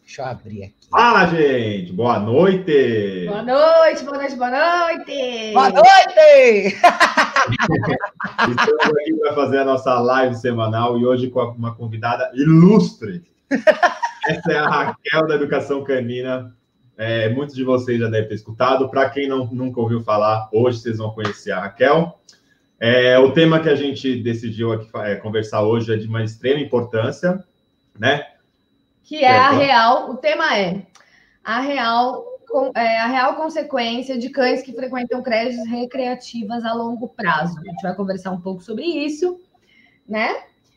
Deixa eu abrir aqui. Fala, gente! Boa noite! Boa noite, boa noite, boa noite! Boa noite! Estamos aqui para fazer a nossa live semanal e hoje com uma convidada ilustre. Essa é a Raquel da Educação Canina. Muitos de vocês já devem ter escutado. Para quem nunca ouviu falar, hoje vocês vão conhecer a Raquel. O tema que a gente decidiu aqui conversar hoje é de uma extrema importância, né? Que é a real, o tema é a real consequência de cães que frequentam creches recreativas a longo prazo. A gente vai conversar um pouco sobre isso, né?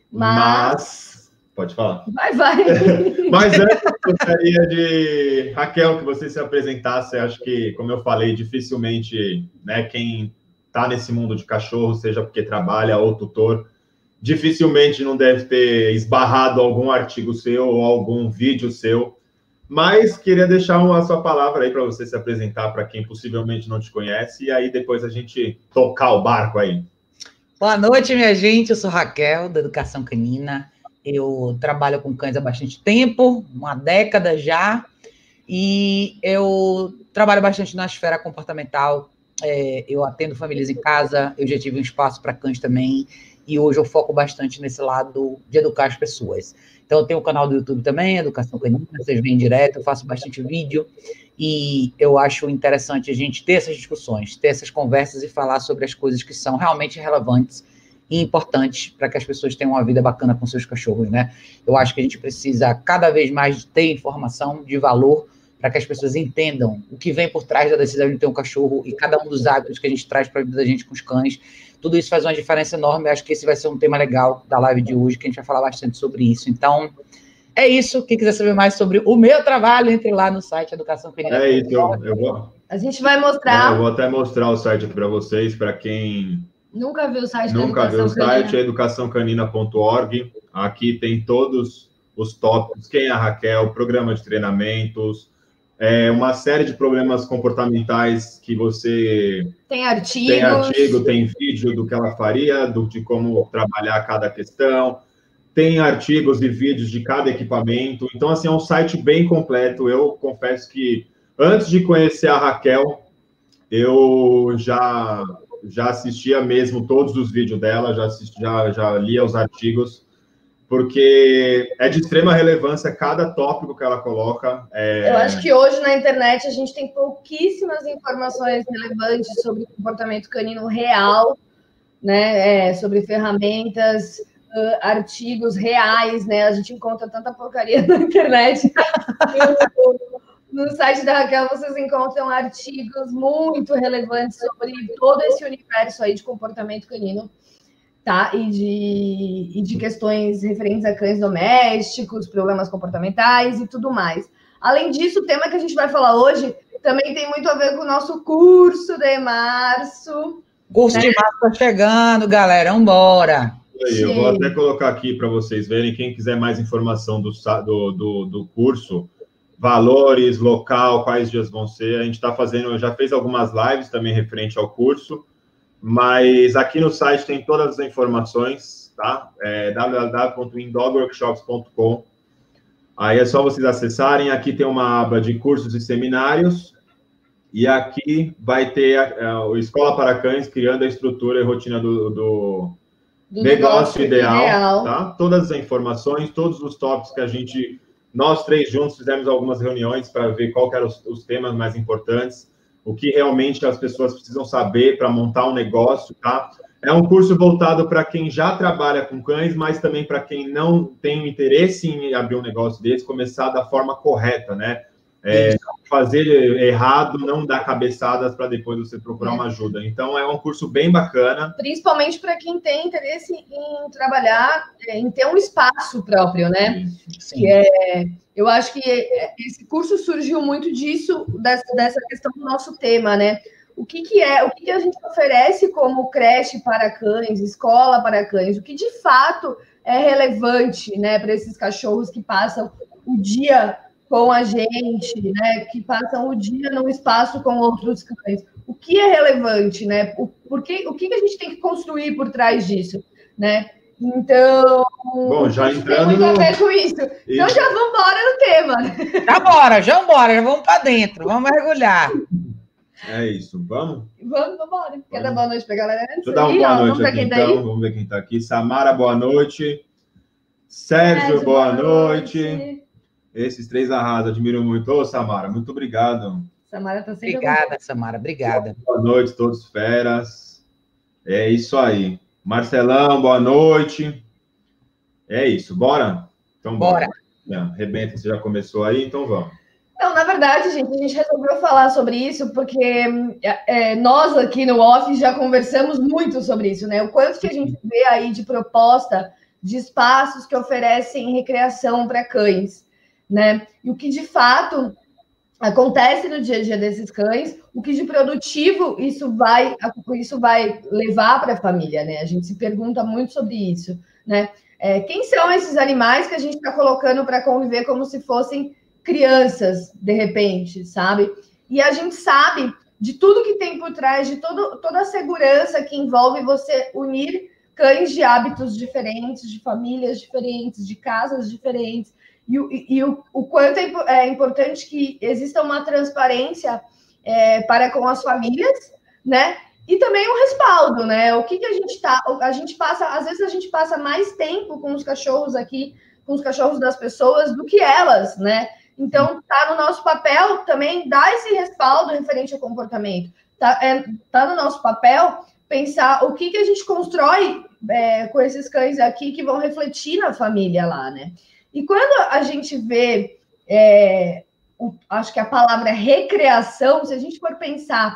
Mas pode falar. Vai. Mas antes, eu gostaria de, Raquel, que você se apresentasse. Acho que, como eu falei, dificilmente, né, quem está nesse mundo de cachorro, seja porque trabalha ou tutor, dificilmente não deve ter esbarrado algum artigo seu ou algum vídeo seu. Mas queria deixar a sua palavra aí para você se apresentar para quem possivelmente não te conhece e aí depois a gente tocar o barco aí. Boa noite, minha gente. Eu sou Raquel, da Educação Canina. Eu trabalho com cães há bastante tempo, uma década já, e eu trabalho bastante na esfera comportamental. Eu atendo famílias em casa, eu já tive um espaço para cães também, e hoje eu foco bastante nesse lado de educar as pessoas. Então, eu tenho um canal do YouTube também, Educação Canina, vocês veem direto, eu faço bastante vídeo, e eu acho interessante a gente ter essas discussões, ter essas conversas e falar sobre as coisas que são realmente relevantes e importantes para que as pessoas tenham uma vida bacana com seus cachorros, né? Eu acho que a gente precisa cada vez mais ter informação de valor para que as pessoas entendam o que vem por trás da decisão de ter um cachorro e cada um dos hábitos que a gente traz para a vida da gente com os cães. Tudo isso faz uma diferença enorme. Eu acho que esse vai ser um tema legal da live de hoje, que a gente vai falar bastante sobre isso. Então, é isso. Quem quiser saber mais sobre o meu trabalho, entre lá no site Educação Canina. É isso, eu vou. A gente vai mostrar. Eu vou até mostrar o site aqui para vocês, para quem nunca viu o site nunca viu o site, é educaçãocanina.org. Aqui tem todos os tópicos, quem é a Raquel, programa de treinamentos, uma série de problemas comportamentais que você... Tem artigo, tem vídeo do que ela faria, de como trabalhar cada questão, tem artigos e vídeos de cada equipamento. Então, assim, é um site bem completo. Eu confesso que, antes de conhecer a Raquel, eu já assistia mesmo todos os vídeos dela, já lia os artigos, porque é de extrema relevância cada tópico que ela coloca. Eu acho que hoje na internet a gente tem pouquíssimas informações relevantes sobre comportamento canino real, né? Sobre ferramentas, artigos reais, né? A gente encontra tanta porcaria na internet. No site da Raquel vocês encontram artigos muito relevantes sobre todo esse universo aí de comportamento canino, tá? E de questões referentes a cães domésticos, problemas comportamentais e tudo mais. Além disso, o tema que a gente vai falar hoje também tem muito a ver com o nosso curso de março. Curso de março tá chegando, galera, vambora! Eu vou até colocar aqui para vocês verem, quem quiser mais informação do curso, valores, local, quais dias vão ser. A gente está fazendo, já fez algumas lives também referente ao curso, mas aqui no site tem todas as informações, tá? www.indogworkshops.com. Aí é só vocês acessarem. Aqui tem uma aba de cursos e seminários, e aqui vai ter o Escola para Cães, criando a estrutura e rotina do negócio ideal, tá? Todas as informações, todos os tópicos que nós três juntos fizemos algumas reuniões para ver qual que eram os temas mais importantes, o que realmente as pessoas precisam saber para montar um negócio, tá? É um curso voltado para quem já trabalha com cães, mas também para quem não tem interesse em abrir um negócio desse, começar da forma correta, né? Fazer errado, não dar cabeçadas para depois você procurar uma ajuda. Então, é um curso bem bacana. Principalmente para quem tem interesse em trabalhar, em ter um espaço próprio, né? Sim. Eu acho que esse curso surgiu muito disso, dessa questão do nosso tema, né? O que a gente oferece como creche para cães, escola para cães, o que de fato é relevante, né, para esses cachorros que passam o dia com a gente, né, que passam o dia num espaço com outros cães. O que é relevante, né? O que a gente tem que construir por trás disso, né? Então, bom, já entrando tem muito a ver com isso. Então já vamos embora no tema. Já vamos para dentro, vamos mergulhar. É isso, vamos? Vamos embora. Quer dar boa noite para a galera antes? Deixa eu dar uma boa noite aqui, então. Vamos ver quem está aqui. Samara, boa noite. Sérgio, boa noite. Esses três arrasam, admiro muito. Ô, Samara, muito obrigado. Samara está sempre obrigada, Samara, obrigada. Boa noite, todos feras. É isso aí. Marcelão, boa noite. É isso, bora? Então, bora. Rebenta, você já começou aí, então vamos. Não, na verdade, gente, a gente resolveu falar sobre isso porque nós aqui no Office já conversamos muito sobre isso, né? O quanto que a gente vê aí de proposta de espaços que oferecem recreação para cães, né? E o que de fato acontece no dia a dia desses cães, o que de produtivo isso vai levar para a família, né? A gente se pergunta muito sobre isso, né? Quem são esses animais que a gente está colocando para conviver como se fossem crianças, de repente, sabe? E a gente sabe de tudo que tem por trás, de toda a segurança que envolve você unir cães de hábitos diferentes, de famílias diferentes, de casas diferentes, e o quanto é importante que exista uma transparência para com as famílias, né? E também um respaldo, né? O que a gente passa, às vezes a gente passa mais tempo com os cachorros aqui, com os cachorros das pessoas, do que elas, né? Então, tá no nosso papel também dar esse respaldo referente ao comportamento. Tá no nosso papel pensar o que a gente constrói com esses cães aqui que vão refletir na família lá, né? E quando a gente vê, acho que a palavra recreação, se a gente for pensar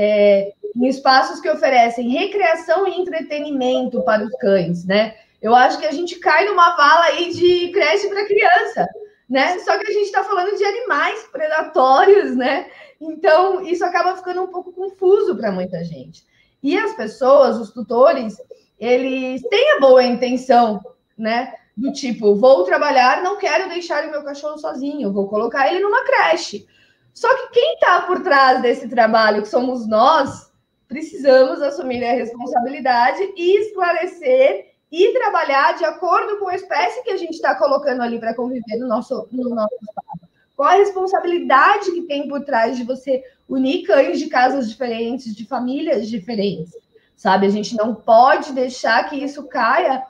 em espaços que oferecem recreação e entretenimento para os cães, né? Eu acho que a gente cai numa vala aí de creche para criança, né? Só que a gente está falando de animais predatórios, né? Então, isso acaba ficando um pouco confuso para muita gente. E as pessoas, os tutores, eles têm a boa intenção, né? Do tipo, vou trabalhar, não quero deixar o meu cachorro sozinho, vou colocar ele numa creche. Só que quem está por trás desse trabalho, que somos nós, precisamos assumir a responsabilidade e esclarecer e trabalhar de acordo com a espécie que a gente está colocando ali para conviver no nosso espaço. Qual a responsabilidade que tem por trás de você unir cães de casas diferentes, de famílias diferentes, sabe? A gente não pode deixar que isso caia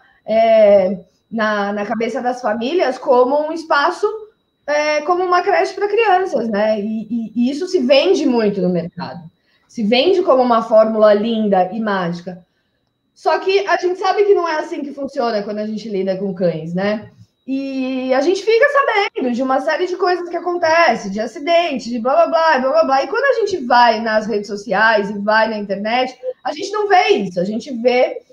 na cabeça das famílias como um espaço, como uma creche para crianças, né? E isso se vende muito no mercado. Se vende como uma fórmula linda e mágica. Só que a gente sabe que não é assim que funciona quando a gente lida com cães, né? E a gente fica sabendo de uma série de coisas que acontecem, de acidentes, de blá, blá, blá, blá, blá, blá. E quando a gente vai nas redes sociais e vai na internet, a gente não vê isso. A gente vê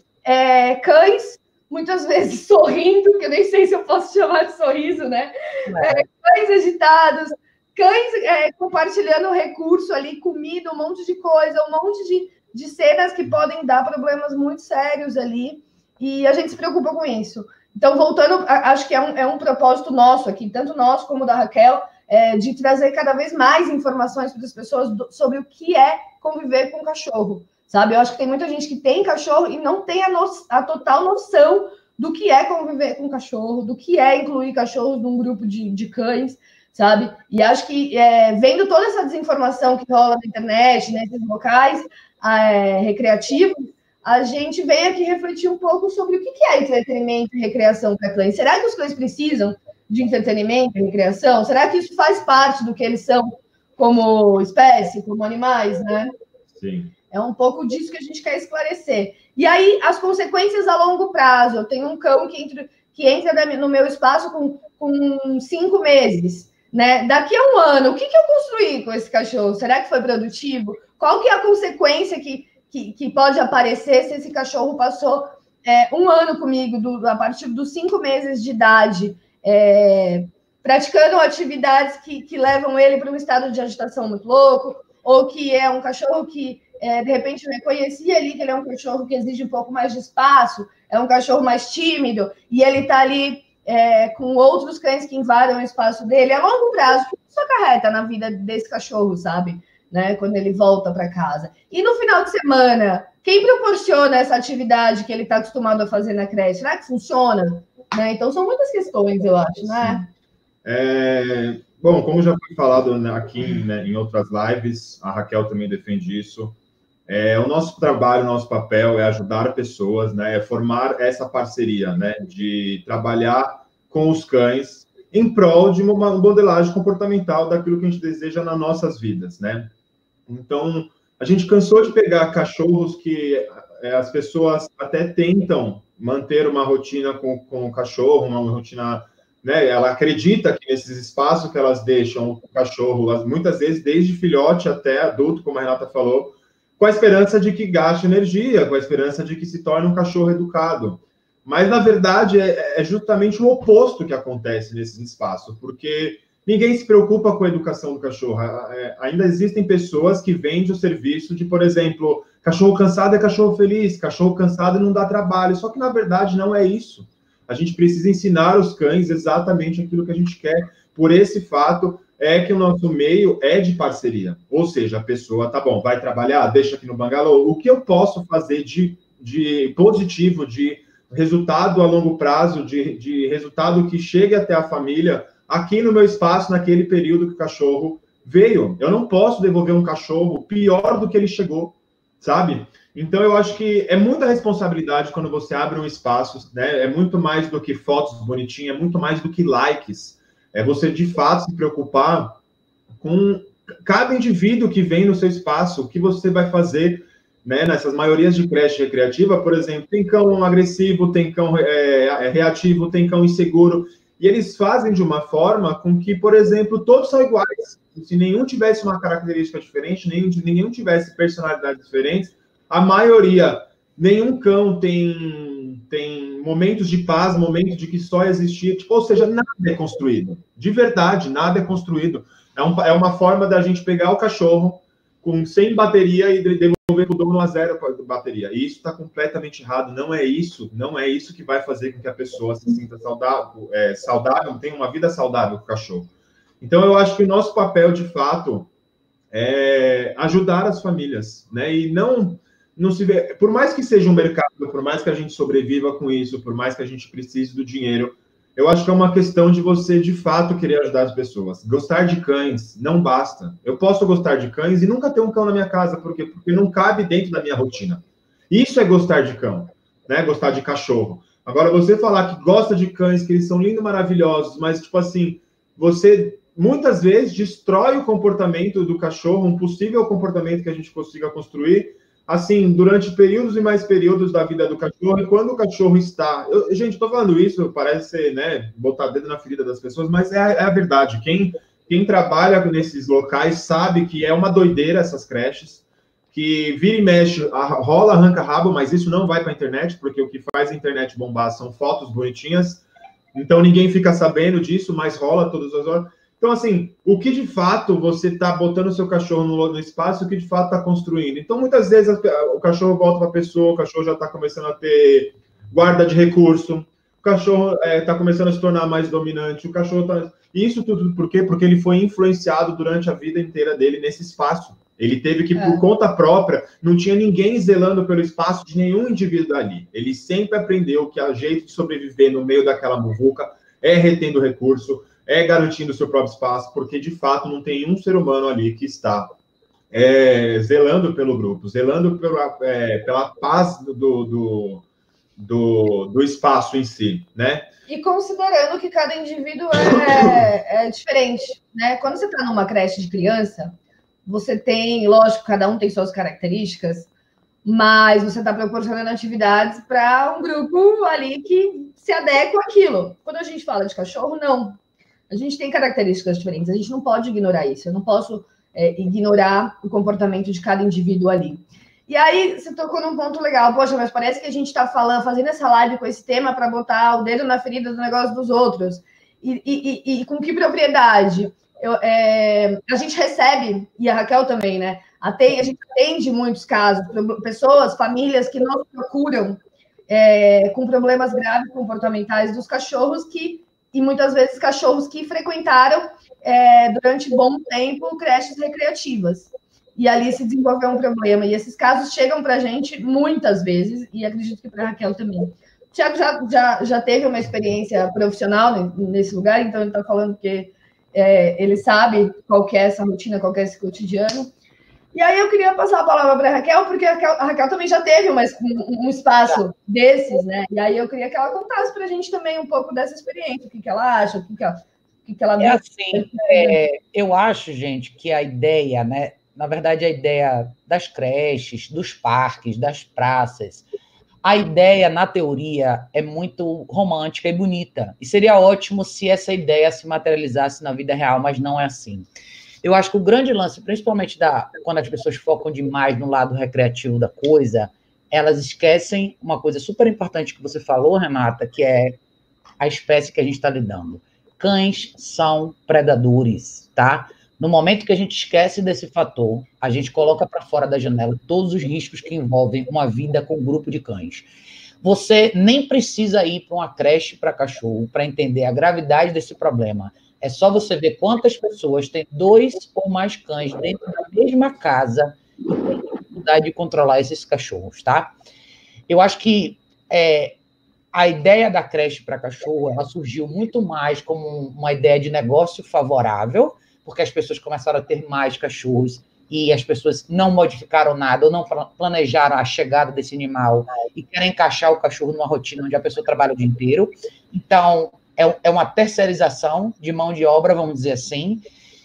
cães, muitas vezes, sorrindo, que eu nem sei se eu posso chamar de sorriso, né? Cães agitados, cães compartilhando recurso ali, comida, um monte de coisa, um monte de cenas que podem dar problemas muito sérios ali, e a gente se preocupa com isso. Então, voltando, acho que é um propósito nosso aqui, tanto nosso como da Raquel, de trazer cada vez mais informações para as pessoas sobre o que é conviver com cachorro, sabe? Eu acho que tem muita gente que tem cachorro e não tem a total noção do que é conviver com cachorro, do que é incluir cachorros num grupo de cães, sabe? E acho que vendo toda essa desinformação que rola na internet, nesses locais recreativos, a gente veio aqui refletir um pouco sobre o que é entretenimento e recreação para cães. Será que os cães precisam de entretenimento e recreação? Será que isso faz parte do que eles são como espécie, como animais, né? Sim. É um pouco disso que a gente quer esclarecer. E aí, as consequências a longo prazo. Eu tenho um cão que entra no meu espaço com 5 meses, né? Daqui a um ano, o que eu construí com esse cachorro? Será que foi produtivo? Qual que é a consequência que pode aparecer se esse cachorro passou um ano comigo, a partir dos 5 meses de idade, praticando atividades que levam ele para um estado de agitação muito louco, ou que é um cachorro que, de repente, eu reconheci ali que ele é um cachorro que exige um pouco mais de espaço, é um cachorro mais tímido, e ele está ali com outros cães que invadem o espaço dele. A longo prazo, o que isso acarreta na vida desse cachorro, sabe? né? Quando ele volta para casa. E no final de semana, quem proporciona essa atividade que ele está acostumado a fazer na creche? Será que funciona? Né? Então, são muitas questões, eu acho, né? Bom, como já foi falado aqui, né, em outras lives, a Raquel também defende isso. O nosso trabalho, o nosso papel é ajudar pessoas, né, é formar essa parceria, né, de trabalhar com os cães em prol de uma modelagem comportamental daquilo que a gente deseja nas nossas vidas, né? Então, a gente cansou de pegar cachorros que as pessoas até tentam manter uma rotina com o cachorro, uma rotina, né? Ela acredita que nesses espaços que elas deixam o cachorro, muitas vezes desde filhote até adulto, como a Renata falou, com a esperança de que gaste energia, com a esperança de que se torne um cachorro educado. Mas, na verdade, é justamente o oposto que acontece nesses espaços, porque ninguém se preocupa com a educação do cachorro. Ainda existem pessoas que vendem o serviço de, por exemplo, cachorro cansado é cachorro feliz, cachorro cansado não dá trabalho. Só que, na verdade, não é isso. A gente precisa ensinar os cães exatamente aquilo que a gente quer. Por esse fato, é que o nosso meio é de parceria. Ou seja, a pessoa, tá bom, vai trabalhar, deixa aqui no bangalô. O que eu posso fazer de positivo, de resultado a longo prazo, de resultado que chegue até a família, aqui no meu espaço, naquele período que o cachorro veio? Eu não posso devolver um cachorro pior do que ele chegou, sabe? Então, eu acho que é muita responsabilidade quando você abre um espaço, né? É muito mais do que fotos bonitinhas, é muito mais do que likes. É você, de fato, se preocupar com cada indivíduo que vem no seu espaço, o que você vai fazer, né? Nessas maiorias de creche recreativa, por exemplo, tem cão agressivo, tem cão reativo, tem cão inseguro, e eles fazem de uma forma com que, por exemplo, todos são iguais. Se nenhum tivesse uma característica diferente, nenhum tivesse personalidades diferentes, a maioria, nenhum cão tem momentos de paz, momentos de que só existia, tipo, ou seja, nada é construído. De verdade, nada é construído. É uma forma da gente pegar o cachorro sem bateria e devolver para o dono a zero bateria. E isso está completamente errado. Não é isso que vai fazer com que a pessoa se sinta saudável, tenha uma vida saudável com o cachorro. Então, eu acho que o nosso papel, de fato, é ajudar as famílias, né? E não se vê, por mais que seja um mercado, por mais que a gente sobreviva com isso, por mais que a gente precise do dinheiro, eu acho que é uma questão de você, de fato, querer ajudar as pessoas. Gostar de cães não basta. Eu posso gostar de cães e nunca ter um cão na minha casa, porque não cabe dentro da minha rotina. Isso é gostar de cão, né? Gostar de cachorro. Agora, você falar que gosta de cães, que eles são lindos, maravilhosos, mas, tipo assim, você muitas vezes destrói o comportamento do cachorro, um possível comportamento que a gente consiga construir, assim, durante períodos e mais períodos da vida do cachorro, e quando o cachorro está... Gente, estou falando isso, parece ser, né, botar dedo na ferida das pessoas, mas é a verdade. Quem trabalha nesses locais sabe que é uma doideira essas creches, que vira e mexe, rola, arranca rabo, mas isso não vai para a internet, porque o que faz a internet bombar são fotos bonitinhas, então ninguém fica sabendo disso, mas rola todas as horas. Então, assim, o que de fato você está botando o seu cachorro no espaço, o que de fato está construindo. Então, muitas vezes o cachorro volta para a pessoa, o cachorro já está começando a ter guarda de recurso, o cachorro está começando a se tornar mais dominante, o cachorro está... Isso tudo por quê? Porque ele foi influenciado durante a vida inteira dele nesse espaço. Ele teve que, por conta própria, não tinha ninguém zelando pelo espaço de nenhum indivíduo ali. Ele sempre aprendeu que o jeito de sobreviver no meio daquela muvuca é retendo recurso, é garantindo o seu próprio espaço, porque, de fato, não tem um ser humano ali que está zelando pelo grupo, zelando pela paz do espaço em si, né? E considerando que cada indivíduo é diferente, né? Quando você está numa creche de criança, você tem, lógico, cada um tem suas características, mas você está proporcionando atividades para um grupo ali que se adequa àquilo. Quando a gente fala de cachorro, não. A gente tem características diferentes, a gente não pode ignorar isso, eu não posso ignorar o comportamento de cada indivíduo ali. E aí, você tocou num ponto legal, poxa, mas parece que a gente está fazendo essa live com esse tema para botar o dedo na ferida do negócio dos outros. E com que propriedade? A gente recebe, e a Raquel também, né? A gente atende muitos casos, pessoas, famílias que nos procuram com problemas graves comportamentais dos cachorros e muitas vezes cachorros que frequentaram durante bom tempo creches recreativas. e ali se desenvolveu um problema. E esses casos chegam para a gente muitas vezes, e acredito que para a Raquel também. O Thiago já teve uma experiência profissional nesse lugar, então ele está falando que ele sabe qual que é essa rotina, qual que é esse cotidiano. E aí eu queria passar a palavra para a Raquel, porque a Raquel também já teve um espaço desses, né? E aí eu queria que ela contasse para a gente também um pouco dessa experiência, o que ela acha, o que ela viu. Assim, eu acho, gente, que a ideia, né? Na verdade, a ideia das creches, dos parques, das praças, a ideia, na teoria, é muito romântica e bonita. E seria ótimo se essa ideia se materializasse na vida real, mas não é assim. Eu acho que o grande lance, principalmente quando as pessoas focam demais no lado recreativo da coisa, elas esquecem uma coisa super importante que você falou, Renata, que é a espécie que a gente está lidando. Cães são predadores, tá? No momento que a gente esquece desse fator, a gente coloca para fora da janela todos os riscos que envolvem uma vida com um grupo de cães. Você nem precisa ir para uma creche para cachorro para entender a gravidade desse problema. É só você ver quantas pessoas têm 2 ou mais cães dentro da mesma casa e têm dificuldade de controlar esses cachorros, tá? Eu acho que a ideia da creche para cachorro, ela surgiu muito mais como uma ideia de negócio favorável, porque as pessoas começaram a ter mais cachorros e as pessoas não modificaram nada ou não planejaram a chegada desse animal e querem encaixar o cachorro numa rotina onde a pessoa trabalha o dia inteiro. Então, é uma terceirização de mão de obra, vamos dizer assim,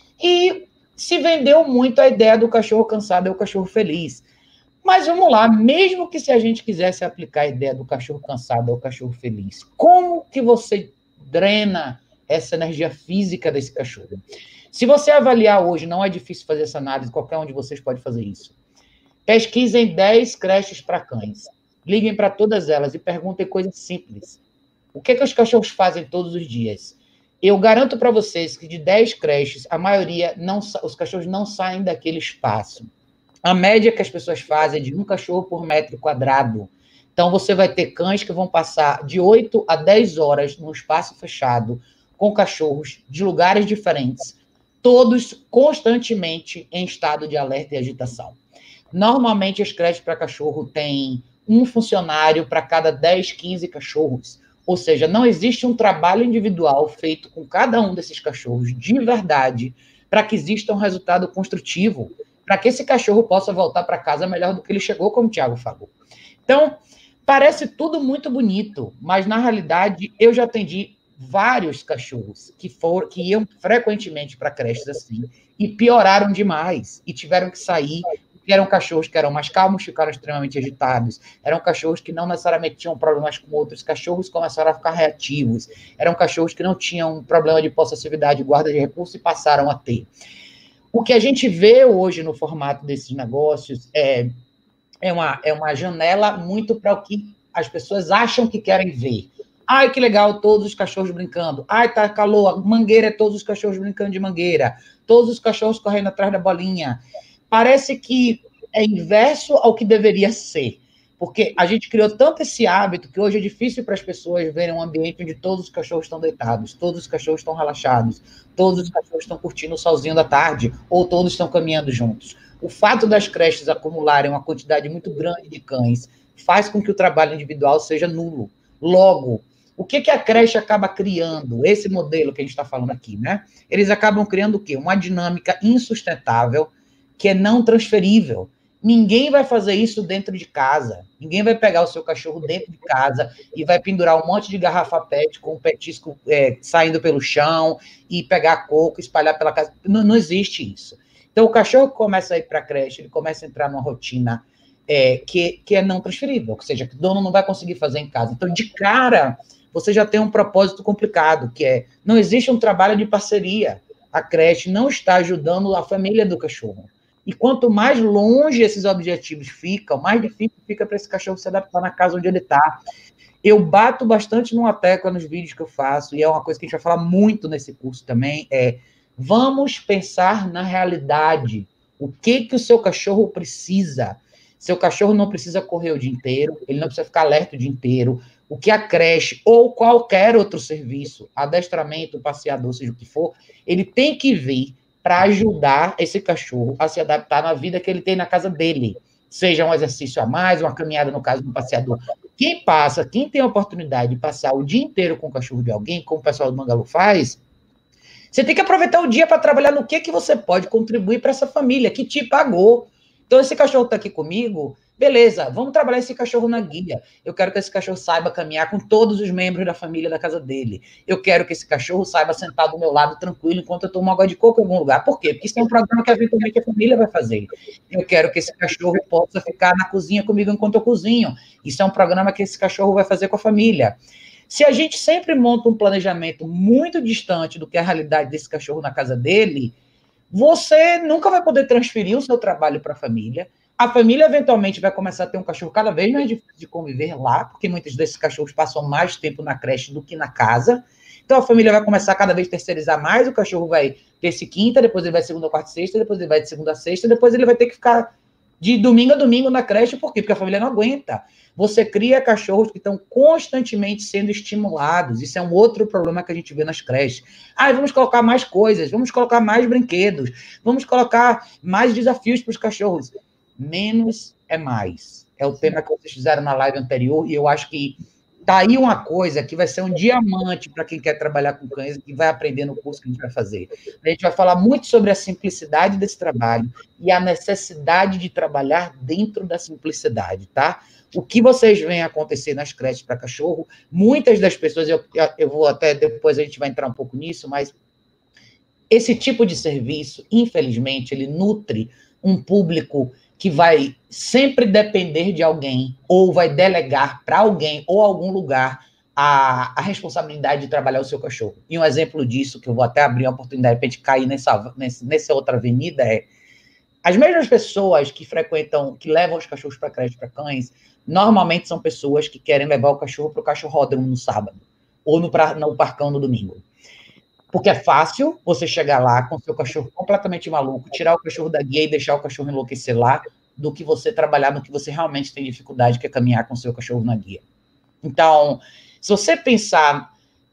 e se vendeu muito a ideia do cachorro cansado é o cachorro feliz. Mas vamos lá, mesmo que se a gente quisesse aplicar a ideia do cachorro cansado é o cachorro feliz, como que você drena essa energia física desse cachorro? Se você avaliar hoje, não é difícil fazer essa análise, qualquer um de vocês pode fazer isso. Pesquisem 10 creches para cães. Liguem para todas elas e perguntem coisas simples. O que os cachorros fazem todos os dias? Eu garanto para vocês que de 10 creches, a maioria, os cachorros não saem daquele espaço. A média que as pessoas fazem é de 1 cachorro por metro quadrado. Então, você vai ter cães que vão passar de 8 a 10 horas num espaço fechado, com cachorros de lugares diferentes, todos constantemente em estado de alerta e agitação. Normalmente, as creches para cachorro têm um funcionário para cada 10, 15 cachorros. Ou seja, não existe um trabalho individual feito com cada um desses cachorros de verdade para que exista um resultado construtivo, para que esse cachorro possa voltar para casa melhor do que ele chegou, como o Thiago falou. Então, parece tudo muito bonito, mas, na realidade, eu já atendi vários cachorros que iam frequentemente para creches assim e pioraram demais e tiveram que sair, porque eram cachorros que eram mais calmos, ficaram extremamente agitados, eram cachorros que não necessariamente tinham problemas com outros cachorros, começaram a ficar reativos, eram cachorros que não tinham problema de possessividade e guarda de recursos e passaram a ter. O que a gente vê hoje no formato desses negócios é uma janela muito para o que as pessoas acham que querem ver. Ai, que legal, todos os cachorros brincando. Ai, tá calor, mangueira, todos os cachorros brincando de mangueira. Todos os cachorros correndo atrás da bolinha. Parece que é inverso ao que deveria ser. Porque a gente criou tanto esse hábito que hoje é difícil para as pessoas verem um ambiente onde todos os cachorros estão deitados, todos os cachorros estão relaxados, todos os cachorros estão curtindo o solzinho da tarde, ou todos estão caminhando juntos. O fato das creches acumularem uma quantidade muito grande de cães faz com que o trabalho individual seja nulo. Logo, o que a creche acaba criando? Esse modelo que a gente está falando aqui, né? Eles acabam criando o quê? Uma dinâmica insustentável que é não transferível. Ninguém vai fazer isso dentro de casa. Ninguém vai pegar o seu cachorro dentro de casa e vai pendurar um monte de garrafa PET com um petisco saindo pelo chão e pegar coco, espalhar pela casa. Não existe isso. Então, o cachorro que começa a ir para a creche, ele começa a entrar numa rotina que é não transferível, ou seja, que o dono não vai conseguir fazer em casa. Então, de cara, você já tem um propósito complicado, que não existe um trabalho de parceria. A creche não está ajudando a família do cachorro. E quanto mais longe esses objetivos ficam, mais difícil fica para esse cachorro se adaptar na casa onde ele está. Eu bato bastante numa tecla nos vídeos que eu faço, e é uma coisa que a gente vai falar muito nesse curso também, vamos pensar na realidade. O que o seu cachorro precisa? Seu cachorro não precisa correr o dia inteiro, ele não precisa ficar alerta o dia inteiro. O que a creche ou qualquer outro serviço, adestramento, passeador, seja o que for, ele tem que vir para ajudar esse cachorro a se adaptar na vida que ele tem na casa dele. Seja um exercício a mais, uma caminhada, no caso do passeador. Quem tem a oportunidade de passar o dia inteiro com o cachorro de alguém, como o pessoal do Mangalu faz, você tem que aproveitar o dia para trabalhar no que você pode contribuir para essa família, que te pagou. Então, esse cachorro está aqui comigo, beleza, vamos trabalhar esse cachorro na guia. Eu quero que esse cachorro saiba caminhar com todos os membros da família da casa dele. Eu quero que esse cachorro saiba sentar do meu lado tranquilo enquanto eu tomo água de coco em algum lugar. Por quê? Porque isso é um programa que eventualmente a família vai fazer. Eu quero que esse cachorro possa ficar na cozinha comigo enquanto eu cozinho. Isso é um programa que esse cachorro vai fazer com a família. Se a gente sempre monta um planejamento muito distante do que é a realidade desse cachorro na casa dele, você nunca vai poder transferir o seu trabalho para a família eventualmente vai começar a ter um cachorro cada vez mais difícil de conviver lá, porque muitos desses cachorros passam mais tempo na creche do que na casa. Então, a família vai começar a cada vez terceirizar mais, o cachorro vai terça e quinta, depois ele vai segunda, quarta e sexta, depois ele vai de segunda a sexta, depois ele vai ter que ficar de domingo a domingo na creche. Por quê? Porque a família não aguenta. Você cria cachorros que estão constantemente sendo estimulados. Isso é um outro problema que a gente vê nas creches. Vamos colocar mais coisas, vamos colocar mais brinquedos, vamos colocar mais desafios para os cachorros. Menos é mais. É o tema que vocês fizeram na live anterior, e eu acho que tá aí uma coisa que vai ser um diamante para quem quer trabalhar com cães e vai aprender no curso que a gente vai fazer. A gente vai falar muito sobre a simplicidade desse trabalho e a necessidade de trabalhar dentro da simplicidade, tá? O que vocês veem acontecer nas creches para cachorro, muitas das pessoas, eu vou até, depois a gente vai entrar um pouco nisso, mas esse tipo de serviço, infelizmente, ele nutre um público que vai sempre depender de alguém, ou vai delegar para alguém ou algum lugar a responsabilidade de trabalhar o seu cachorro. E um exemplo disso, que eu vou até abrir uma oportunidade para a gente cair nessa outra avenida, é as mesmas pessoas que frequentam, que levam os cachorros para creche para cães, normalmente são pessoas que querem levar o cachorro para o cachorródromo no sábado, ou no parcão no domingo. Porque é fácil você chegar lá com o seu cachorro completamente maluco, tirar o cachorro da guia e deixar o cachorro enlouquecer lá, do que você trabalhar no que você realmente tem dificuldade, que é caminhar com o seu cachorro na guia. Então, se você pensar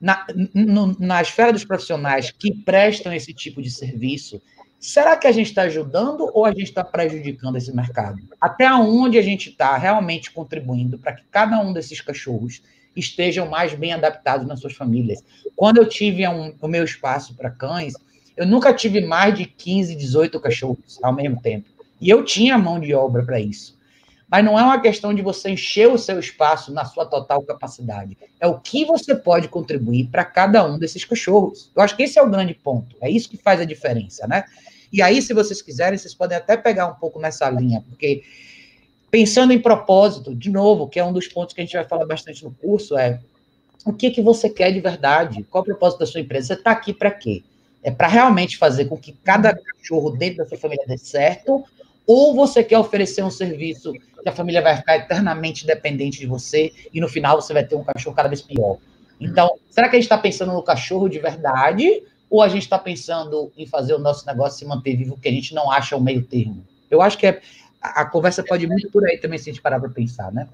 na esfera dos profissionais que prestam esse tipo de serviço, será que a gente está ajudando ou a gente está prejudicando esse mercado? Até onde a gente está realmente contribuindo para que cada um desses cachorros estejam mais bem adaptados nas suas famílias? Quando eu tive o meu espaço para cães, eu nunca tive mais de 15, 18 cachorros ao mesmo tempo. E eu tinha mão de obra para isso. Mas não é uma questão de você encher o seu espaço na sua total capacidade. É o que você pode contribuir para cada um desses cachorros. Eu acho que esse é o grande ponto. É isso que faz a diferença, né? E aí, se vocês quiserem, vocês podem até pegar um pouco nessa linha, porque pensando em propósito, de novo, que é um dos pontos que a gente vai falar bastante no curso, é o que você quer de verdade? Qual é o propósito da sua empresa? Você está aqui para quê? É para realmente fazer com que cada cachorro dentro da sua família dê certo, ou você quer oferecer um serviço que a família vai ficar eternamente dependente de você e no final você vai ter um cachorro cada vez pior? Então, será que a gente está pensando no cachorro de verdade ou a gente está pensando em fazer o nosso negócio se manter vivo, que a gente não acha o meio termo? Eu acho que a conversa pode ir muito por aí também, se a gente parar para pensar, né?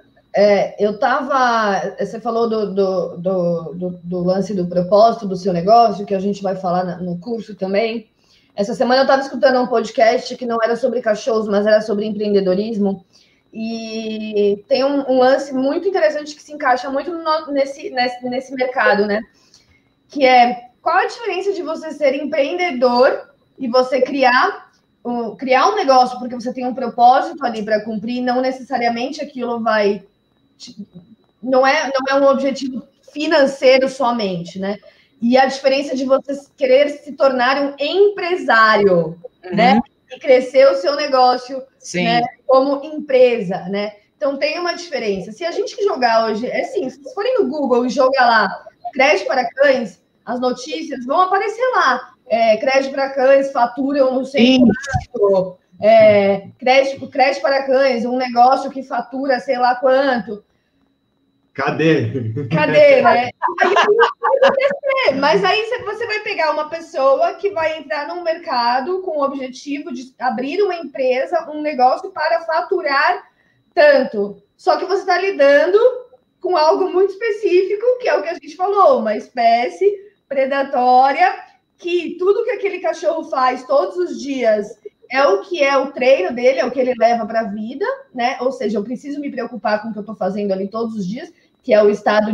Você falou do lance do propósito do seu negócio, que a gente vai falar no curso também. Essa semana eu estava escutando um podcast que não era sobre cachorros, mas era sobre empreendedorismo. E tem um lance muito interessante que se encaixa muito nesse mercado, né? Que é, qual a diferença de você ser empreendedor e você criar um negócio porque você tem um propósito ali para cumprir, não necessariamente aquilo vai... Não é um objetivo financeiro somente, né? E a diferença de você querer se tornar um empresário, né? E crescer o seu negócio, né? Como empresa, né? Então, tem uma diferença. Se a gente jogar hoje... É assim, se vocês forem no Google e jogar lá creche para cães, as notícias vão aparecer lá. Creche para cães, fatura, eu não sei quanto. Creche para cães, um negócio que fatura sei lá quanto. Cadê, né? Mas aí você vai pegar uma pessoa que vai entrar num mercado com o objetivo de abrir uma empresa, um negócio para faturar tanto. Só que você está lidando com algo muito específico, que é o que a gente falou, uma espécie predatória que tudo que aquele cachorro faz todos os dias é o treino dele, é o que ele leva para a vida, né? Ou seja, eu preciso me preocupar com o que eu estou fazendo ali todos os dias, que é o estado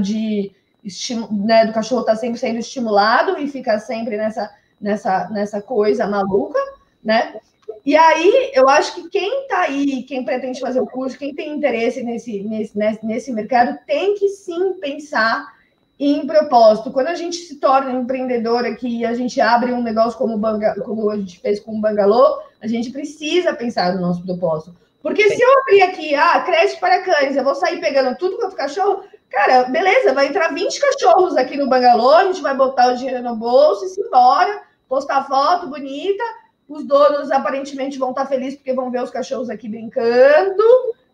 né, do cachorro estar sempre sendo estimulado e ficar sempre nessa coisa maluca, né? E aí, eu acho que quem está aí, quem pretende fazer o curso, quem tem interesse nesse mercado, tem que sim pensar em propósito. Quando a gente se torna empreendedor aqui, a gente abre um negócio como a gente fez com o Bangalô, a gente precisa pensar no nosso propósito. Porque se eu abrir aqui, creche para cães, eu vou sair pegando tudo quanto cachorro, cara, beleza, vai entrar 20 cachorros aqui no Bangalô, a gente vai botar o dinheiro no bolso e se embora, postar foto bonita, os donos aparentemente vão estar felizes porque vão ver os cachorros aqui brincando,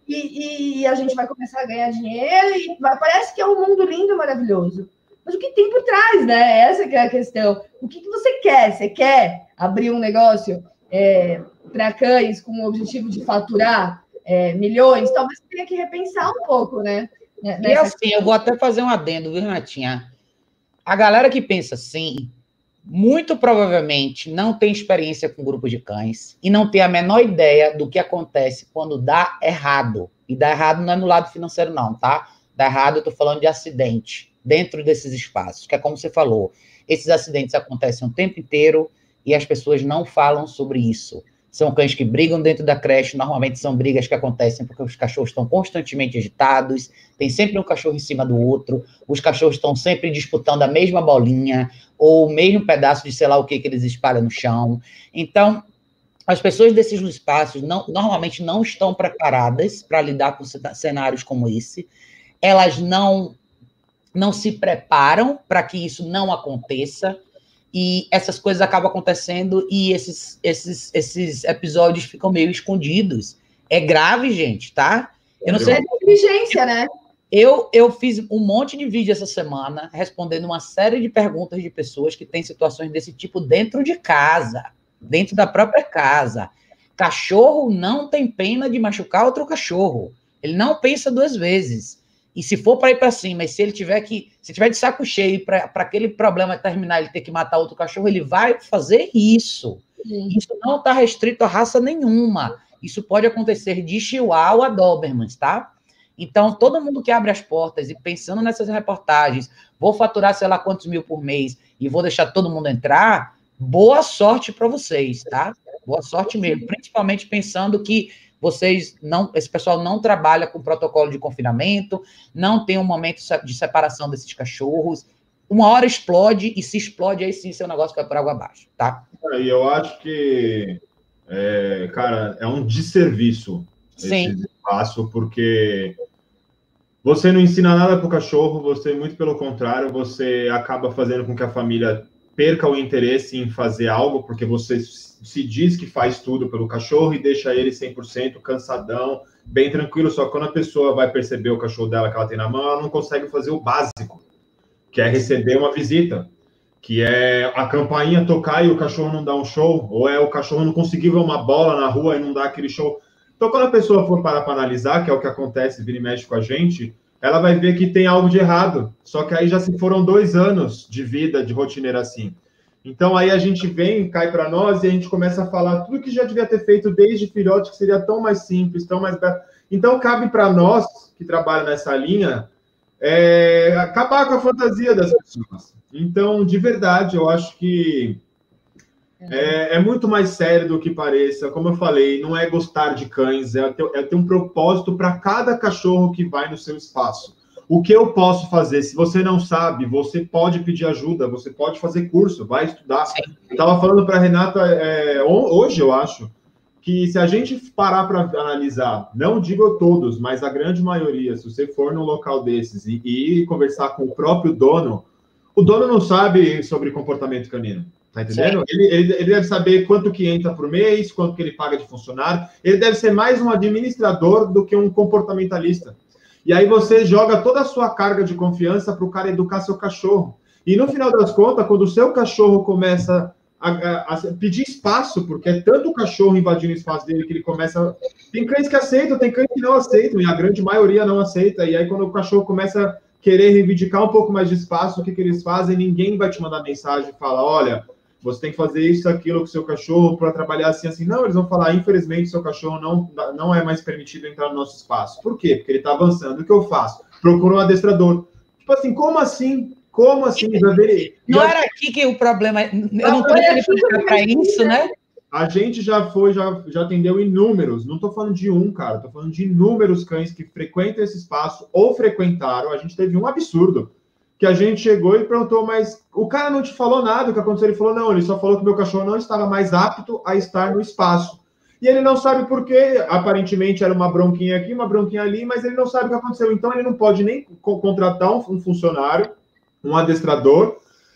e a gente vai começar a ganhar dinheiro, e parece que é um mundo lindo e maravilhoso. Mas o que tem por trás, né? Essa que é a questão. O que você quer? Você quer abrir um negócio para cães com o objetivo de faturar milhões? Talvez você tenha que repensar um pouco, né? E assim, eu vou até fazer um adendo, viu, Renatinha? A galera que pensa assim, muito provavelmente não tem experiência com grupo de cães e não tem a menor ideia do que acontece quando dá errado. E dá errado não é no lado financeiro, não, tá? Dá errado, eu tô falando de acidente dentro desses espaços, que é como você falou. Esses acidentes acontecem o tempo inteiro e as pessoas não falam sobre isso. São cães que brigam dentro da creche, normalmente são brigas que acontecem porque os cachorros estão constantemente agitados, tem sempre um cachorro em cima do outro, os cachorros estão sempre disputando a mesma bolinha, ou o mesmo pedaço de sei lá o que eles espalham no chão. Então, as pessoas desses espaços normalmente não estão preparadas para lidar com cenários como esse, elas não se preparam para que isso não aconteça, e essas coisas acabam acontecendo e esses episódios ficam meio escondidos. É grave, gente, tá? Eu não sei. É inteligência, né? Eu fiz um monte de vídeo essa semana respondendo uma série de perguntas de pessoas que têm situações desse tipo dentro de casa, dentro da própria casa. Cachorro não tem pena de machucar outro cachorro. Ele não pensa duas vezes. E se for para ir para cima, e se ele tiver de saco cheio para aquele problema terminar, ele ter que matar outro cachorro, ele vai fazer isso. Sim. Isso não está restrito a raça nenhuma. Isso pode acontecer de Chihuahua a Dobermans, tá? Então, todo mundo que abre as portas e pensando nessas reportagens, vou faturar sei lá quantos mil por mês e vou deixar todo mundo entrar, boa sorte para vocês, tá? Boa sorte mesmo. Principalmente pensando que esse pessoal não trabalha com protocolo de confinamento, não tem um momento de separação desses cachorros. Uma hora explode, e se explode, aí sim seu negócio vai por água abaixo, tá? E eu acho que, cara, é um desserviço esse espaço, porque você não ensina nada para o cachorro, você, muito pelo contrário, você acaba fazendo com que a família perca o interesse em fazer algo, porque você se diz que faz tudo pelo cachorro e deixa ele 100% cansadão, bem tranquilo, só que quando a pessoa vai perceber o cachorro dela que ela tem na mão, ela não consegue fazer o básico, que é receber uma visita, que é a campainha tocar e o cachorro não dá um show, ou é o cachorro não conseguir ver uma bola na rua e não dá aquele show. Então, quando a pessoa for parar para analisar, que é o que acontece, vira e mexe com a gente, ela vai ver que tem algo de errado, só que aí já se foram 2 anos de vida de rotineira assim. Então, aí a gente vem, cai para nós e a gente começa a falar tudo que já devia ter feito desde filhote, que seria tão mais simples, tão mais... Então, cabe para nós, que trabalham nessa linha, acabar com a fantasia das pessoas. Então, de verdade, eu acho que é muito mais sério do que pareça. Como eu falei, não é gostar de cães, é ter um propósito para cada cachorro que vai no seu espaço. O que eu posso fazer? Se você não sabe, você pode pedir ajuda, você pode fazer curso, vai estudar. Eu estava falando para a Renata hoje, eu acho, que se a gente parar para analisar, não digo todos, mas a grande maioria, se você for num local desses e conversar com o próprio dono, o dono não sabe sobre comportamento canino. Tá entendendo? Ele deve saber quanto que entra por mês, quanto que ele paga de funcionário. Ele deve ser mais um administrador do que um comportamentalista. E aí você joga toda a sua carga de confiança para o cara educar seu cachorro. E no final das contas, quando o seu cachorro começa a pedir espaço, porque é tanto o cachorro invadindo o espaço dele que ele começa... Tem cães que aceitam, tem cães que não aceitam, e a grande maioria não aceita. E aí quando o cachorro começa a querer reivindicar um pouco mais de espaço, o que eles fazem? Ninguém vai te mandar mensagem e falar, olha... você tem que fazer isso, aquilo com o seu cachorro para trabalhar assim, assim. Não, eles vão falar, infelizmente, seu cachorro não é mais permitido entrar no nosso espaço. Por quê? Porque ele está avançando. O que eu faço? Procuro um adestrador. Tipo assim, como assim? Como assim? Não era aqui que o problema... Eu não estou querendo para isso, né? A gente já atendeu inúmeros, não estou falando de um, cara, estou falando de inúmeros cães que frequentam esse espaço ou frequentaram. A gente teve um absurdo, que a gente chegou e perguntou, mas o cara não te falou nada, o que aconteceu? Ele falou, não, ele só falou que meu cachorro não estava mais apto a estar no espaço. E ele não sabe por quê, aparentemente era uma bronquinha aqui, uma bronquinha ali, mas ele não sabe o que aconteceu. Então ele não pode nem contratar um funcionário, um adestrador,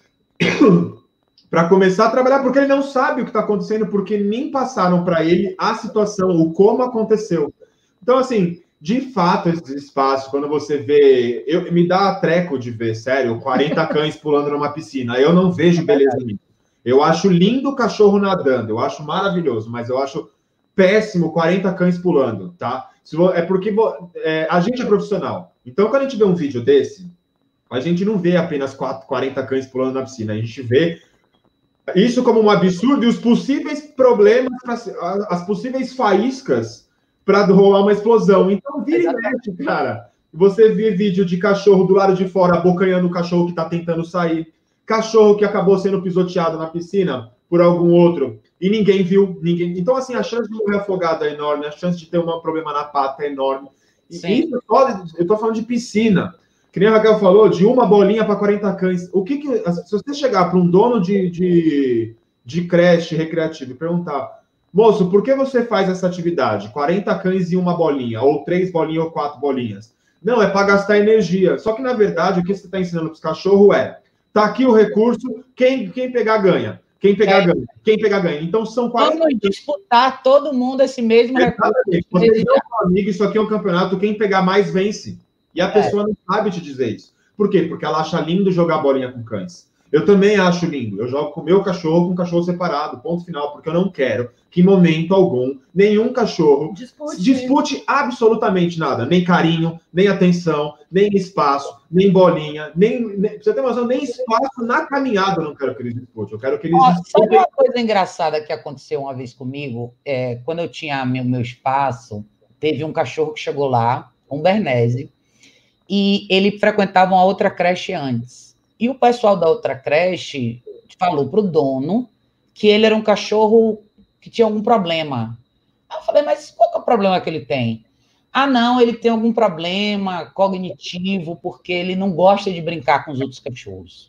para começar a trabalhar, porque ele não sabe o que está acontecendo, porque nem passaram para ele a situação, o como aconteceu. Então, assim, de fato, esses espaços, quando você vê... me dá treco de ver, sério, 40 cães pulando numa piscina. Eu não vejo beleza nisso. Eu acho lindo o cachorro nadando, eu acho maravilhoso, mas eu acho péssimo 40 cães pulando, tá? É porque a gente é profissional. Então, quando a gente vê um vídeo desse, a gente não vê apenas 40 cães pulando na piscina, a gente vê isso como um absurdo e os possíveis problemas, as possíveis faíscas para rolar uma explosão. Então, vira e mexe, cara. Você vê vídeo de cachorro do lado de fora abocanhando o cachorro que está tentando sair, cachorro que acabou sendo pisoteado na piscina por algum outro e ninguém viu, ninguém. Então, assim, a chance de morrer afogado é enorme, a chance de ter um problema na pata é enorme. E isso, eu estou falando de piscina. Que nem a Raquel falou, de uma bolinha para 40 cães. Se você chegar para um dono de creche recreativo e perguntar, moço, por que você faz essa atividade? 40 cães e uma bolinha, ou 3 bolinhas ou 4 bolinhas. Não, é para gastar energia. Só que, na verdade, o que você está ensinando para os cachorros tá aqui o recurso, quem pegar ganha. Quem pegar ganha. Quem pegar ganha. Então, são 40... Vamos disputar todo mundo esse mesmo recurso. Você não é um amigo, isso aqui é um campeonato, quem pegar mais vence. E a pessoa não sabe te dizer isso. Por quê? Porque ela acha lindo jogar bolinha com cães. Eu também acho lindo. Eu jogo com o meu cachorro com um cachorro separado, ponto final, porque eu não quero que, em momento algum, nenhum cachorro dispute absolutamente nada. Nem carinho, nem atenção, nem espaço, nem bolinha, nem você tem noção, nem espaço na caminhada eu não quero que eles disputem. Eu quero que eles disputem. Sabe uma coisa engraçada que aconteceu uma vez comigo? Quando eu tinha meu espaço, teve um cachorro que chegou lá, um Bernese, e ele frequentava uma outra creche antes. E o pessoal da outra creche falou para o dono que ele era um cachorro que tinha algum problema. Aí eu falei, mas qual que é o problema que ele tem? Ah, não, ele tem algum problema cognitivo, porque ele não gosta de brincar com os outros cachorros.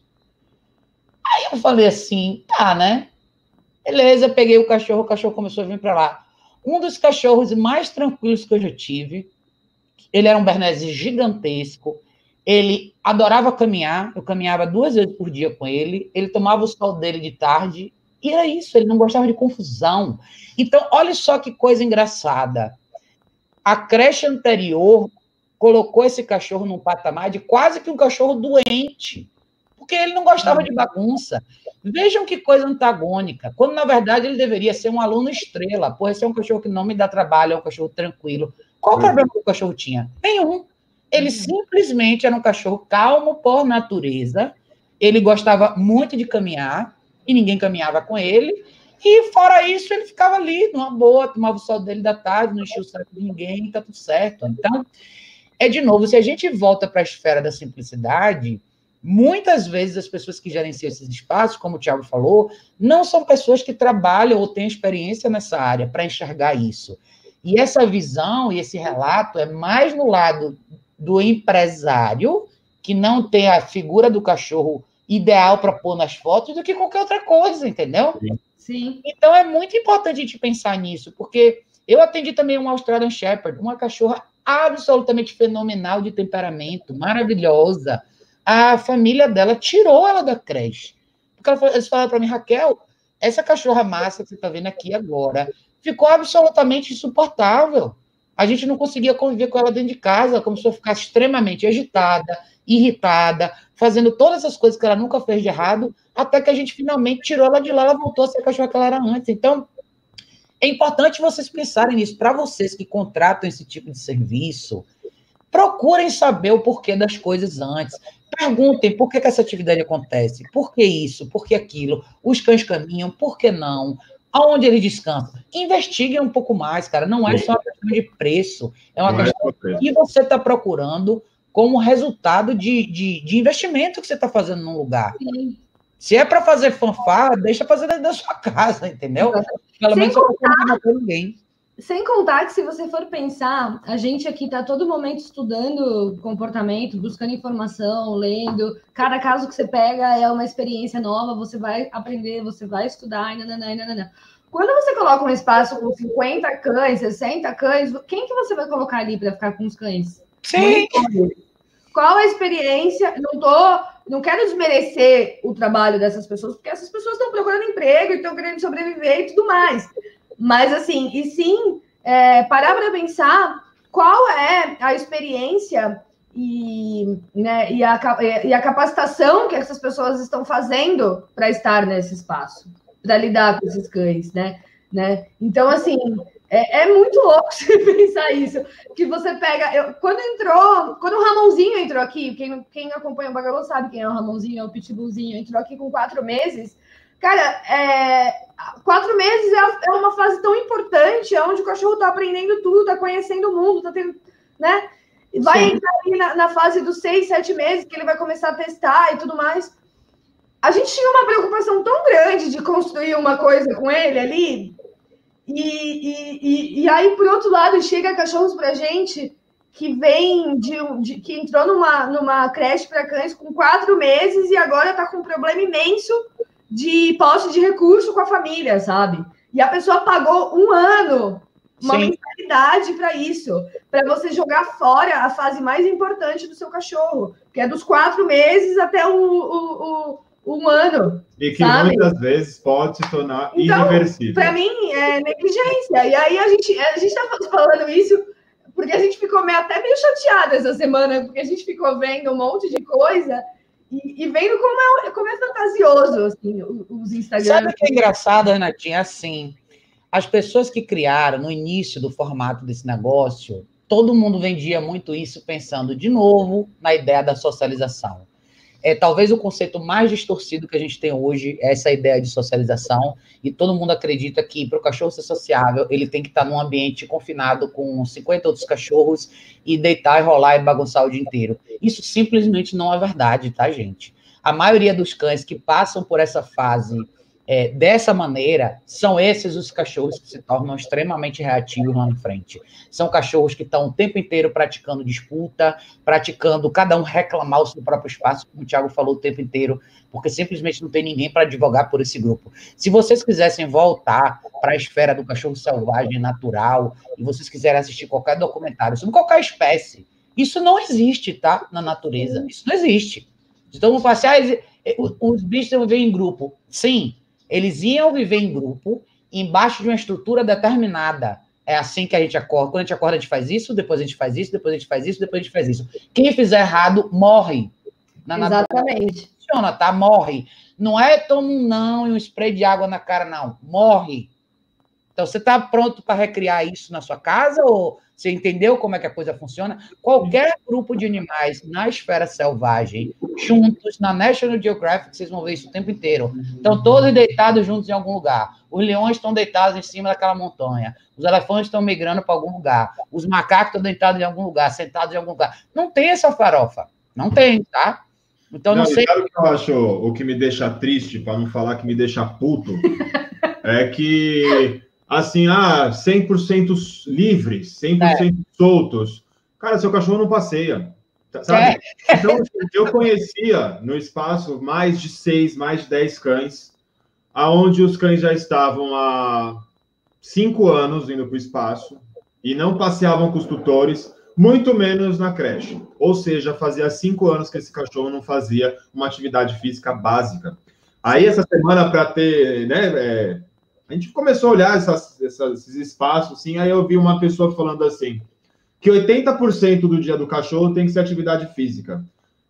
Aí eu falei assim, tá, né? Beleza, peguei o cachorro começou a vir para lá. Um dos cachorros mais tranquilos que eu já tive, ele era um Bernese gigantesco, ele adorava caminhar, eu caminhava 2 vezes por dia com ele, ele tomava o sol dele de tarde, e era isso, ele não gostava de confusão. Então, olha só que coisa engraçada. A creche anterior colocou esse cachorro num patamar de quase que um cachorro doente, porque ele não gostava de bagunça. Vejam que coisa antagônica, quando, na verdade, ele deveria ser um aluno estrela. Pô, esse é um cachorro que não me dá trabalho, é um cachorro tranquilo. Qual o problema que o cachorro tinha? Nenhum. Ele simplesmente era um cachorro calmo por natureza, ele gostava muito de caminhar, e ninguém caminhava com ele, e fora isso, ele ficava ali, numa boa, tomava o sol dele da tarde, não enchia o saco de ninguém, tá tudo certo. Então, de novo, se a gente volta para a esfera da simplicidade, muitas vezes as pessoas que gerenciam esses espaços, como o Thiago falou, não são pessoas que trabalham ou têm experiência nessa área para enxergar isso. E essa visão e esse relato é mais no lado do empresário, que não tem a figura do cachorro ideal para pôr nas fotos, do que qualquer outra coisa, entendeu? Sim. Então, é muito importante a gente pensar nisso, porque eu atendi também uma Australian Shepherd, uma cachorra absolutamente fenomenal de temperamento, maravilhosa. A família dela tirou ela da creche. Porque eles falaram para mim, Raquel, essa cachorra massa que você está vendo aqui agora ficou absolutamente insuportável. A gente não conseguia conviver com ela dentro de casa, ela começou a ficar extremamente agitada, irritada, fazendo todas as coisas que ela nunca fez de errado, até que a gente finalmente tirou ela de lá, ela voltou a ser a cachorra que ela era antes. Então, é importante vocês pensarem nisso. Para vocês que contratam esse tipo de serviço, Procurem saber o porquê das coisas antes. Perguntem por que essa atividade acontece, por que isso, por que aquilo, os cães caminham, por que não, aonde eles descansam. Investiguem um pouco mais, cara, não é só uma questão de preço, é uma questão do que você está procurando como resultado de investimento que você está fazendo num lugar. Sim. Se é para fazer fanfarra, deixa fazer dentro da sua casa, entendeu? Pelo menos não matar ninguém. Sem contar que, se você for pensar, a gente aqui está todo momento estudando comportamento, buscando informação, lendo. Cada caso que você pega é uma experiência nova, você vai aprender, você vai estudar, nananana. Quando você coloca um espaço com 50 cães, 60 cães, quem que você vai colocar ali para ficar com os cães? Sim. Qual a experiência? Não quero desmerecer o trabalho dessas pessoas, porque essas pessoas estão procurando emprego e estão querendo sobreviver e tudo mais. Mas, assim, e sim, parar para pensar qual é a experiência e a capacitação que essas pessoas estão fazendo para estar nesse espaço, para lidar com esses cães, né? Então, assim, é muito louco você pensar isso, que você pega... Quando o Ramonzinho entrou aqui, quem acompanha o Bagalu sabe quem é o Ramonzinho, é o Pitbullzinho, entrou aqui com 4 meses... Cara, 4 meses é uma fase tão importante, onde o cachorro está aprendendo tudo, está conhecendo o mundo, está tendo, né? Vai entrar ali na fase dos 6, 7 meses, que ele vai começar a testar e tudo mais. A gente tinha uma preocupação tão grande de construir uma coisa com ele ali, e aí, por outro lado, chega cachorros pra gente que vem que entrou numa creche para cães com 4 meses e agora está com um problema imenso de posse de recurso com a família, sabe? E a pessoa pagou 1 ano, uma mensalidade para isso, para você jogar fora a fase mais importante do seu cachorro, que é dos 4 mesis até o 1 ano. E que muitas vezes pode se tornar irreversível. Para mim, é negligência. E aí a gente está falando isso porque a gente ficou até meio chateada essa semana, porque a gente ficou vendo um monte de coisa... E vendo como é fantasioso, assim, os Instagrams. Sabe o que é engraçado, Renatinha? Assim, as pessoas que criaram no início do formato desse negócio, todo mundo vendia muito isso pensando, de novo, na ideia da socialização. Talvez o conceito mais distorcido que a gente tem hoje é essa ideia de socialização, e todo mundo acredita que para o cachorro ser sociável, ele tem que estar num ambiente confinado com 50 outros cachorros e deitar, e rolar e bagunçar o dia inteiro. Isso simplesmente não é verdade, tá, gente? A maioria dos cães que passam por essa fase dessa maneira, são esses os cachorros que se tornam extremamente reativos lá na frente. São cachorros que estão o tempo inteiro praticando disputa, praticando cada um reclamar o seu próprio espaço, como o Thiago falou o tempo inteiro, porque simplesmente não tem ninguém para advogar por esse grupo. Se vocês quisessem voltar para a esfera do cachorro selvagem natural, e vocês quiserem assistir qualquer documentário sobre qualquer espécie, isso não existe, tá? Na natureza. Isso não existe. Então, vamos passar, os bichos vão viver em grupo. Sim, eles iam viver em grupo, embaixo de uma estrutura determinada. É assim que a gente acorda. Quando a gente acorda, a gente faz isso, depois a gente faz isso, depois a gente faz isso, depois a gente faz isso. Quem fizer errado, morre. Exatamente. Funciona, tá? Morre. Não é toma um não e um spray de água na cara, não. Morre. Então, você está pronto para recriar isso na sua casa? Ou você entendeu como é que a coisa funciona? Qualquer grupo de animais na esfera selvagem, juntos, na National Geographic, vocês vão ver isso o tempo inteiro. Estão todos deitados juntos em algum lugar. Os leões estão deitados em cima daquela montanha. Os elefantes estão migrando para algum lugar. Os macacos estão deitados em algum lugar, sentados em algum lugar. Não tem essa farofa. Não tem, tá? Então, não sei... Sabe o que eu acho, o que me deixa triste, para não falar que me deixa puto, é que... Assim, 100% livres, 100% soltos. Cara, seu cachorro não passeia, sabe? Então, eu conhecia no espaço mais de 6, mais de 10 cães, aonde os cães já estavam há 5 anos indo para o espaço e não passeavam com os tutores, muito menos na creche. Ou seja, fazia 5 anos que esse cachorro não fazia uma atividade física básica. Aí, essa semana, para ter, né... A gente começou a olhar esses espaços, assim, aí eu vi uma pessoa falando assim, que 80% do dia do cachorro tem que ser atividade física.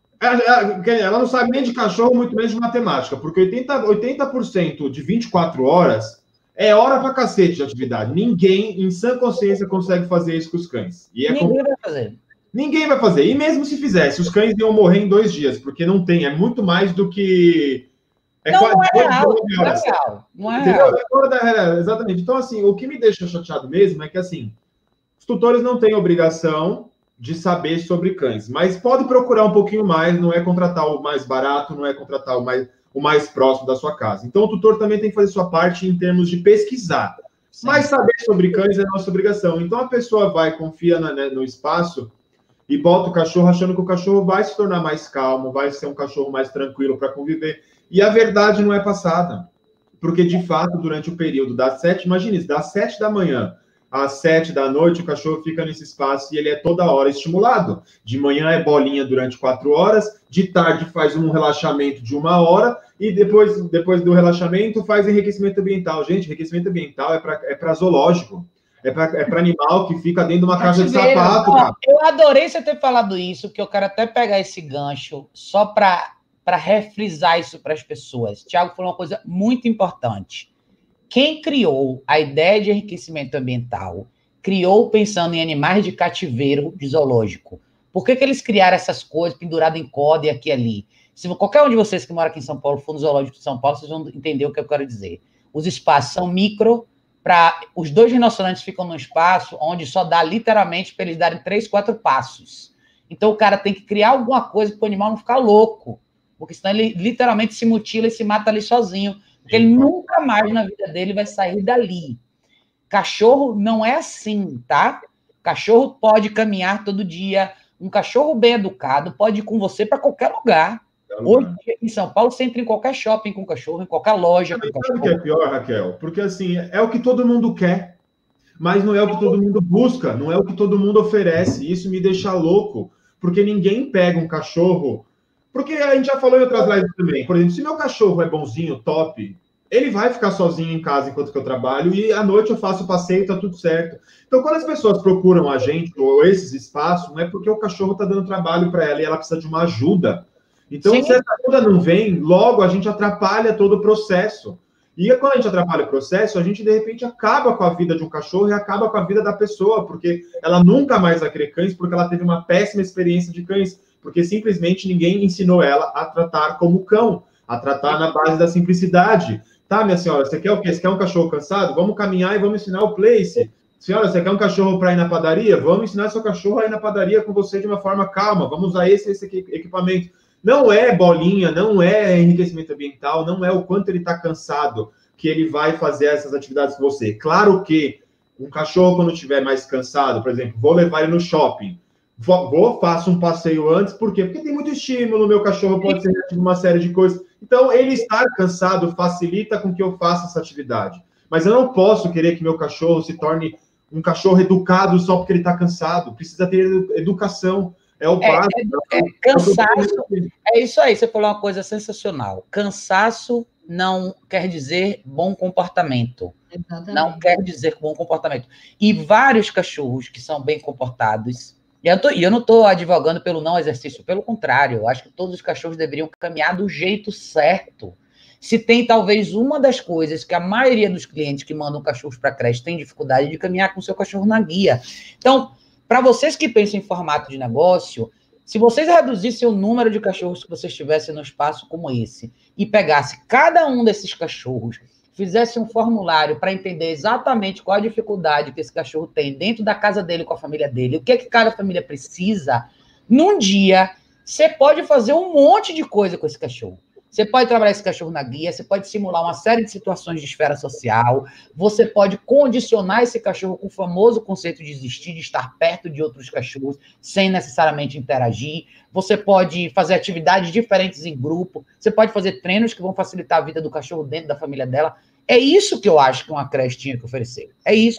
Ela não sabe nem de cachorro, muito menos de matemática, porque 80% de 24 horas é hora pra cacete de atividade. Ninguém, em sã consciência, consegue fazer isso com os cães. E Ninguém vai fazer. Ninguém vai fazer. E mesmo se fizesse, os cães iam morrer em 2 dias, porque não tem. É muito mais do que... Não é real. Não é real. Não é real. É fora da realidade, exatamente. Então, assim, o que me deixa chateado mesmo é que, assim, os tutores não têm obrigação de saber sobre cães, mas pode procurar um pouquinho mais, não é contratar o mais barato, não é contratar o mais próximo da sua casa. Então, o tutor também tem que fazer sua parte em termos de pesquisar. Sim. Mas saber sobre cães é nossa obrigação. Então, a pessoa vai, confia no espaço e bota o cachorro achando que o cachorro vai se tornar mais calmo, vai ser um cachorro mais tranquilo para conviver. E a verdade não é passada. Porque, de fato, durante o período das 7, imagine isso, das 7 da manhã às 7 da noite, o cachorro fica nesse espaço e ele é toda hora estimulado. De manhã é bolinha durante 4 horas, de tarde faz um relaxamento de 1 hora e depois do relaxamento faz enriquecimento ambiental. Gente, enriquecimento ambiental é para zoológico. É para animal que fica dentro de uma caixa de sapato, cara. Eu adorei você ter falado isso, que eu quero até pegar esse gancho só para refrisar isso para as pessoas. Tiago falou uma coisa muito importante. Quem criou a ideia de enriquecimento ambiental criou pensando em animais de cativeiro de zoológico. Por que eles criaram essas coisas penduradas em corda e aqui e ali? Se qualquer um de vocês que mora aqui em São Paulo for no zoológico de São Paulo, vocês vão entender o que eu quero dizer. Os espaços são micro, os 2 rinocerontes ficam num espaço onde só dá literalmente para eles darem 3, 4 passos. Então o cara tem que criar alguma coisa para o animal não ficar louco, porque senão ele literalmente se mutila e se mata ali sozinho, porque ele nunca mais na vida dele vai sair dali. Cachorro não é assim, tá? Cachorro pode caminhar todo dia, um cachorro bem educado pode ir com você para qualquer lugar. Hoje, em São Paulo, você entra em qualquer shopping com cachorro, em qualquer loja com cachorro. Sabe o que é pior, Raquel? Porque, assim, é o que todo mundo quer, mas não é o que todo mundo busca, não é o que todo mundo oferece. Isso me deixa louco, porque ninguém pega um cachorro... Porque a gente já falou em outras lives também. Por exemplo, se meu cachorro é bonzinho, top, ele vai ficar sozinho em casa enquanto que eu trabalho e à noite eu faço o passeio, tá tudo certo. Então, quando as pessoas procuram a gente ou esses espaços, não é porque o cachorro tá dando trabalho para ela e ela precisa de uma ajuda. Então, Sim. Se essa ajuda não vem, logo a gente atrapalha todo o processo. E quando a gente atrapalha o processo, a gente, de repente, acaba com a vida de um cachorro e acaba com a vida da pessoa, porque ela nunca mais vai querer cães, porque ela teve uma péssima experiência de cães, porque simplesmente ninguém ensinou ela a tratar como cão, a tratar na base da simplicidade. Tá, minha senhora, você quer o quê? Você quer um cachorro cansado? Vamos caminhar e vamos ensinar o place. Senhora, você quer um cachorro para ir na padaria? Vamos ensinar seu cachorro a ir na padaria com você de uma forma calma. Vamos usar esse equipamento. Não é bolinha, não é enriquecimento ambiental, não é o quanto ele está cansado que ele vai fazer essas atividades com você. Claro que um cachorro, quando estiver mais cansado, por exemplo, vou levar ele no shopping, faço um passeio antes, por quê? Porque tem muito estímulo, meu cachorro pode ser reativo a uma série de coisas. Então, ele estar cansado facilita com que eu faça essa atividade. Mas eu não posso querer que meu cachorro se torne um cachorro educado só porque ele está cansado. Precisa ter educação. É o básico. Cansaço. É isso aí, você falou uma coisa sensacional. Cansaço não quer dizer bom comportamento. Exatamente. Não quer dizer bom comportamento. E vários cachorros que são bem comportados, e eu não estou advogando pelo não exercício, pelo contrário, eu acho que todos os cachorros deveriam caminhar do jeito certo. Se tem talvez uma das coisas que a maioria dos clientes que mandam cachorros para creche tem dificuldade de caminhar com o seu cachorro na guia. Então, para vocês que pensam em formato de negócio, se vocês reduzissem o número de cachorros que vocês tivessem num espaço como esse e pegasse cada um desses cachorros, fizesse um formulário para entender exatamente qual a dificuldade que esse cachorro tem dentro da casa dele com a família dele, o que é que cada família precisa, num dia, você pode fazer um monte de coisa com esse cachorro. Você pode trabalhar esse cachorro na guia, você pode simular uma série de situações de esfera social, você pode condicionar esse cachorro com o famoso conceito de existir, de estar perto de outros cachorros, sem necessariamente interagir. Você pode fazer atividades diferentes em grupo, você pode fazer treinos que vão facilitar a vida do cachorro dentro da família dela. É isso que eu acho que uma creche tinha que oferecer. É isso.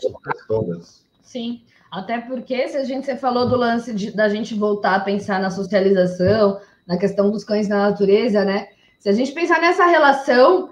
Sim. Até porque, você falou do lance da gente voltar a pensar na socialização, na questão dos cães na natureza, né? Se a gente pensar nessa relação,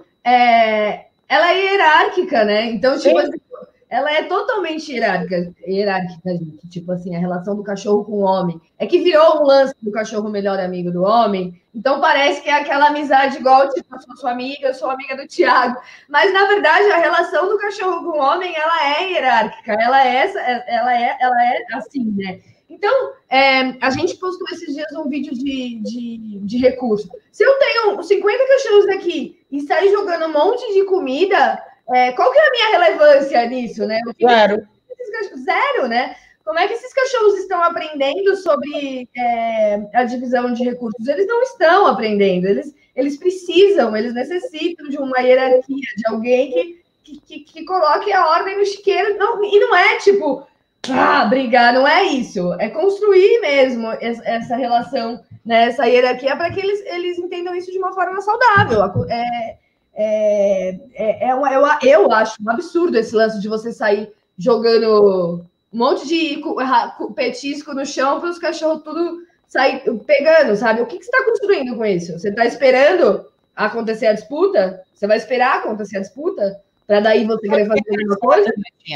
ela é hierárquica, né? Então, tipo assim, ela é totalmente hierárquica, gente. Tipo assim, a relação do cachorro com o homem. É que virou um lance do cachorro melhor amigo do homem. Então, parece que é aquela amizade igual, tipo, eu sou sua amiga, eu sou amiga do Thiago. Mas, na verdade, a relação do cachorro com o homem, ela é hierárquica. Ela é assim, né? Então, a gente postou esses dias um vídeo de recurso. Se eu tenho 50 cachorros aqui e sair jogando um monte de comida, qual que é a minha relevância nisso, né? Zero, né? Como é que esses cachorros estão aprendendo sobre a divisão de recursos? Eles não estão aprendendo, eles precisam, eles necessitam de uma hierarquia, de alguém que coloque a ordem no chiqueiro. Não, e não é tipo, brigar, não é isso. É construir mesmo essa relação, né, essa hierarquia, para que eles entendam isso de uma forma saudável. Eu acho um absurdo esse lance de você sair jogando um monte de petisco no chão para os cachorros tudo sair pegando, sabe? O que você está construindo com isso? Você está esperando acontecer a disputa? Você vai esperar acontecer a disputa para daí você querer fazer alguma coisa?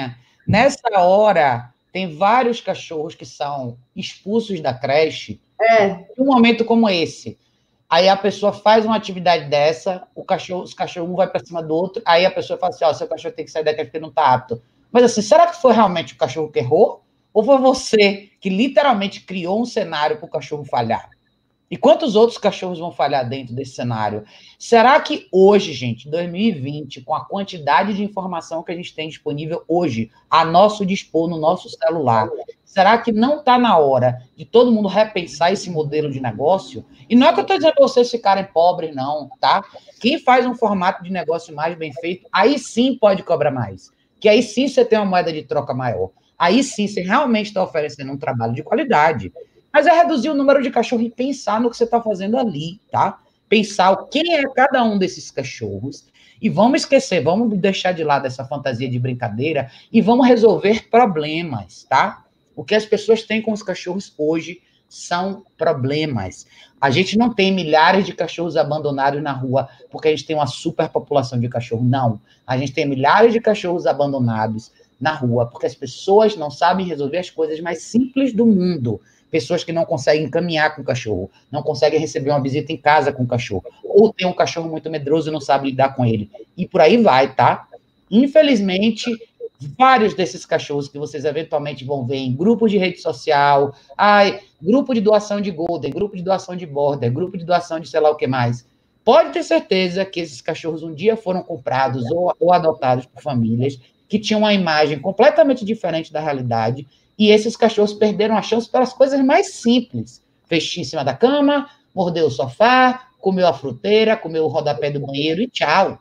Nessa hora, tem vários cachorros que são expulsos da creche em um momento como esse. Aí a pessoa faz uma atividade dessa, os cachorros um vai para cima do outro, aí a pessoa fala assim, seu cachorro tem que sair da creche porque não está apto. Mas assim, será que foi realmente o cachorro que errou? Ou foi você que literalmente criou um cenário para o cachorro falhar? E quantos outros cachorros vão falhar dentro desse cenário? Será que hoje, gente, 2020, com a quantidade de informação que a gente tem disponível hoje, a nosso dispor no nosso celular, será que não está na hora de todo mundo repensar esse modelo de negócio? E não é que eu estou dizendo para vocês ficarem pobres, não, tá? Quem faz um formato de negócio mais bem feito, aí sim pode cobrar mais. Que aí sim você tem uma moeda de troca maior. Aí sim você realmente está oferecendo um trabalho de qualidade. Mas é reduzir o número de cachorros e pensar no que você está fazendo ali, tá? Pensar quem é cada um desses cachorros. E vamos esquecer, vamos deixar de lado essa fantasia de brincadeira e vamos resolver problemas, tá? O que as pessoas têm com os cachorros hoje são problemas. A gente não tem milhares de cachorros abandonados na rua porque a gente tem uma superpopulação de cachorro. Não. A gente tem milhares de cachorros abandonados na rua porque as pessoas não sabem resolver as coisas mais simples do mundo. Pessoas que não conseguem caminhar com o cachorro, não conseguem receber uma visita em casa com o cachorro, ou tem um cachorro muito medroso e não sabe lidar com ele. E por aí vai, tá? Infelizmente, vários desses cachorros que vocês eventualmente vão ver em grupo de rede social, grupo de doação de Golden, grupo de doação de Border, grupo de doação de sei lá o que mais. Pode ter certeza que esses cachorros um dia foram comprados ou adotados por famílias que tinham uma imagem completamente diferente da realidade. E esses cachorros perderam a chance pelas coisas mais simples. Fez em cima da cama, mordeu o sofá, comeu a fruteira, comeu o rodapé do banheiro e tchau.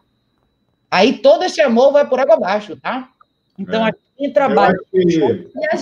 Aí todo esse amor vai por água abaixo, tá? Então, aqui em trabalho... E a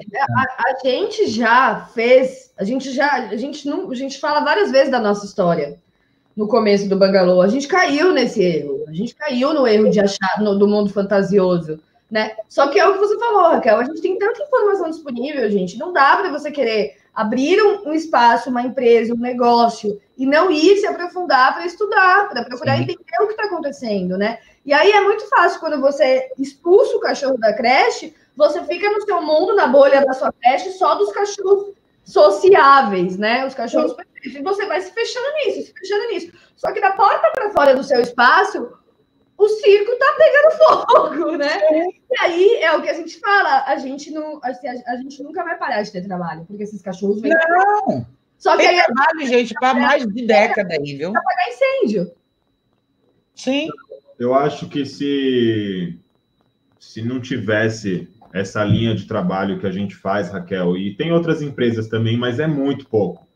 gente já fez... A gente fala várias vezes da nossa história no começo do Bangalô. A gente caiu nesse erro. A gente caiu no erro de achar do mundo fantasioso. Né? Só que é o que você falou, Raquel, a gente tem tanta informação disponível, gente, não dá para você querer abrir um espaço, uma empresa, um negócio, e não ir se aprofundar para estudar, para procurar entender o que está acontecendo, né? E aí é muito fácil, quando você expulsa o cachorro da creche, você fica no seu mundo, na bolha da sua creche, só dos cachorros sociáveis, né? Os cachorros perfeitos. E você vai se fechando nisso. Só que da porta para fora do seu espaço, o circo tá pegando fogo, né? E aí é o que a gente fala, a gente nunca vai parar de ter trabalho, porque esses cachorros vêm... Não! Só que tem trabalho, gente, para mais de década aí, viu? Para apagar incêndio. Sim. Eu acho que se não tivesse essa linha de trabalho que a gente faz, Raquel, e tem outras empresas também, mas é muito pouco.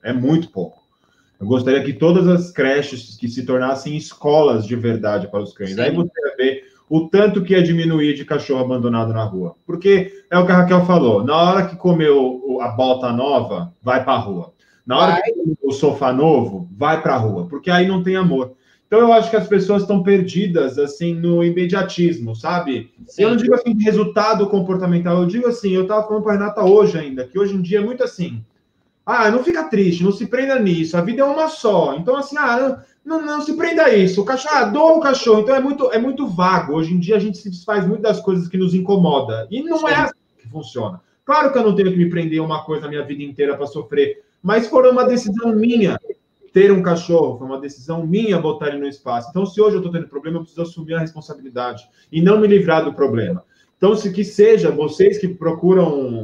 Eu gostaria que todas as creches que se tornassem escolas de verdade para os cães. Sim. Aí você vai ver o tanto que ia diminuir de cachorro abandonado na rua. Porque é o que a Raquel falou, na hora que comeu a bota nova, vai para a rua. Na hora que comeu o sofá novo, vai para a rua. Porque aí não tem amor. Então, eu acho que as pessoas estão perdidas, assim, no imediatismo, sabe? Sim. Eu não digo, assim, de resultado comportamental. Eu digo, assim, eu estava falando para a Renata hoje ainda, que hoje em dia é muito assim... não fica triste, não se prenda nisso, a vida é uma só. Então, assim, não se prenda a isso. O cachorro, doa o cachorro. Então, é muito vago. Hoje em dia, a gente se desfaz muito das coisas que nos incomoda. E não é assim que funciona. Claro que eu não tenho que me prender a uma coisa a minha vida inteira para sofrer, mas foi uma decisão minha ter um cachorro, foi uma decisão minha botar ele no espaço. Então, se hoje eu estou tendo problema, eu preciso assumir a responsabilidade e não me livrar do problema. Então, que seja vocês que procuram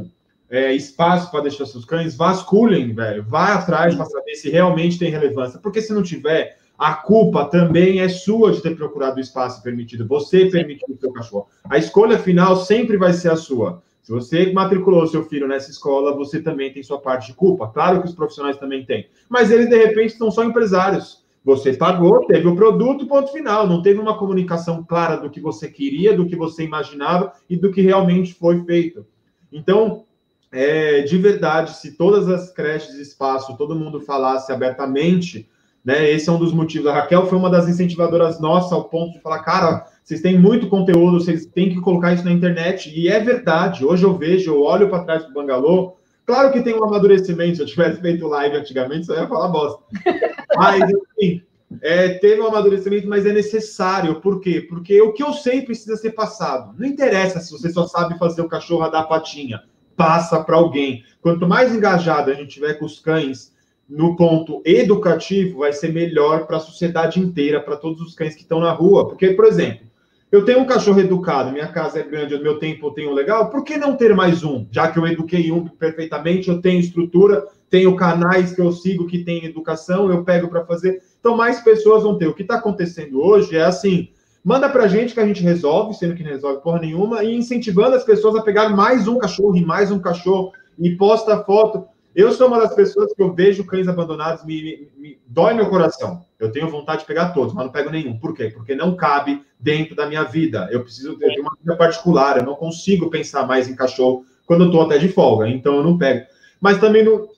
espaço para deixar seus cães, vasculhem, velho. Vá atrás para saber se realmente tem relevância. Porque se não tiver, a culpa também é sua de ter procurado o espaço permitido. Você permitiu o seu cachorro. A escolha final sempre vai ser a sua. Se você matriculou seu filho nessa escola, você também tem sua parte de culpa. Claro que os profissionais também têm. Mas eles, de repente, são só empresários. Você pagou, teve o produto, ponto final. Não teve uma comunicação clara do que você queria, do que você imaginava e do que realmente foi feito. Então, de verdade, se todas as creches de espaço, todo mundo falasse abertamente, né, esse é um dos motivos. A Raquel foi uma das incentivadoras nossas ao ponto de falar, cara, vocês têm muito conteúdo, vocês têm que colocar isso na internet. E é verdade. Hoje eu vejo, eu olho para trás do Bangalô. Claro que tem um amadurecimento. Se eu tivesse feito live antigamente, só ia falar bosta. Mas, enfim, teve um amadurecimento, mas é necessário. Por quê? Porque o que eu sei precisa ser passado. Não interessa se você só sabe fazer o cachorro dar patinha. Passa para alguém. Quanto mais engajado a gente tiver com os cães no ponto educativo, vai ser melhor para a sociedade inteira, para todos os cães que estão na rua. Porque, por exemplo, eu tenho um cachorro educado, minha casa é grande, o meu tempo eu tenho legal, por que não ter mais um? Já que eu eduquei um perfeitamente, eu tenho estrutura, tenho canais que eu sigo que tem educação, eu pego para fazer. Então, mais pessoas vão ter. O que está acontecendo hoje é assim, manda pra gente que a gente resolve, sendo que não resolve porra nenhuma, e incentivando as pessoas a pegar mais um cachorro e mais um cachorro, e posta foto. Eu sou uma das pessoas que eu vejo cães abandonados, me dói meu coração. Eu tenho vontade de pegar todos, mas não pego nenhum. Por quê? Porque não cabe dentro da minha vida. Eu preciso ter uma vida particular, eu não consigo pensar mais em cachorro quando eu estou até de folga, então eu não pego. Mas também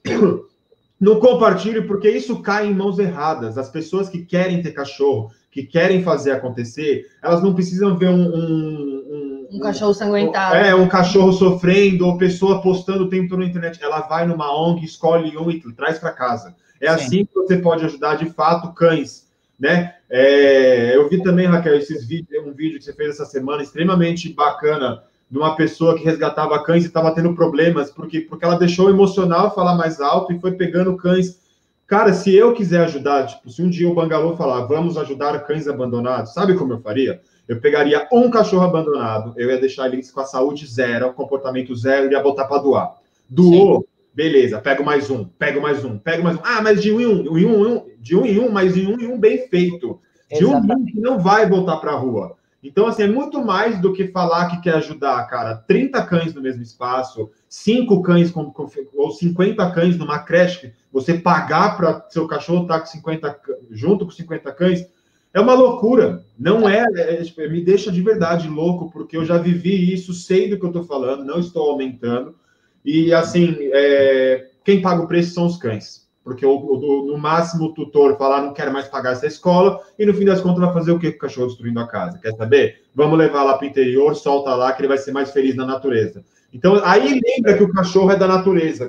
não compartilho, porque isso cai em mãos erradas. As pessoas que querem ter cachorro, que querem fazer acontecer, elas não precisam ver um cachorro sanguentado. Um cachorro sofrendo, ou pessoa postando o tempo todo na internet. Ela vai numa ONG, escolhe um e traz para casa. É assim que você pode ajudar, de fato, cães, né? Eu vi também, Raquel, um vídeo que você fez essa semana, extremamente bacana, de uma pessoa que resgatava cães e estava tendo problemas, porque ela deixou o emocional falar mais alto e foi pegando cães. Cara, se eu quiser ajudar, tipo, se um dia o Bangalô falar, vamos ajudar cães abandonados, sabe como eu faria? Eu pegaria um cachorro abandonado, eu ia deixar ele com a saúde zero, comportamento zero, e ia botar para doar. Doou, sim. Beleza, pego mais um. Ah, mas de um em um, mas de um em um bem feito. De exatamente. Um que não vai voltar para a rua. Então, assim, é muito mais do que falar que quer ajudar, cara. 30 cães no mesmo espaço, 5 cães ou 50 cães numa creche, você pagar para seu cachorro estar com 50, junto com 50 cães, é uma loucura. Não me deixa de verdade louco, porque eu já vivi isso, sei do que eu estou falando, não estou aumentando. E, assim, quem paga o preço são os cães. Porque no máximo o tutor falar, não quero mais pagar essa escola, e no fim das contas vai fazer o quê com o cachorro destruindo a casa? Quer saber? Vamos levar lá para o interior, solta lá, que ele vai ser mais feliz na natureza. Então, aí lembra que o cachorro é da natureza.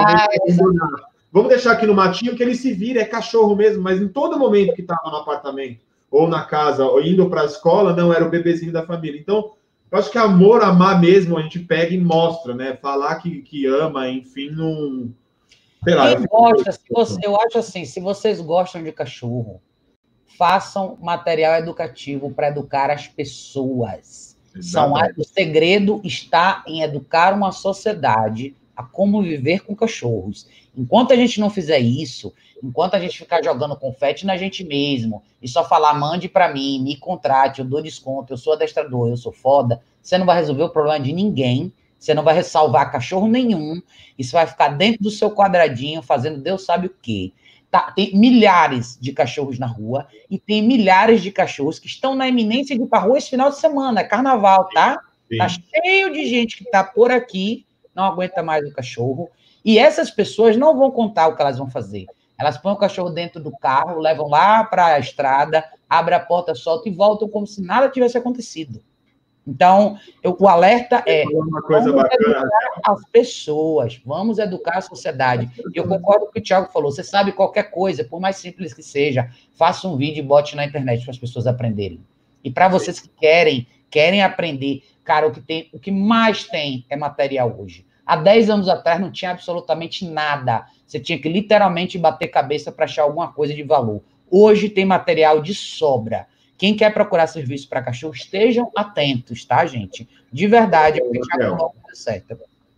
Vamos deixar aqui no matinho que ele se vira, é cachorro mesmo, mas em todo momento que estava no apartamento, ou na casa, ou indo para a escola, não era o bebezinho da família. Então, eu acho que amar mesmo, a gente pega e mostra, né? Falar que ama, enfim, não... Quem gosta, eu acho assim, se vocês gostam de cachorro, façam material educativo para educar as pessoas. O segredo está em educar uma sociedade a como viver com cachorros. Enquanto a gente não fizer isso, enquanto a gente ficar jogando confete na gente mesmo, e só falar, mande para mim, me contrate, eu dou desconto, eu sou adestrador, eu sou foda, você não vai resolver o problema de ninguém. Você não vai salvar cachorro nenhum, e você vai ficar dentro do seu quadradinho fazendo Deus sabe o quê. Tá, tem milhares de cachorros na rua, e tem milhares de cachorros que estão na iminência de ir para a rua esse final de semana, é carnaval, tá? Sim. Tá cheio de gente que tá por aqui, não aguenta mais o cachorro, e essas pessoas não vão contar o que elas vão fazer. Elas põem o cachorro dentro do carro, levam lá para a estrada, abrem a porta, soltam e voltam como se nada tivesse acontecido. Então, o alerta uma coisa vamos bacana. Educar as pessoas, vamos educar a sociedade. E eu concordo com o que o Thiago falou, você sabe qualquer coisa, por mais simples que seja, faça um vídeo e bote na internet para as pessoas aprenderem. E para vocês que querem aprender, cara, o que mais tem é material hoje. Há 10 anos atrás não tinha absolutamente nada. Você tinha que literalmente bater cabeça para achar alguma coisa de valor. Hoje tem material de sobra. Quem quer procurar serviço para cachorro, estejam atentos, tá, gente? De verdade, é o que o Thiago falou certo.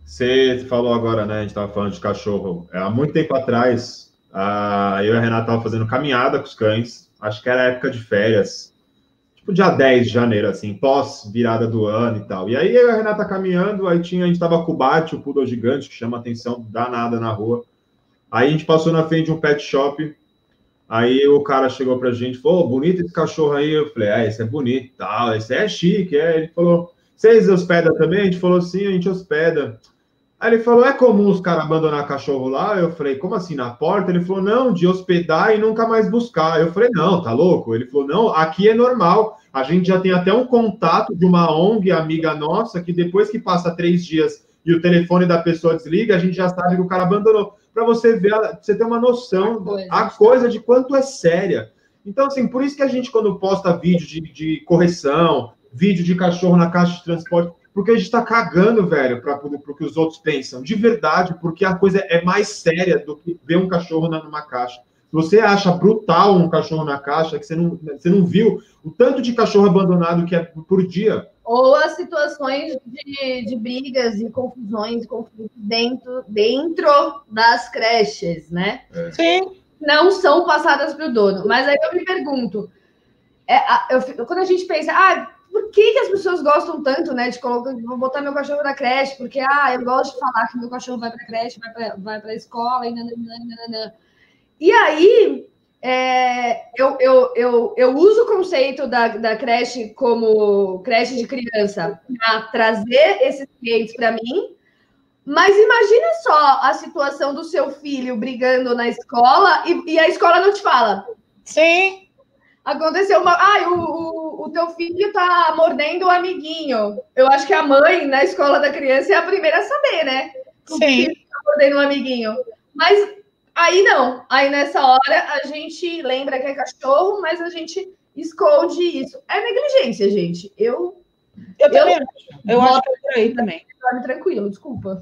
Você falou agora, né? A gente estava falando de cachorro. Há muito tempo atrás, eu e a Renata estavam fazendo caminhada com os cães. Acho que era época de férias. Tipo, dia 10 de janeiro, assim, pós-virada do ano e tal. E aí eu e a Renata caminhando, aí a gente estava com o Bart, o poodle gigante, que chama atenção danada na rua. Aí a gente passou na frente de um pet shop. Aí o cara chegou pra gente e falou, bonito esse cachorro aí. Eu falei, esse é bonito e tal, esse é chique. Ele falou, vocês hospedam também? A gente falou, sim, a gente hospeda. Aí ele falou, é comum os caras abandonar cachorro lá? Eu falei, como assim, na porta? Ele falou, não, de hospedar e nunca mais buscar. Eu falei, não, tá louco? Ele falou, não, aqui é normal. A gente já tem até um contato de uma ONG, amiga nossa, que depois que passa 3 dias e o telefone da pessoa desliga, a gente já sabe que o cara abandonou. Para você ver, pra você ter uma noção, a coisa de quanto é séria. Então, assim, por isso que a gente, quando posta vídeo de correção, vídeo de cachorro na caixa de transporte, porque a gente está cagando, velho, para o que os outros pensam. De verdade, porque a coisa é mais séria do que ver um cachorro numa caixa. Se você acha brutal um cachorro na caixa, que você não viu o tanto de cachorro abandonado que é por dia. Ou as situações de brigas e confusões, conflitos dentro das creches, né? Sim. Não são passadas para o dono. Mas aí eu me pergunto, quando a gente pensa, por que as pessoas gostam tanto, né, de vou botar meu cachorro na creche? Porque, eu gosto de falar que meu cachorro vai para a creche, vai para a escola, e nananana. E aí, eu uso o conceito da creche como creche de criança para trazer esses clientes para mim, mas imagina só a situação do seu filho brigando na escola e a escola não te fala. Sim. Aconteceu o teu filho tá mordendo o amiguinho. Eu acho que a mãe, na escola da criança, é a primeira a saber, né? Sim. O filho tá mordendo o amiguinho. Mas aí não. Aí nessa hora a gente lembra que é cachorro, mas a gente esconde isso. É negligência, gente. Eu também acho. Eu acho que é por aí também. Dorme tranquilo, desculpa.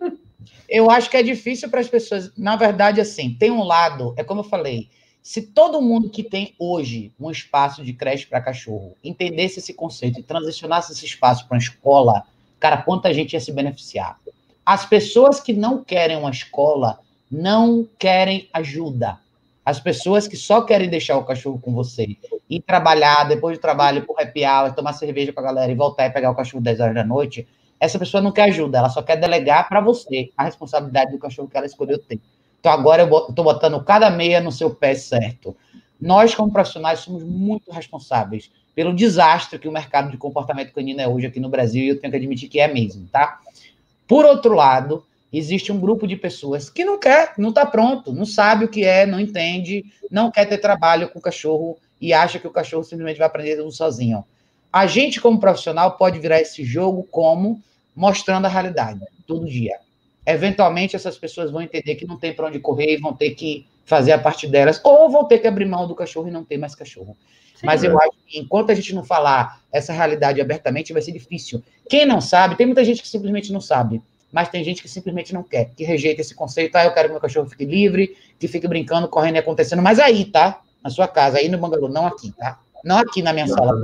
Eu acho que é difícil para as pessoas. Na verdade, assim, tem um lado, é como eu falei, se todo mundo que tem hoje um espaço de creche para cachorro entendesse esse conceito e transicionasse esse espaço para uma escola, cara, quanta gente ia se beneficiar. As pessoas que não querem uma escola não querem ajuda. As pessoas que só querem deixar o cachorro com você e trabalhar, depois do trabalho, por happy hour, tomar cerveja com a galera e voltar e pegar o cachorro 10 horas da noite, essa pessoa não quer ajuda, ela só quer delegar para você a responsabilidade do cachorro que ela escolheu ter. Então, agora eu estou botando cada meia no seu pé certo. Nós, como profissionais, somos muito responsáveis pelo desastre que o mercado de comportamento canino é hoje aqui no Brasil, e eu tenho que admitir que é mesmo, tá? Por outro lado, existe um grupo de pessoas que não quer, não está pronto, não sabe o que é, não entende, não quer ter trabalho com o cachorro e acha que o cachorro simplesmente vai aprender tudo sozinho. A gente, como profissional, pode virar esse jogo como mostrando a realidade, todo dia. Eventualmente, essas pessoas vão entender que não tem para onde correr e vão ter que fazer a parte delas, ou vão ter que abrir mão do cachorro e não ter mais cachorro. Sim, mas eu acho que enquanto a gente não falar essa realidade abertamente, vai ser difícil. Quem não sabe, tem muita gente que simplesmente não sabe, mas tem gente que simplesmente não quer, que rejeita esse conceito, eu quero que meu cachorro fique livre, que fique brincando, correndo e acontecendo, mas aí, tá? Na sua casa, aí no bangalô, não aqui, tá? Não aqui na minha sala.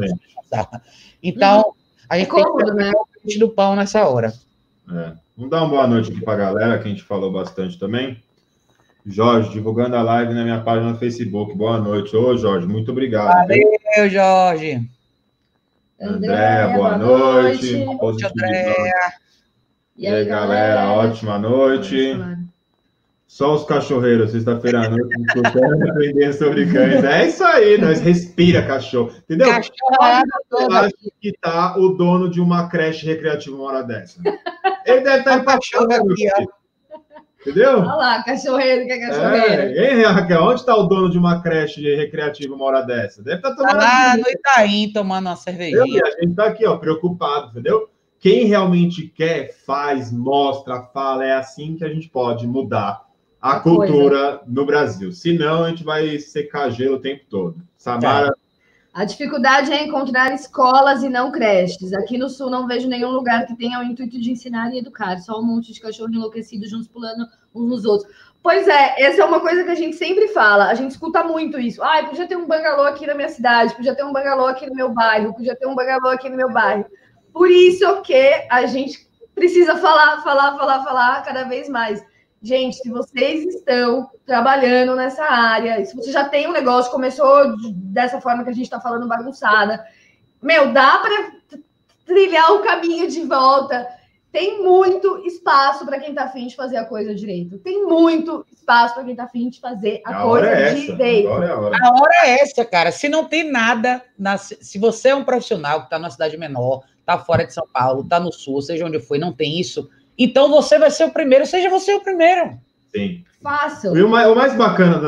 Então, a gente tem que ter o peixe do pão nessa hora. Vamos dar uma boa noite aqui para a galera, que a gente falou bastante também. Jorge, divulgando a live na minha página no Facebook. Boa noite. Ô, Jorge, muito obrigado. Valeu, Jorge. Andréa, boa noite. Andréa. E aí, galera, ótima noite. Só os cachorreiros, sexta-feira à noite, discutindo, aprendendo sobre cães. É isso aí, nós respira cachorro. Entendeu? Eu acho que tá o dono de uma creche recreativa uma hora dessa. Ele deve estar empachando aqui, ó. Entendeu? Olha lá, cachorreiro que é cachorreiro. Hein, Raquel? Onde está o dono de uma creche recreativa uma hora dessa? Deve estar tomando. Lá no Itaim, tomando uma cervejinha. A gente está aqui, ó, preocupado, entendeu? Quem realmente quer, faz, mostra, fala. É assim que a gente pode mudar a cultura no Brasil. Senão, a gente vai secar gelo o tempo todo. Samara. A dificuldade é encontrar escolas e não creches. Aqui no Sul não vejo nenhum lugar que tenha o intuito de ensinar e educar. Só um monte de cachorro enlouquecido juntos pulando uns nos outros. Pois é, essa é uma coisa que a gente sempre fala. A gente escuta muito isso. Podia ter um bangalô aqui na minha cidade, podia ter um bangalô aqui no meu bairro, podia ter um bangalô aqui no meu bairro. Por isso que a gente precisa falar cada vez mais. Gente, se vocês estão trabalhando nessa área, se você já tem um negócio, começou dessa forma que a gente está falando bagunçada, dá para trilhar o caminho de volta. Tem muito espaço para quem está afim de fazer a coisa direito. Tem muito espaço para quem está afim de fazer a coisa direito. A hora é essa, cara. Se não tem nada, se você é um profissional que está numa cidade menor, está fora de São Paulo, está no Sul, seja onde for, não tem isso, então você vai ser o primeiro, seja você o primeiro. Sim. Fácil. E o mais bacana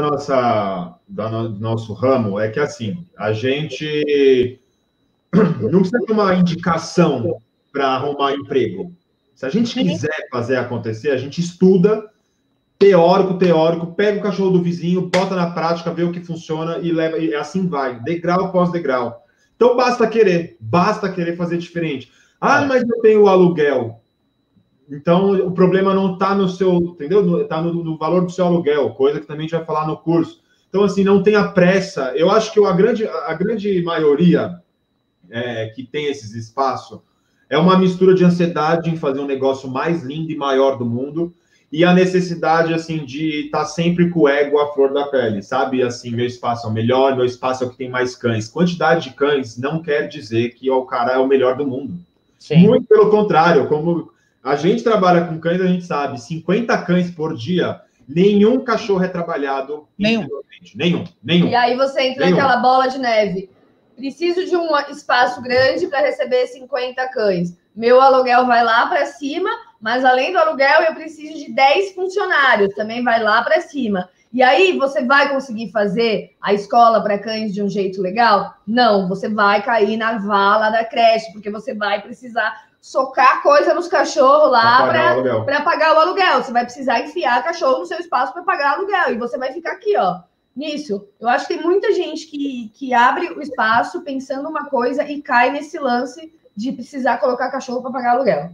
do nosso ramo é que, assim, a gente não precisa ter uma indicação para arrumar emprego. Se a gente quiser fazer acontecer, a gente estuda, teórico, pega o cachorro do vizinho, bota na prática, vê o que funciona e leva, e assim vai, degrau após degrau. Então basta querer fazer diferente. Ah, mas eu tenho o aluguel. Então, o problema não está no seu, entendeu? Está no valor do seu aluguel, coisa que também a gente vai falar no curso. Então, assim, não tenha pressa. Eu acho que a grande maioria que tem esses espaços é uma mistura de ansiedade em fazer um negócio mais lindo e maior do mundo e a necessidade, assim, de estar sempre com o ego à flor da pele, sabe? Assim, meu espaço é o melhor, meu espaço é o que tem mais cães. Quantidade de cães não quer dizer que o cara é o melhor do mundo. Sim. Muito pelo contrário, como a gente trabalha com cães, a gente sabe, 50 cães por dia, nenhum cachorro é trabalhado. Nenhum. E aí você entra naquela bola de neve. Preciso de um espaço grande para receber 50 cães. Meu aluguel vai lá para cima, mas além do aluguel, eu preciso de 10 funcionários, também vai lá para cima. E aí, você vai conseguir fazer a escola para cães de um jeito legal? Não, você vai cair na vala da creche, porque você vai precisar socar coisa nos cachorros lá para pagar o aluguel. Você vai precisar enfiar cachorro no seu espaço para pagar o aluguel. E você vai ficar aqui, ó, nisso. Eu acho que tem muita gente que abre o espaço pensando uma coisa e cai nesse lance de precisar colocar cachorro para pagar aluguel.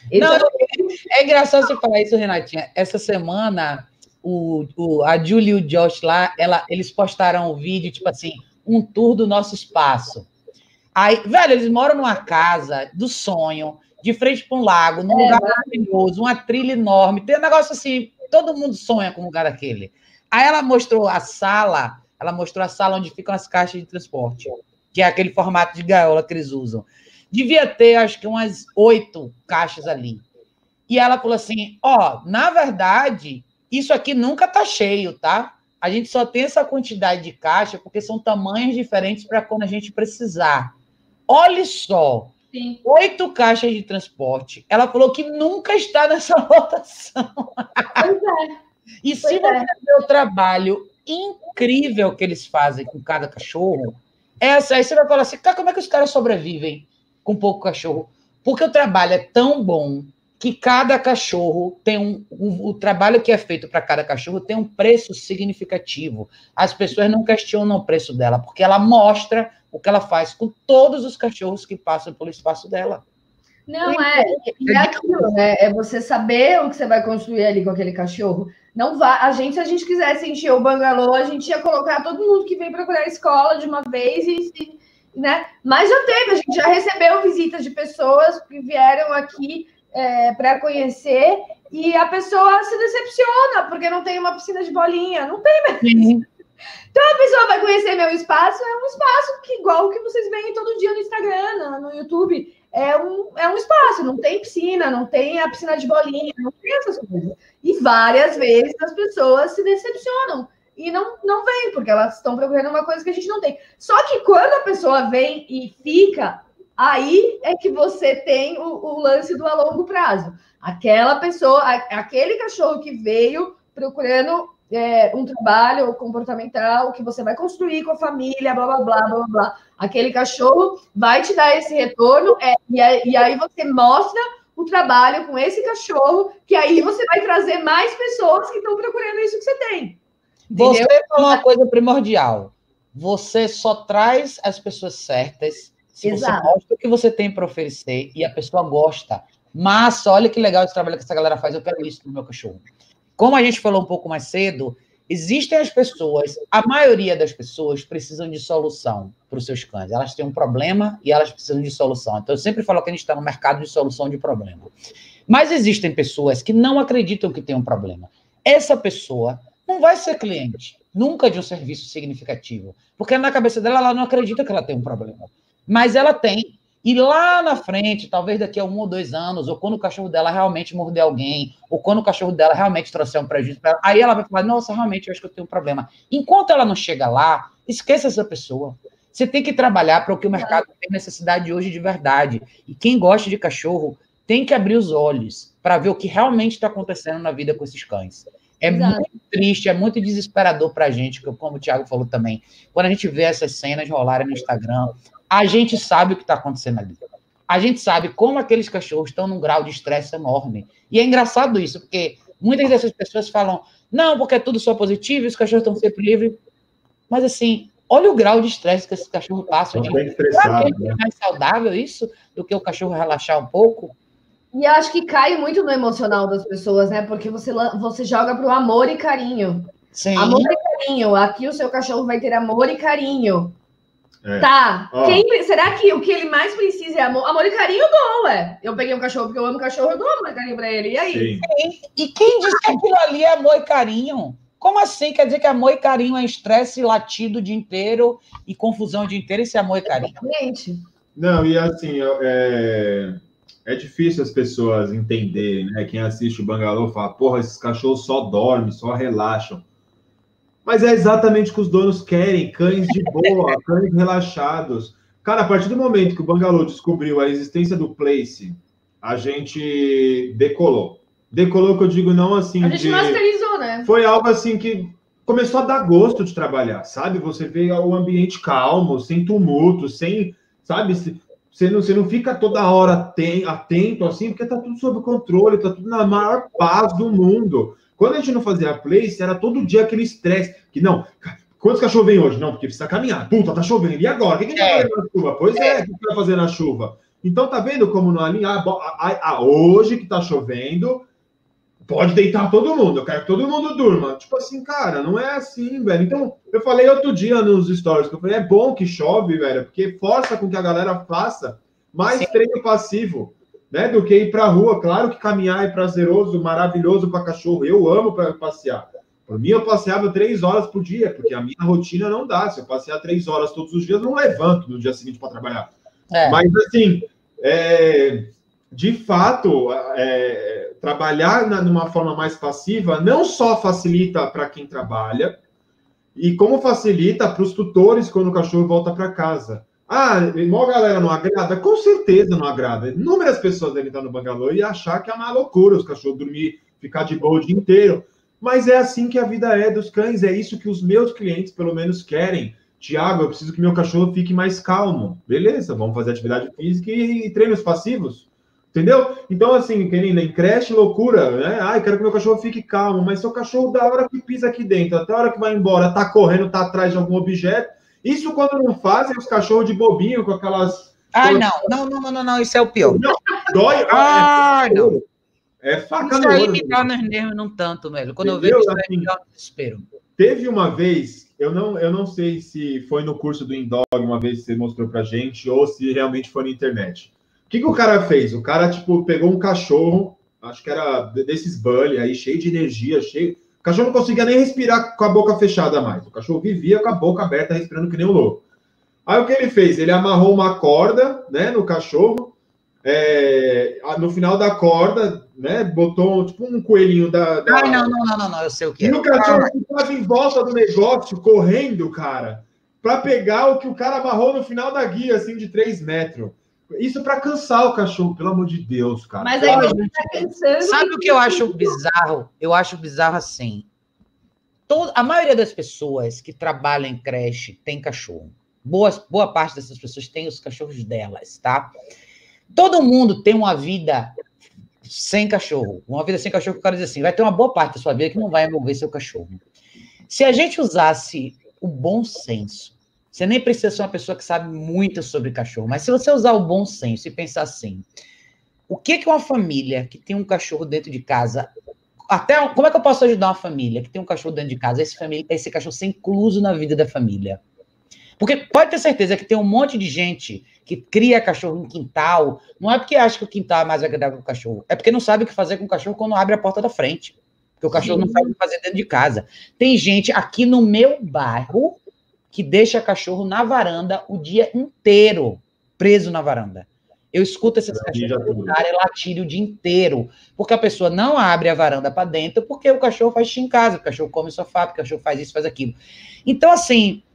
É engraçado você falar isso, Renatinha. Essa semana, a Julie e o Josh lá, eles postaram um vídeo, tipo assim, um tour do nosso espaço. Aí, velho, eles moram numa casa do sonho, de frente para um lago, num lugar maravilhoso, uma trilha enorme. Tem um negócio assim, todo mundo sonha com um lugar daquele. Aí ela mostrou a sala onde ficam as caixas de transporte, que é aquele formato de gaiola que eles usam. Devia ter, acho que umas 8 caixas ali. E ela falou assim, na verdade, isso aqui nunca tá cheio, tá? A gente só tem essa quantidade de caixa porque são tamanhos diferentes para quando a gente precisar. Olha só, sim. 8 caixas de transporte. Ela falou que nunca está nessa lotação. Pois é. E se você vê o trabalho incrível que eles fazem com cada cachorro, aí você vai falar assim, cara, como é que os caras sobrevivem com pouco cachorro? Porque o trabalho é tão bom que cada cachorro tem o trabalho que é feito para cada cachorro tem um preço significativo. As pessoas não questionam o preço dela, porque ela mostra o que ela faz com todos os cachorros que passam pelo espaço dela. Não, é aquilo, né? É você saber o que você vai construir ali com aquele cachorro. Não vai, se a gente quisesse encher o bangalô, a gente ia colocar todo mundo que vem procurar a escola de uma vez né? Mas a gente já recebeu visitas de pessoas que vieram aqui para conhecer e a pessoa se decepciona porque não tem uma piscina de bolinha, não tem mesmo. Então a pessoa vai conhecer meu espaço, é um espaço que igual o que vocês veem todo dia no Instagram, no YouTube, é um espaço, não tem piscina, não tem a piscina de bolinha, não tem essas coisas. E várias vezes as pessoas se decepcionam e não vêm, porque elas estão procurando uma coisa que a gente não tem. Só que quando a pessoa vem e fica, aí é que você tem o lance do a longo prazo. Aquela pessoa, aquele cachorro que veio procurando um trabalho comportamental que você vai construir com a família, blá, blá, blá, blá, blá. Aquele cachorro vai te dar esse retorno e aí você mostra o trabalho com esse cachorro, que aí você vai trazer mais pessoas que estão procurando isso que você tem. Entendeu? Você falou uma coisa primordial. Você só traz as pessoas certas se Exato. Você mostra o que você tem para oferecer e a pessoa gosta. Massa, olha que legal esse trabalho que essa galera faz, eu quero isso no meu cachorro. Como a gente falou um pouco mais cedo, existem as pessoas, a maioria das pessoas precisam de solução para os seus cães. Elas têm um problema e elas precisam de solução. Então, eu sempre falo que a gente está no mercado de solução de problema. Mas existem pessoas que não acreditam que tem um problema. Essa pessoa não vai ser cliente, nunca de um serviço significativo, porque na cabeça dela, ela não acredita que ela tem um problema. Mas ela tem. E lá na frente, talvez daqui a 1 ou 2 anos, ou quando o cachorro dela realmente morder alguém, ou quando o cachorro dela realmente trouxer um prejuízo para ela, aí ela vai falar, nossa, realmente, eu acho que eu tenho um problema. Enquanto ela não chega lá, esqueça essa pessoa. Você tem que trabalhar para o que o mercado tem necessidade hoje de verdade. E quem gosta de cachorro tem que abrir os olhos para ver o que realmente está acontecendo na vida com esses cães. É muito triste, é muito desesperador para a gente, como o Thiago falou também, quando a gente vê essas cenas rolarem no Instagram, a gente sabe o que está acontecendo ali. A gente sabe como aqueles cachorros estão num grau de estresse enorme. E é engraçado isso, porque muitas dessas pessoas falam, não, porque é tudo só positivo, os cachorros estão sempre livres. Mas assim, olha o grau de estresse que esse cachorro passa. Será que é mais saudável isso do que o cachorro relaxar um pouco? E eu acho que cai muito no emocional das pessoas, né? Porque você joga para o amor e carinho. Sim. Amor e carinho. Aqui o seu cachorro vai ter amor e carinho. É. Tá. Será que o que ele mais precisa é amor? Amor e carinho eu dou, ué. Eu peguei um cachorro porque eu amo cachorro, eu dou amor e carinho pra ele. E aí? Sim. E quem diz que aquilo ali é amor e carinho? Como assim? Quer dizer que amor e carinho é estresse, latido o dia inteiro e confusão o dia inteiro, isso é amor e carinho? Gente. Não, e assim, é difícil as pessoas entenderem, né? Quem assiste o Bangalô fala, porra, esses cachorros só dormem, só relaxam. Mas é exatamente o que os donos querem, cães de boa, cães relaxados. Cara, a partir do momento que o Bangalô descobriu a existência do Place, a gente decolou. Decolou, que eu digo não assim... A gente masterizou, né? Foi algo assim que começou a dar gosto de trabalhar, sabe? Você vê o ambiente calmo, sem tumulto, sem... Sabe? Você não fica toda hora atento assim, porque tá tudo sob controle, tá tudo na maior paz do mundo. Quando a gente não fazia a Place, era todo dia aquele estresse. Que não, quantos cachorros vem hoje? Não, porque precisa caminhar. Puta, tá chovendo. E agora? O que a gente vai fazer na chuva? Pois é, o que a gente vai fazer na chuva? Então, tá vendo como não alinhar? Hoje que tá chovendo, pode deitar todo mundo. Eu quero que todo mundo durma. Tipo assim, cara, não é assim, velho. Então, eu falei outro dia nos stories, que eu falei, é bom que chove, velho, porque força com que a galera faça mais treino passivo, né, do que ir para a rua. Claro que caminhar é prazeroso, maravilhoso para cachorro. Eu amo para passear. Por mim, eu passeava 3 horas por dia, porque a minha rotina não dá. Se eu passear 3 horas todos os dias, eu não levanto no dia seguinte para trabalhar. Mas, assim, de fato, trabalhar numa forma mais passiva não só facilita para quem trabalha, e como facilita para os tutores quando o cachorro volta para casa. Ah, a galera não agrada? Com certeza não agrada. Inúmeras pessoas devem estar no Bangalô e achar que é uma loucura os cachorros dormir, ficar de boa o dia inteiro. Mas é assim que a vida é dos cães, é isso que os meus clientes, pelo menos, querem. Tiago, eu preciso que meu cachorro fique mais calmo. Beleza, vamos fazer atividade física e treinos passivos. Entendeu? Então, assim, em creche, loucura, né? Ah, eu quero que meu cachorro fique calmo, mas seu cachorro, da hora que pisa aqui dentro, até a hora que vai embora, tá correndo, tá atrás de algum objeto. Isso quando não fazem os cachorros de bobinho, com aquelas... Ai, não, isso é o pior. Não, dói. Não. É faca isso no aí olho. me dá nos nervos, não tanto, velho. Quando eu vejo isso, aí me dá um desespero. Teve uma vez, eu não sei se foi no curso do Indog, uma vez que você mostrou pra gente, ou se realmente foi na internet. O que o cara fez? O cara, tipo, pegou um cachorro, acho que era desses bully aí, cheio de energia, cheio... O cachorro não conseguia nem respirar com a boca fechada mais. O cachorro vivia com a boca aberta, respirando que nem um louco. Aí o que ele fez? Ele amarrou uma corda, né, no cachorro. No final da corda, né, botou tipo um coelhinho da... Ai, não, eu sei o que é. E o cachorro ficava em volta do negócio, correndo, cara, para pegar o que o cara amarrou no final da guia, assim, de 3 metros. Isso para cansar o cachorro, pelo amor de Deus, cara. Mas aí você tá cansando. Sabe o que eu acho bizarro? Eu acho bizarro assim. A maioria das pessoas que trabalham em creche tem cachorro. Boa parte dessas pessoas tem os cachorros delas, tá? Todo mundo tem uma vida sem cachorro. Uma vida sem cachorro, que o cara diz assim, vai ter uma boa parte da sua vida que não vai envolver seu cachorro. Se a gente usasse o bom senso, você nem precisa ser uma pessoa que sabe muito sobre cachorro, mas se você usar o bom senso e pensar assim, o que uma família que tem um cachorro dentro de casa, como é que eu posso ajudar uma família que tem um cachorro dentro de casa, esse cachorro ser incluso na vida da família? Porque pode ter certeza que tem um monte de gente que cria cachorro no quintal, não é porque acha que o quintal é mais agradável que o cachorro, é porque não sabe o que fazer com o cachorro quando abre a porta da frente. Porque o cachorro não sabe o que fazer dentro de casa. Tem gente aqui no meu bairro que deixa cachorro na varanda o dia inteiro, preso na varanda. Eu escuto esses cachorros latirem o dia inteiro, porque a pessoa não abre a varanda para dentro, porque o cachorro faz xixi em casa, o cachorro come sofá, o cachorro faz isso, faz aquilo. Então, assim,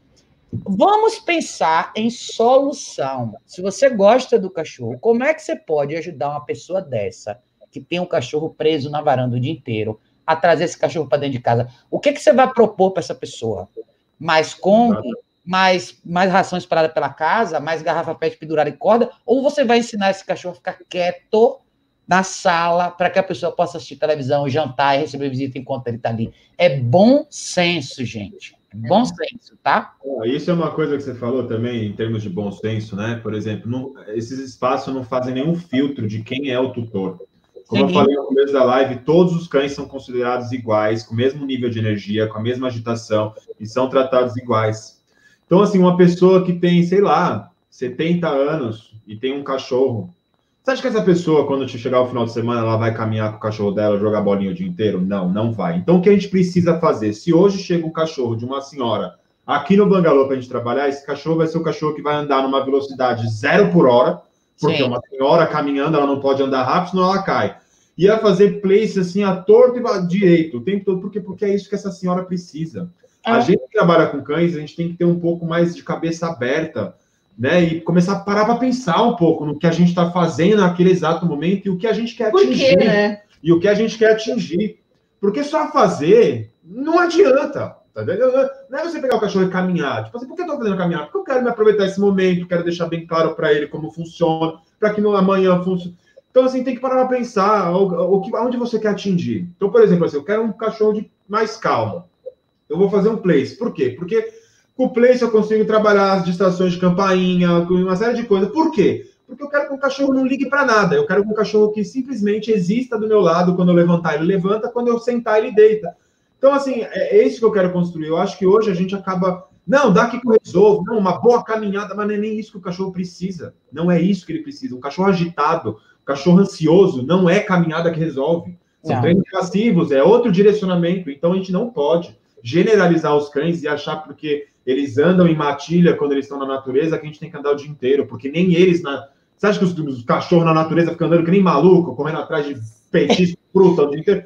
vamos pensar em solução. Se você gosta do cachorro, como é que você pode ajudar uma pessoa dessa, que tem um cachorro preso na varanda o dia inteiro, a trazer esse cachorro para dentro de casa? O que você vai propor para essa pessoa? Mais Kombi, mais ração espalhada pela casa, mais garrafa PET pendurada em corda, ou você vai ensinar esse cachorro a ficar quieto na sala para que a pessoa possa assistir televisão, jantar e receber visita enquanto ele está ali? É bom senso, gente. Bom senso, tá? Isso é uma coisa que você falou também, em termos de bom senso, né? Por exemplo, esses espaços não fazem nenhum filtro de quem é o tutor. Como eu falei no começo da live, todos os cães são considerados iguais, com o mesmo nível de energia, com a mesma agitação, e são tratados iguais. Então, assim, uma pessoa que tem, sei lá, 70 anos e tem um cachorro, você acha que essa pessoa, quando chegar o final de semana, ela vai caminhar com o cachorro dela, jogar bolinha o dia inteiro? Não, não vai. Então, o que a gente precisa fazer? Se hoje chega um cachorro de uma senhora aqui no bangalô para a gente trabalhar, esse cachorro vai ser o cachorro que vai andar numa velocidade 0 por hora, porque uma senhora caminhando, ela não pode andar rápido, senão ela cai. E a fazer place assim, a torto e direito, o tempo todo, porque é isso que essa senhora precisa. A gente que trabalha com cães, a gente tem que ter um pouco mais de cabeça aberta, né? E começar a parar para pensar um pouco no que a gente está fazendo naquele exato momento e o que a gente quer atingir. Por quê, né? E o que a gente quer atingir. Porque só fazer não adianta. Tá vendo? Não é você pegar o cachorro e caminhar. Tipo assim, por que eu estou fazendo caminhar? Porque eu quero me aproveitar esse momento, quero deixar bem claro para ele como funciona, para que no amanhã funcione. Então, assim, tem que parar para pensar aonde você quer atingir. Então, por exemplo, assim, eu quero um cachorro mais calmo. Eu vou fazer um place. Por quê? Porque com o place eu consigo trabalhar as distrações de campainha, com uma série de coisas. Por quê? Porque eu quero que o cachorro não ligue para nada. Eu quero que o cachorro que simplesmente exista do meu lado. Quando eu levantar, ele levanta. Quando eu sentar, ele deita. Então, assim, é isso que eu quero construir. Eu acho que hoje a gente acaba... Não, dá aqui que eu resolvo. Não, uma boa caminhada, mas não é nem isso que o cachorro precisa. Não é isso que ele precisa. Um cachorro agitado, um cachorro ansioso, não é caminhada que resolve. São treinos passivos, é outro direcionamento. Então, a gente não pode generalizar os cães e achar porque eles andam em matilha quando eles estão na natureza que a gente tem que andar o dia inteiro, porque nem eles... Você acha que os cachorros na natureza ficam andando que nem maluco, correndo atrás de petisco, fruta o dia inteiro?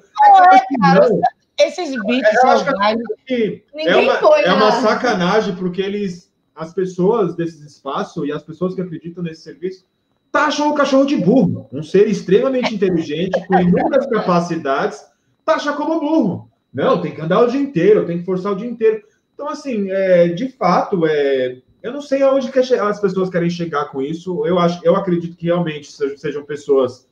Não. Esses bichos é uma sacanagem, porque as pessoas desses espaços e as pessoas que acreditam nesse serviço taxam o cachorro de burro. Um ser extremamente inteligente, com inúmeras capacidades, taxa como burro. Não, tem que andar o dia inteiro, tem que forçar o dia inteiro. Então, assim, de fato, eu não sei aonde as pessoas querem chegar com isso. Eu acredito que realmente sejam pessoas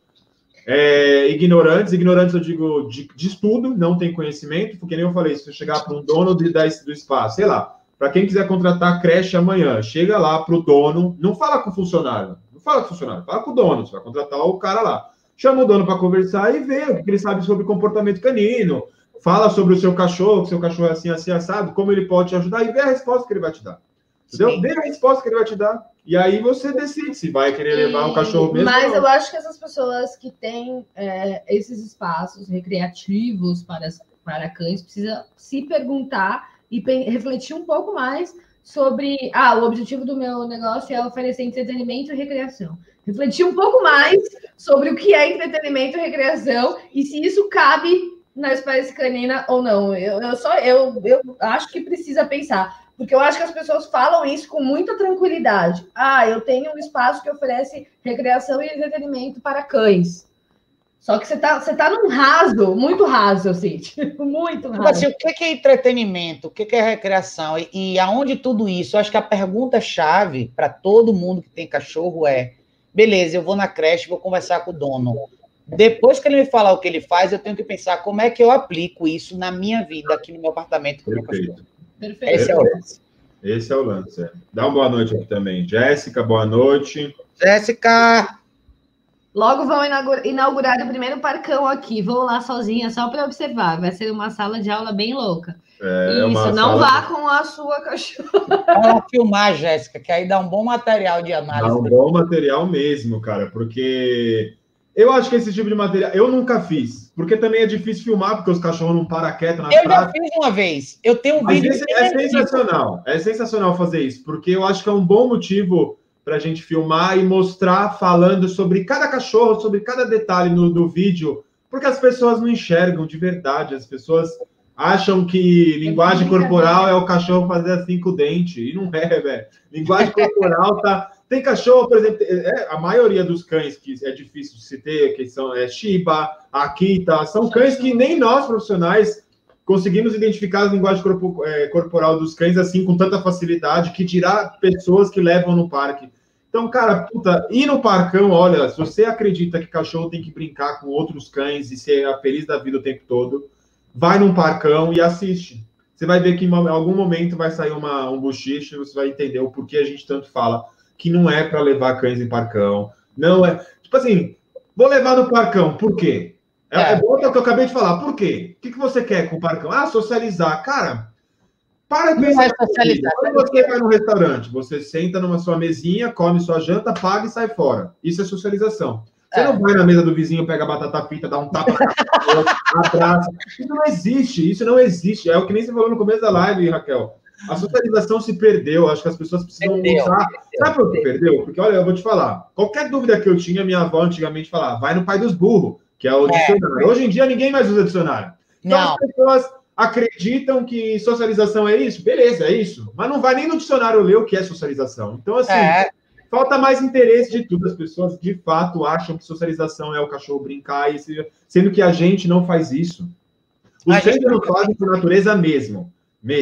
ignorantes. Ignorantes, eu digo, de estudo, não tem conhecimento, porque nem eu falei, se você chegar para um dono do espaço, sei lá, para quem quiser contratar creche amanhã, chega lá para o dono, não fala com o funcionário, fala com o dono, você vai contratar o cara lá. Chama o dono para conversar e vê o que ele sabe sobre comportamento canino, fala sobre o seu cachorro, que seu cachorro é assim, assim, assado, como ele pode te ajudar e vê a resposta que ele vai te dar. Entendeu? Vê a resposta que ele vai te dar. E aí você decide se vai querer levar um cachorro mesmo. Mas eu acho que essas pessoas que têm esses espaços recreativos para cães precisam se perguntar e refletir um pouco mais sobre... o objetivo do meu negócio é oferecer entretenimento e recreação. Refletir um pouco mais sobre o que é entretenimento e recreação e se isso cabe na espécie canina ou não. Eu acho que precisa pensar, porque eu acho que as pessoas falam isso com muita tranquilidade. Eu tenho um espaço que oferece recreação e entretenimento para cães. Só que você tá num raso, muito raso, assim, muito raso. Assim, o que é entretenimento? O que é recreação? E aonde tudo isso? Eu acho que a pergunta-chave para todo mundo que tem cachorro é: beleza, eu vou na creche, vou conversar com o dono. Depois que ele me falar o que ele faz, eu tenho que pensar como é que eu aplico isso na minha vida, aqui no meu apartamento. Perfeito. Esse é o lance. Esse é o lance. Dá uma boa noite aqui também. Jéssica, boa noite. Jéssica! Logo vão inaugurar o primeiro parcão aqui. Vou lá sozinha só para observar. Vai ser uma sala de aula bem louca. Isso, não vá com a sua cachorra. Ela filmar, Jéssica, que aí dá um bom material de análise. Dá um bom material mesmo, cara, porque eu acho que esse tipo de material eu nunca fiz, porque também é difícil filmar, porque os cachorros não param quieto na praça. Eu já fiz uma vez. Eu tenho um vídeo. É sensacional. É sensacional fazer isso, porque eu acho que é um bom motivo para a gente filmar e mostrar falando sobre cada cachorro, sobre cada detalhe do vídeo, porque as pessoas não enxergam de verdade, as pessoas acham que linguagem corporal é o cachorro fazer assim com o dente, e não é, velho. Linguagem corporal tá... Tem cachorro, por exemplo, a maioria dos cães que é difícil de se ter, que são Shiba, Akita, são cães que nem nós, profissionais, conseguimos identificar a linguagem corporal dos cães assim com tanta facilidade, que dirá pessoas que levam no parque. Então, cara, puta, ir no parcão, olha, se você acredita que cachorro tem que brincar com outros cães e ser feliz da vida o tempo todo, vai num parcão e assiste. Você vai ver que em algum momento vai sair um bochiche e você vai entender o porquê a gente tanto fala que não é para levar cães em parcão. Não é... Tipo assim, vou levar no parcão, por quê? É bom que eu acabei de falar. Por quê? O que você quer com o parcão? Ah, socializar. Cara, para de pensar. Quando você vai no restaurante, você senta numa sua mesinha, come sua janta, paga e sai fora. Isso é socialização. Você não vai na mesa do vizinho, pega a batata frita, dá um tapa na cara, abraça. Isso não existe. Isso não existe. É o que nem você falou no começo da live, Raquel. A socialização se perdeu. Acho que as pessoas precisam usar. Sabe por que perdeu? Porque, olha, eu vou te falar. Qualquer dúvida que eu tinha, minha avó antigamente falava, vai no pai dos burros, que é o dicionário. Hoje em dia, ninguém mais usa dicionário. Então, as pessoas acreditam que socialização é isso? Beleza, é isso. Mas não vai nem no dicionário ler o que é socialização. Então, assim, falta mais interesse de tudo. As pessoas, de fato, acham que socialização é o cachorro brincar, sendo que a gente não faz isso. Os cães não fazem por natureza mesmo.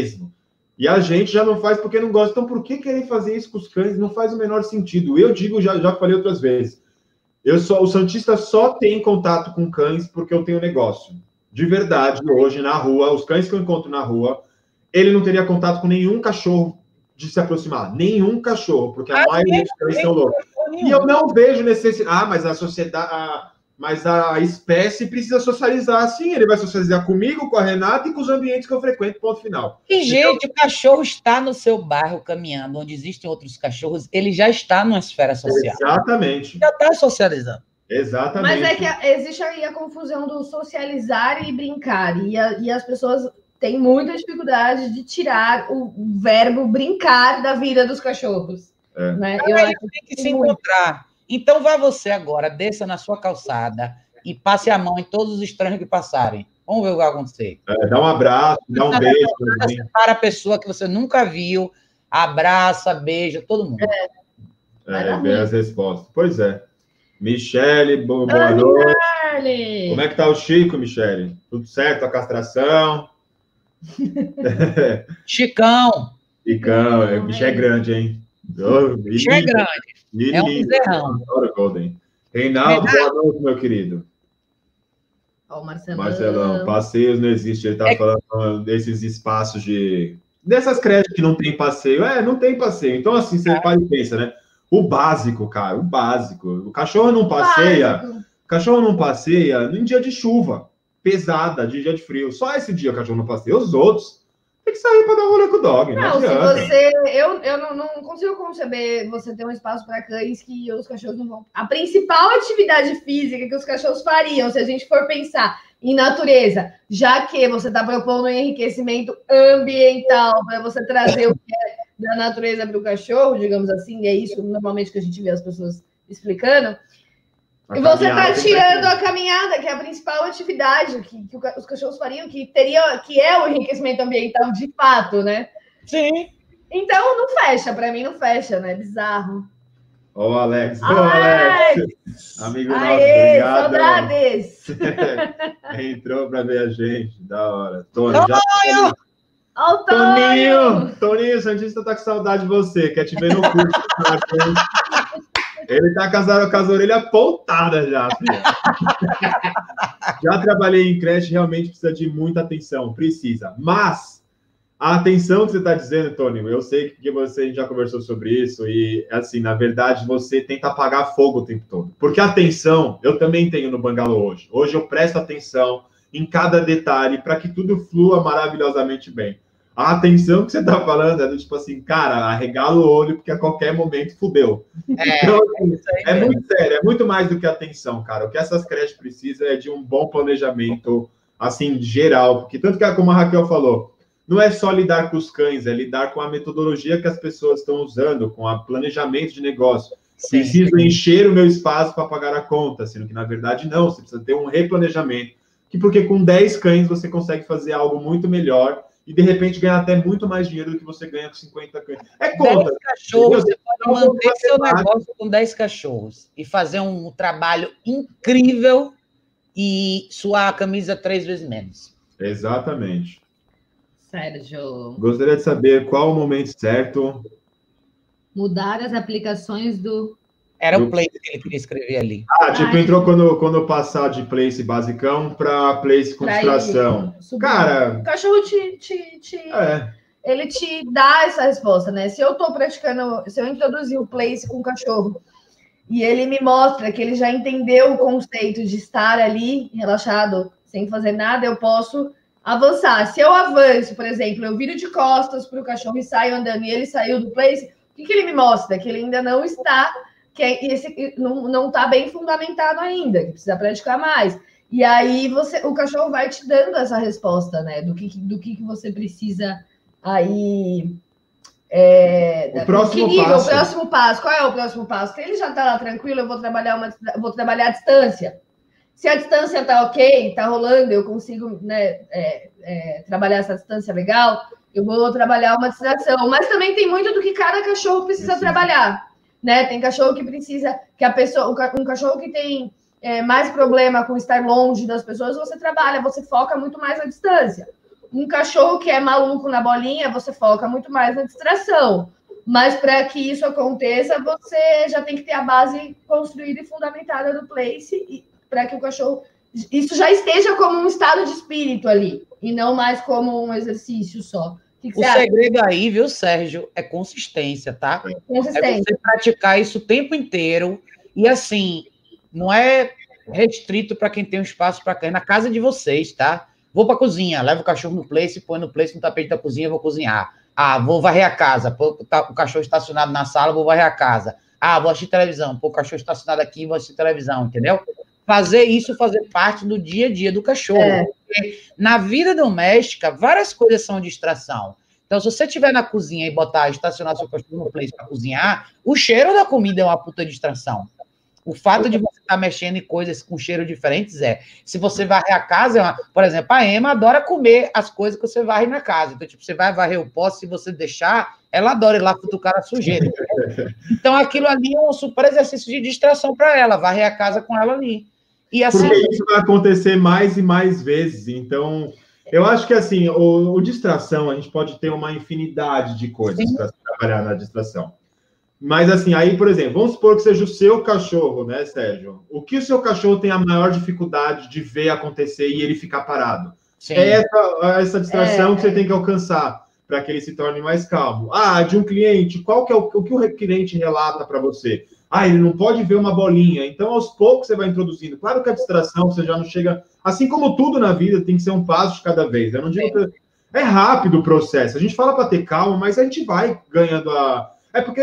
E a gente já não faz porque não gosta. Então, por que querer fazer isso com os cães? Não faz o menor sentido. Eu digo, já falei outras vezes, o Santista só tem contato com cães porque eu tenho negócio. De verdade, hoje, na rua, os cães que eu encontro na rua, ele não teria contato com nenhum cachorro de se aproximar. Nenhum cachorro, porque a maioria dos cães são loucos. E eu não vejo necessidade... mas a sociedade... Mas a espécie precisa socializar, sim. Ele vai socializar comigo, com a Renata e com os ambientes que eu frequento, ponto final. E, gente, o cachorro está no seu bairro caminhando, onde existem outros cachorros, ele já está numa esfera social. Exatamente. Já está socializando. Exatamente. Mas é que existe aí a confusão do socializar e brincar. E as pessoas têm muita dificuldade de tirar o verbo brincar da vida dos cachorros. Né? Eu acho que tem que se encontrar. Então, vá você agora, desça na sua calçada e passe a mão em todos os estranhos que passarem. Vamos ver o que vai acontecer. Dá um abraço, dá um beijo. Para a pessoa que você nunca viu, abraça, beija, todo mundo. Ver as respostas. Pois é. Michele, boa noite. Como é que tá o Chico, Michele? Tudo certo? A castração? Chicão. O bicho é grande, hein? Bicho é grande. É um bezerrão. Reinaldo, boa noite, meu querido. Ó, o Marcelão. Marcelão, passeios não existe. Ele tá falando desses espaços dessas creches que não tem passeio. Não tem passeio. Então, assim, você para e pensa, né? O básico, cara, o básico. O cachorro não passeia. O cachorro não passeia em dia de chuva pesada, de dia de frio. Só esse dia o cachorro não passeia. Os outros tem que sair para dar um rolê com o dog. Não, se você... Eu não consigo conceber você ter um espaço para cães que os cachorros não vão... A principal atividade física que os cachorros fariam, se a gente for pensar em natureza, já que você está propondo um enriquecimento ambiental para você trazer o que é da natureza para o cachorro, digamos assim, é isso normalmente que a gente vê as pessoas explicando, e você está tirando a caminhada, que é a principal atividade que os cachorros fariam, que é o enriquecimento ambiental de fato, né? Sim. Então não fecha, para mim não fecha, né? Bizarro. Ô, Alex. Amigo nosso, obrigado. Saudades! Entrou para ver a gente, da hora. Toninho, Santista tá com saudade de você, quer te ver no curso. Ele tá com as orelhas apontadas já, filha. Já trabalhei em creche, realmente precisa de muita atenção, precisa. Mas a atenção que você está dizendo, Tony, eu sei que você já conversou sobre isso e, assim, na verdade, você tenta apagar fogo o tempo todo. Porque a atenção, eu também tenho no Bangalô hoje. Hoje eu presto atenção, em cada detalhe, para que tudo flua maravilhosamente bem. A atenção que você está falando é do tipo assim, cara, arregala o olho, porque a qualquer momento fudeu. Então, assim, é muito sério, é muito mais do que atenção, cara. O que essas creches precisam é de um bom planejamento, assim, geral. Porque tanto que, como a Raquel falou, não é só lidar com os cães, é lidar com a metodologia que as pessoas estão usando, com o planejamento de negócio. Sim. Preciso encher o meu espaço para pagar a conta, sendo que, na verdade, não. Você precisa ter um replanejamento. Porque com 10 cães você consegue fazer algo muito melhor e, de repente, ganhar até muito mais dinheiro do que você ganha com 50 cães. É conta. 10 cachorros, você pode manter seu negócio com 10 cachorros e fazer um trabalho incrível e suar a camisa 3 vezes menos. Exatamente. Sérgio. Gostaria de saber qual o momento certo. Mudar as aplicações do... Era o place que ele queria escrever ali. Entrou quando passar de place basicão para place com distração. Cara... O cachorro ele te dá essa resposta, né? Se eu tô praticando... Se eu introduzir o place com o cachorro e ele me mostra que ele já entendeu o conceito de estar ali, relaxado, sem fazer nada, eu posso avançar. Se eu avanço, por exemplo, eu viro de costas para o cachorro e saio andando e ele saiu do place, o que ele me mostra? Que ele ainda não está, que não está bem fundamentado ainda, que precisa praticar mais. E aí o cachorro vai te dando essa resposta, né? Do que você precisa aí. O próximo passo. Qual é o próximo passo? Se ele já está lá tranquilo, eu vou trabalhar a distância. Se a distância está ok, está rolando, eu consigo, né, trabalhar essa distância legal, eu vou trabalhar uma distração. Mas também tem muito do que cada cachorro precisa trabalhar, né? Tem cachorro que precisa, um cachorro que tem mais problema com estar longe das pessoas, você foca muito mais na distância. Um cachorro que é maluco na bolinha, você foca muito mais na distração. Mas para que isso aconteça, você já tem que ter a base construída e fundamentada do place, para que o cachorro... Isso já esteja como um estado de espírito ali, e não mais como um exercício só. O segredo aí, viu, Sérgio, é consistência, tá? Consistência. É você praticar isso o tempo inteiro. E assim, não é restrito para quem tem um espaço para cair na casa de vocês, tá? Vou para a cozinha, levo o cachorro no place, põe no place no tapete da cozinha, vou cozinhar. Vou varrer a casa, o cachorro estacionado na sala, vou varrer a casa. Vou assistir televisão, o cachorro estacionado aqui, vou assistir televisão, entendeu? Fazer parte do dia a dia do cachorro. Porque na vida doméstica, várias coisas são distração. Então, se você estiver na cozinha e estacionar seu cachorro no place para cozinhar, o cheiro da comida é uma puta distração. O fato de você estar mexendo em coisas com cheiro diferentes se você varrer a casa, por exemplo, a Emma adora comer as coisas que você varre na casa. Então, tipo, você vai varrer o pó, se você deixar, ela adora ir lá futucar a sujeira. Então, aquilo ali é um super exercício de distração para ela, varrer a casa com ela ali. E assim, porque isso vai acontecer mais e mais vezes. Então, eu acho que assim, o distração, a gente pode ter uma infinidade de coisas para trabalhar na distração. Mas assim, aí, por exemplo, vamos supor que seja o seu cachorro, né, Sérgio? O que o seu cachorro tem a maior dificuldade de ver acontecer e ele ficar parado? Sim. É essa distração que você tem que alcançar para que ele se torne mais calmo. De um cliente, qual que é o que o cliente relata para você? Ele não pode ver uma bolinha. Então, aos poucos, você vai introduzindo. Claro que a distração, você já não chega... Assim como tudo na vida, tem que ser um passo de cada vez. Eu não digo... É rápido o processo. A gente fala para ter calma, mas a gente vai ganhando a... É porque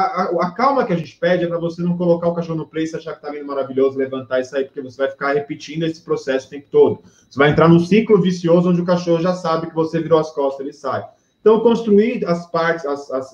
a calma que a gente pede é para você não colocar o cachorro no place, achar que tá vindo maravilhoso, levantar e sair, porque você vai ficar repetindo esse processo o tempo todo. Você vai entrar num ciclo vicioso onde o cachorro já sabe que você virou as costas, ele sai. Então, construir as partes,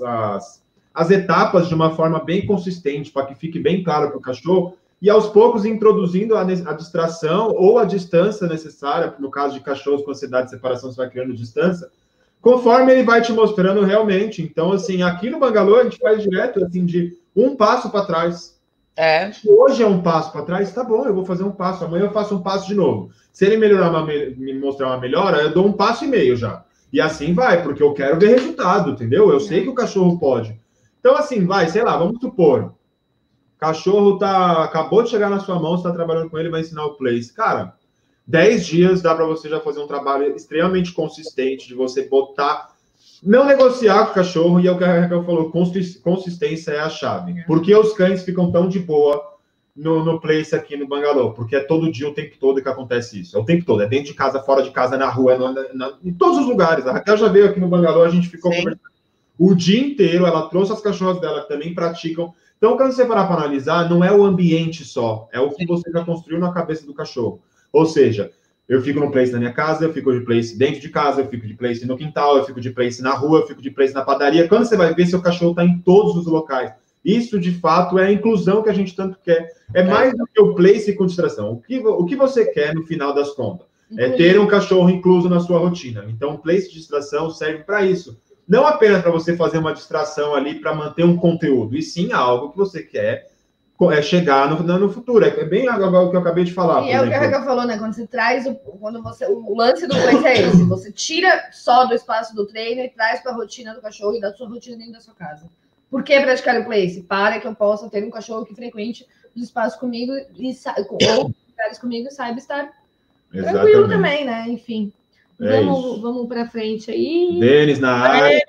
as etapas de uma forma bem consistente, para que fique bem claro para o cachorro, e aos poucos introduzindo a distração ou a distância necessária, no caso de cachorros com ansiedade de separação, você vai criando distância, conforme ele vai te mostrando realmente. Então, assim, aqui no Bangalô, a gente faz direto, assim, de um passo para trás. Hoje é um passo para trás, tá bom, eu vou fazer um passo, amanhã eu faço um passo de novo. Se ele me mostrar uma melhora, eu dou 1,5 passos já. E assim vai, porque eu quero ver resultado, entendeu? Eu sei que o cachorro pode. Então, assim, sei lá, vamos supor, o cachorro acabou de chegar na sua mão, você está trabalhando com ele, vai ensinar o place. Cara, 10 dias dá para você já fazer um trabalho extremamente consistente, de você não negociar com o cachorro, e é o que a Raquel falou, consistência é a chave. Porque os cães ficam tão de boa no place aqui no Bangalô, porque é todo dia, o tempo todo que acontece isso. É o tempo todo, é dentro de casa, fora de casa, na rua, em todos os lugares. A Raquel já veio aqui no Bangalô, a gente ficou conversando o dia inteiro, ela trouxe as cachorras dela que também praticam. Então, quando você parar para analisar, não é o ambiente só, é o que você já construiu na cabeça do cachorro. Ou seja, eu fico no place na minha casa, eu fico de place dentro de casa, eu fico de place no quintal, eu fico de place na rua, eu fico de place na padaria. Quando você vai ver, seu cachorro está em todos os locais. Isso, de fato, é a inclusão que a gente tanto quer. É mais do que o place com distração. O que você quer, no final das contas? É ter um cachorro incluso na sua rotina. Então, o place de distração serve para isso. Não apenas para você fazer uma distração ali para manter um conteúdo, e sim algo que você quer chegar no futuro. É bem o que eu acabei de falar. E é o que a Raquel falou, né? Quando você traz, o lance do place é esse. Você tira só do espaço do treino e traz para a rotina do cachorro e da sua rotina dentro da sua casa. Por que praticar o place? Para que eu possa ter um cachorro que frequente os espaços comigo ou lugares comigo e saiba estar tranquilo também, né? Enfim. Vamos para frente aí. Denis na área.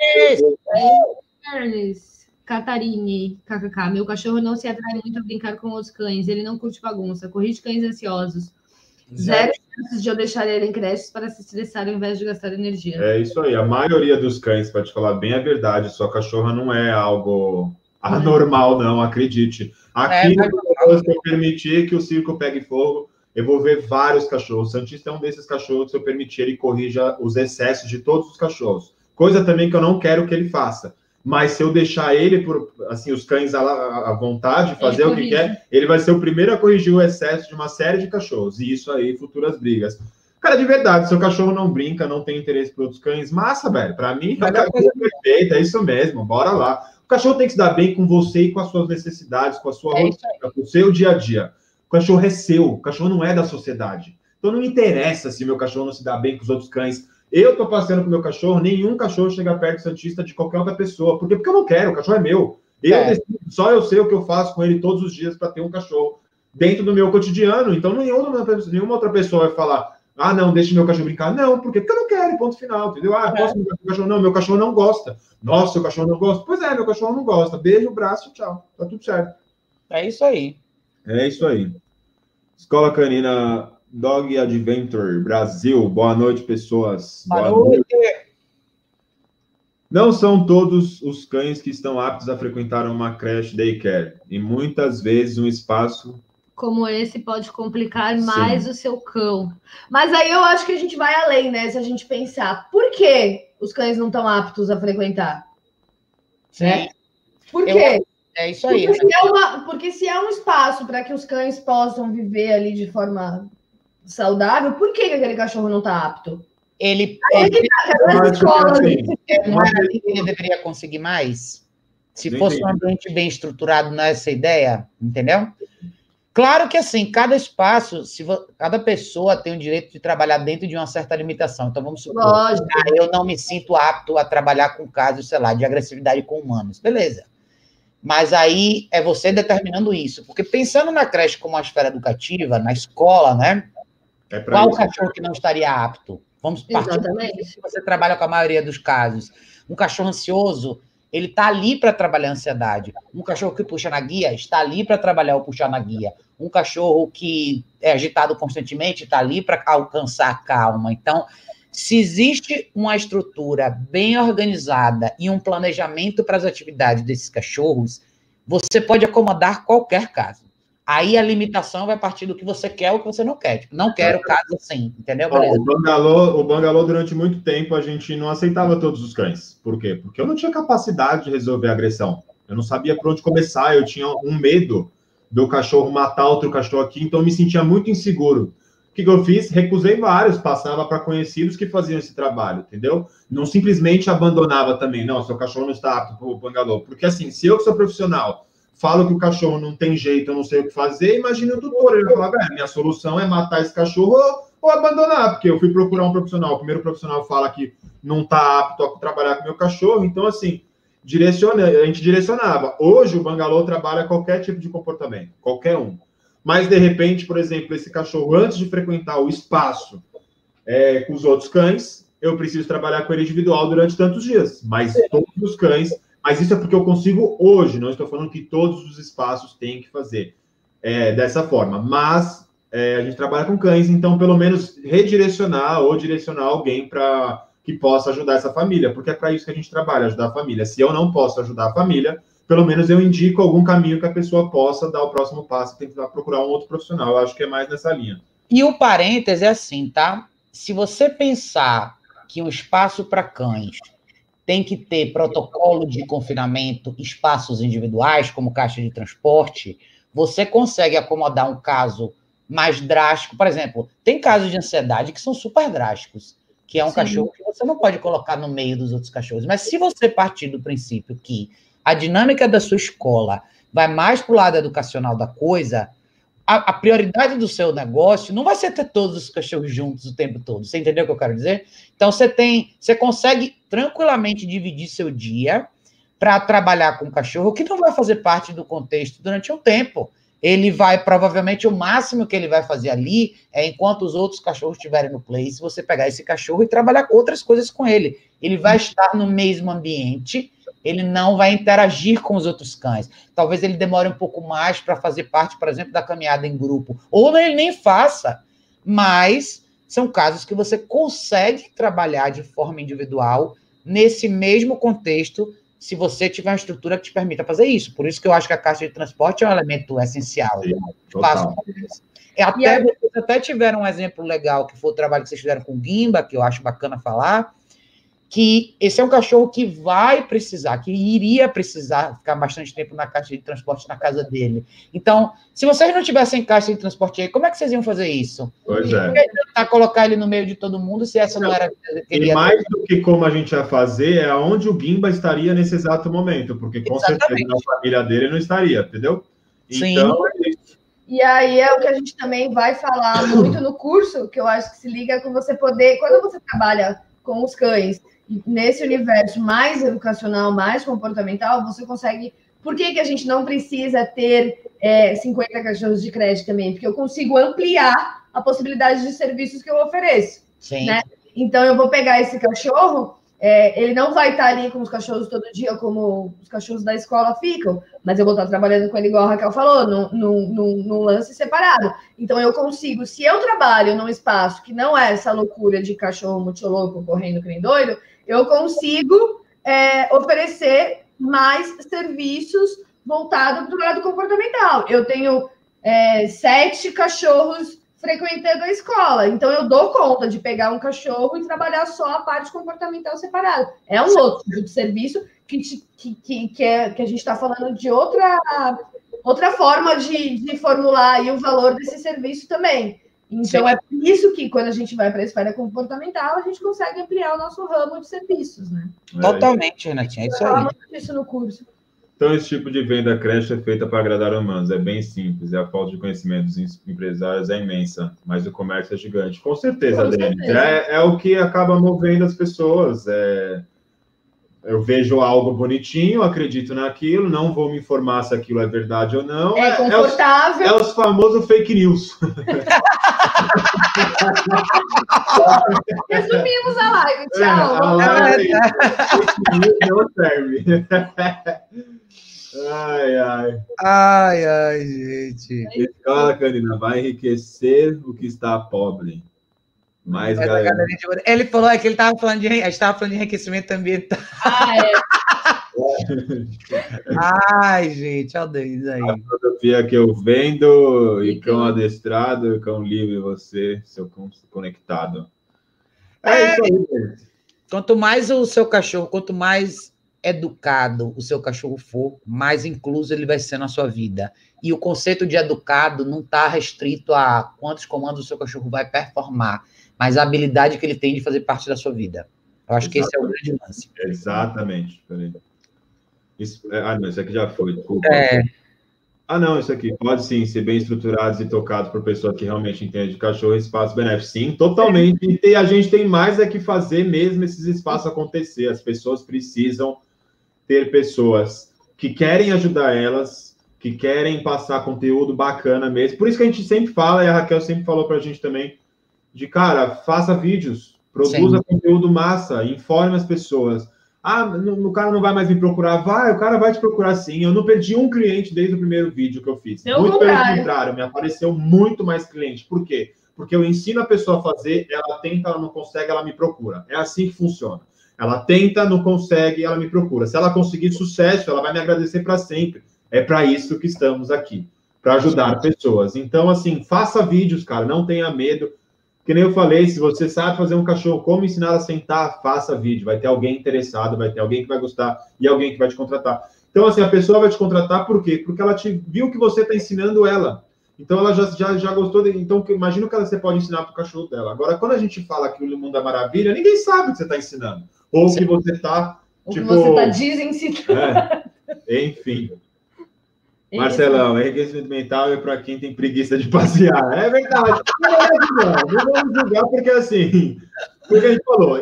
Denis. Catarine, kkk. Meu cachorro não se atrai muito a brincar com os cães. Ele não curte bagunça. Corrige cães ansiosos. Zero chances de eu deixar ele em creches para se estressar ao invés de gastar energia. É isso aí. A maioria dos cães, para te falar bem a verdade, sua cachorra não é algo anormal, não, acredite. Aqui, se eu permitir que o circo pegue fogo, eu vou ver vários cachorros. O Santista é um desses cachorros, se eu permitir, ele corrija os excessos de todos os cachorros. Coisa também que eu não quero que ele faça. Mas se eu deixar ele, assim, os cães à vontade, fazer o que quer, ele vai ser o primeiro a corrigir o excesso de uma série de cachorros. E isso aí, futuras brigas. Cara, de verdade, seu cachorro não brinca, não tem interesse por outros cães, massa, velho. Pra mim, é coisa perfeita, é isso mesmo, bora lá. O cachorro tem que se dar bem com você e com as suas necessidades, com a sua rotina, com o seu dia a dia. O cachorro é seu, o cachorro não é da sociedade. Então não me interessa se meu cachorro não se dá bem com os outros cães. Eu tô passeando com o meu cachorro, nenhum cachorro chega perto do Santista de qualquer outra pessoa. Por quê? Porque eu não quero, o cachorro é meu. Só eu sei o que eu faço com ele todos os dias para ter um cachorro dentro do meu cotidiano. Então nenhuma outra pessoa vai falar, ah, não, deixa meu cachorro brincar. Não, por quê? Porque eu não quero, ponto final, entendeu? Ah, posso brincar com o cachorro? Não, meu cachorro não gosta. Nossa, seu cachorro não gosta? Pois é, meu cachorro não gosta. Beijo, braço, tchau. Tá tudo certo. É isso aí. É isso aí. Escola Canina Dog Adventure Brasil. Boa noite, pessoas. Boa noite. Não são todos os cães que estão aptos a frequentar uma creche daycare. E muitas vezes um espaço como esse pode complicar mais o seu cão. Mas aí eu acho que a gente vai além, né? Se a gente pensar, por que os cães não estão aptos a frequentar? Sim. Né? Por quê? É isso aí. Porque se é um espaço para que os cães possam viver ali de forma saudável, por que aquele cachorro não está apto? Ele deveria conseguir mais? Se fosse um ambiente bem estruturado nessa ideia, entendeu? Claro que, assim, cada espaço, cada pessoa tem o direito de trabalhar dentro de uma certa limitação. Então, vamos supor, eu não me sinto apto a trabalhar com casos, sei lá, de agressividade com humanos. Beleza. Mas aí é você determinando isso. Porque pensando na creche como uma esfera educativa, na escola, né? Qual o cachorro que não estaria apto? Vamos partir do que você trabalha com a maioria dos casos. Um cachorro ansioso, ele está ali para trabalhar a ansiedade. Um cachorro que puxa na guia está ali para trabalhar o puxar na guia. Um cachorro que é agitado constantemente está ali para alcançar a calma. Então, se existe uma estrutura bem organizada e um planejamento para as atividades desses cachorros, você pode acomodar qualquer caso. Aí a limitação vai partir do que você quer ou que você não quer. Tipo, não quero caso assim, entendeu? O Bangalô, durante muito tempo, a gente não aceitava todos os cães. Por quê? Porque eu não tinha capacidade de resolver a agressão. Eu não sabia por onde começar, eu tinha um medo do cachorro matar outro cachorro aqui, então eu me sentia muito inseguro. O que eu fiz? Recusei vários, passava para conhecidos que faziam esse trabalho, entendeu? Não simplesmente abandonava também. Não, seu cachorro não está apto para o Bangalô. Porque assim, se eu que sou profissional falo que o cachorro não tem jeito, eu não sei o que fazer, imagina o tutor, ele vai falar, minha solução é matar esse cachorro ou abandonar, porque eu fui procurar um profissional, o primeiro profissional fala que não está apto a trabalhar com meu cachorro, então assim, a gente direcionava. Hoje o Bangalô trabalha qualquer tipo de comportamento, qualquer um. Mas de repente, por exemplo, esse cachorro, antes de frequentar o espaço com os outros cães, eu preciso trabalhar com ele individual durante tantos dias, mas todos os cães. Mas isso é porque eu consigo hoje, não estou falando que todos os espaços têm que fazer. dessa forma. Mas a gente trabalha com cães, então pelo menos redirecionar ou direcionar alguém para que possa ajudar essa família, porque é para isso que a gente trabalha, ajudar a família. Se eu não posso ajudar a família, pelo menos eu indico algum caminho que a pessoa possa dar o próximo passo e tentar procurar um outro profissional. Eu acho que é mais nessa linha. E o parêntese é assim, tá? Se você pensar que um espaço para cães tem que ter protocolo de confinamento, espaços individuais, como caixa de transporte, você consegue acomodar um caso mais drástico. Por exemplo, tem casos de ansiedade que são super drásticos, que é um cachorro que você não pode colocar no meio dos outros cachorros. Mas se você partir do princípio que a dinâmica da sua escola vai mais para o lado educacional da coisa, a prioridade do seu negócio não vai ser ter todos os cachorros juntos o tempo todo. Você entendeu o que eu quero dizer? Então, você consegue tranquilamente dividir seu dia para trabalhar com o cachorro que não vai fazer parte do contexto durante um tempo. Ele vai, provavelmente, o máximo que ele vai fazer ali é enquanto os outros cachorros estiverem no place, você pegar esse cachorro e trabalhar outras coisas com ele. Ele vai estar no mesmo ambiente, ele não vai interagir com os outros cães. Talvez ele demore um pouco mais para fazer parte, por exemplo, da caminhada em grupo. Ou ele nem faça, mas são casos que você consegue trabalhar de forma individual nesse mesmo contexto, se você tiver uma estrutura que te permita fazer isso. Por isso que eu acho que a caixa de transporte é um elemento essencial. Sim, total. Vocês até tiveram um exemplo legal, que foi o trabalho que vocês fizeram com o Gimba, que eu acho bacana falar, que esse é um cachorro que vai precisar, que iria precisar ficar bastante tempo na caixa de transporte na casa dele. Então, se vocês não tivessem caixa de transporte aí, como é que vocês iam fazer isso? Pois é. Tentar colocar ele no meio de todo mundo, se essa não era... E mais do que como a gente ia fazer, é onde o Gimba estaria nesse exato momento, porque com certeza na família dele não estaria, entendeu? Sim. Então, E aí é o que a gente também vai falar muito no curso, que eu acho que se liga com você poder... Quando você trabalha com os cães, nesse universo mais educacional, mais comportamental, você consegue... Por que a gente não precisa ter 50 cachorros de creche também? Porque eu consigo ampliar a possibilidade de serviços que eu ofereço. Sim. Né? Então, eu vou pegar esse cachorro, ele não vai estar ali com os cachorros todo dia, como os cachorros da escola ficam, mas eu vou estar trabalhando com ele, igual a Raquel falou, num lance separado. Então, eu consigo, se eu trabalho num espaço que não é essa loucura de cachorro muito louco, correndo que nem doido, eu consigo oferecer mais serviços voltados para o lado comportamental. Eu tenho 7 cachorros frequentando a escola, então eu dou conta de pegar um cachorro e trabalhar só a parte comportamental separada. É um outro tipo de serviço que a gente está falando de outra forma de formular aí o valor desse serviço também. Então, é por isso que, quando a gente vai para a esfera comportamental, a gente consegue ampliar o nosso ramo de serviços, né? Totalmente, Renatinha, é isso aí. Isso no curso. Então, esse tipo de venda creche é feita para agradar humanos, é bem simples, e a falta de conhecimento dos empresários é imensa, mas o comércio é gigante. Com certeza, Denis. É o que acaba movendo as pessoas. Eu vejo algo bonitinho, acredito naquilo, não vou me informar se aquilo é verdade ou não. É confortável. É os famosos fake news. Resumimos a live, tchau. A live fake news não serve. Ai, gente. Escola Canina vai enriquecer o que está pobre. Mais galera. Ele falou que ele estava falando a gente estava falando de enriquecimento ambiental. Ai, gente, olha isso aí. A filosofia que eu vendo, e cão adestrado, e cão livre, você, seu cão conectado. Isso aí, gente. Quanto mais o seu cachorro, quanto mais educado o seu cachorro for, mais incluso ele vai ser na sua vida. E o conceito de educado não está restrito a quantos comandos o seu cachorro vai performar, mas a habilidade que ele tem de fazer parte da sua vida. Eu acho que esse é o grande lance. Exatamente. Peraí. Não, isso aqui já foi, desculpa. Não, isso aqui pode sim ser bem estruturados e tocados por pessoa que realmente entende de cachorro, espaço benéfico. Sim, totalmente. E a gente tem mais que fazer mesmo esses espaços acontecer. As pessoas precisam ter pessoas que querem ajudar elas, que querem passar conteúdo bacana mesmo. Por isso que a gente sempre fala, e a Raquel sempre falou pra gente também, de cara, faça vídeos, produza conteúdo massa, informe as pessoas. Ah, o cara não vai mais me procurar. Vai, o cara vai te procurar sim. Eu não perdi um cliente desde o primeiro vídeo que eu fiz. Muito pelo contrário, me apareceu muito mais cliente. Por quê? Porque eu ensino a pessoa a fazer, ela tenta, ela não consegue, ela me procura. É assim que funciona. Ela tenta, não consegue, ela me procura. Se ela conseguir sucesso, ela vai me agradecer para sempre. É para isso que estamos aqui, para ajudar pessoas. Então, assim, faça vídeos, cara, não tenha medo. Que nem eu falei, se você sabe fazer um cachorro, como ensinar a sentar, faça vídeo. Vai ter alguém interessado, vai ter alguém que vai gostar e alguém que vai te contratar. Então, assim, a pessoa vai te contratar por quê? Porque ela te viu que você está ensinando ela. Então, ela já gostou. Então, imagina o que você pode ensinar para o cachorro dela. Agora, quando a gente fala que o Mundo é Maravilha, ninguém sabe o que você está ensinando. Ou o que você está, tipo... O que você está desensinando. Enfim. Marcelão, enriquecimento mental é para quem tem preguiça de passear. É verdade. Não vamos julgar, porque assim, porque a gente falou,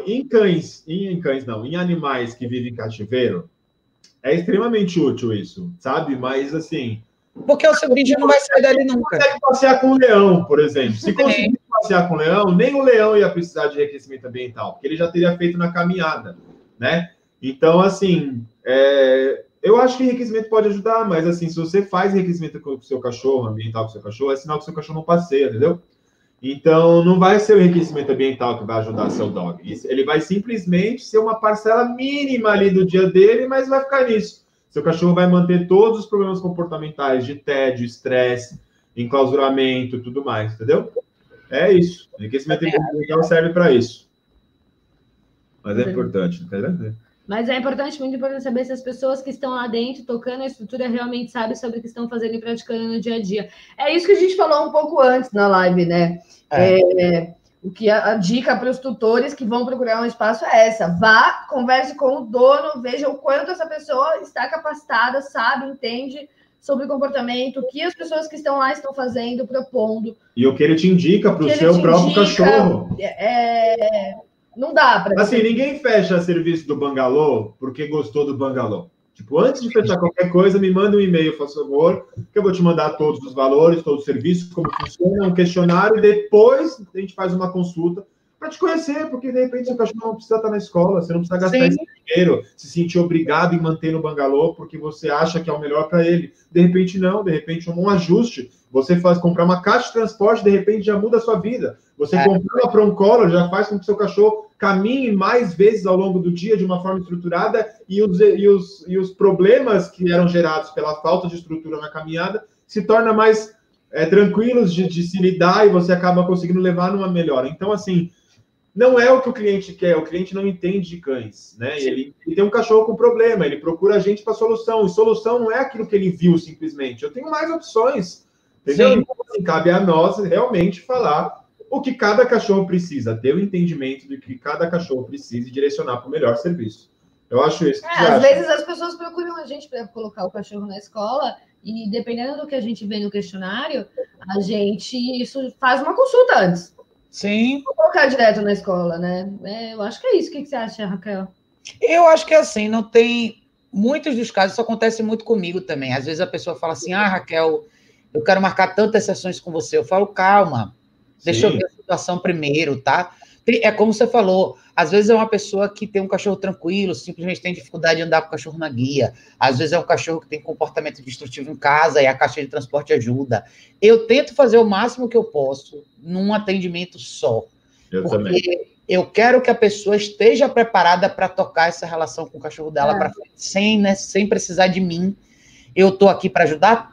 em animais que vivem em cativeiro, é extremamente útil isso, sabe? Mas assim. Porque o seu vídeo não vai sair dali nunca. Você consegue passear com um leão, por exemplo. Se conseguisse passear com um leão, nem o leão ia precisar de enriquecimento ambiental, porque ele já teria feito na caminhada, né? Então, assim, eu acho que enriquecimento pode ajudar, mas assim, se você faz enriquecimento com o seu cachorro, ambiental com o seu cachorro, é sinal que o seu cachorro não passeia, entendeu? Então, não vai ser o enriquecimento ambiental que vai ajudar seu dog. Ele vai simplesmente ser uma parcela mínima ali do dia dele, mas vai ficar nisso. Seu cachorro vai manter todos os problemas comportamentais de tédio, estresse, enclausuramento e tudo mais, entendeu? É isso. O enriquecimento ambiental serve para isso. Mas é importante, não quer dizer? Mas é importante, muito importante saber se as pessoas que estão lá dentro, tocando a estrutura, realmente sabem sobre o que estão fazendo e praticando no dia a dia. É isso que a gente falou um pouco antes na live, né? O que a dica para os tutores que vão procurar um espaço é essa. Vá, converse com o dono, veja o quanto essa pessoa está capacitada, sabe, entende sobre o comportamento, o que as pessoas que estão lá estão fazendo, propondo. E o que ele te indica para o seu próprio cachorro. Não dá para... Assim, ninguém fecha serviço do bangalô porque gostou do bangalô. Tipo, antes de fechar qualquer coisa, me manda um e-mail, por favor, que eu vou te mandar todos os valores, todo o serviço, como funciona, um questionário, e depois a gente faz uma consulta para te conhecer, porque de repente seu cachorro não precisa estar na escola, você não precisa gastar esse dinheiro, se sentir obrigado em manter no bangalô porque você acha que é o melhor para ele. De repente não, de repente um ajuste. Você comprar uma caixa de transporte, de repente já muda a sua vida. Você comprar uma Proncolor já faz com que seu cachorro caminhe mais vezes ao longo do dia de uma forma estruturada e os problemas que eram gerados pela falta de estrutura na caminhada se tornam mais tranquilos de se lidar e você acaba conseguindo levar numa melhora. Então, assim, não é o que o cliente quer, o cliente não entende de cães, né? Ele tem um cachorro com problema, ele procura a gente para solução, e solução não é aquilo que ele viu simplesmente. Eu tenho mais opções, entendeu? Então, assim, cabe a nós realmente falar o que cada cachorro precisa, ter o entendimento de que cada cachorro precisa e direcionar para o melhor serviço. Eu acho isso. Às vezes as pessoas procuram a gente para colocar o cachorro na escola e, dependendo do que a gente vê no questionário, a gente faz uma consulta antes. Sim. Vou colocar direto na escola, né? Eu acho que é isso. O que você acha, Raquel? Eu acho que assim, não tem... Muitos dos casos, isso acontece muito comigo também. Às vezes a pessoa fala assim, Raquel, eu quero marcar tantas sessões com você. Eu falo, calma, deixa eu ver a situação primeiro, tá? É como você falou, às vezes é uma pessoa que tem um cachorro tranquilo, simplesmente tem dificuldade de andar com o cachorro na guia. Às vezes é um cachorro que tem comportamento destrutivo em casa e a caixa de transporte ajuda. Eu tento fazer o máximo que eu posso num atendimento só. Eu também. Eu quero que a pessoa esteja preparada para tocar essa relação com o cachorro dela para frente, sem precisar de mim. Eu estou aqui para ajudar,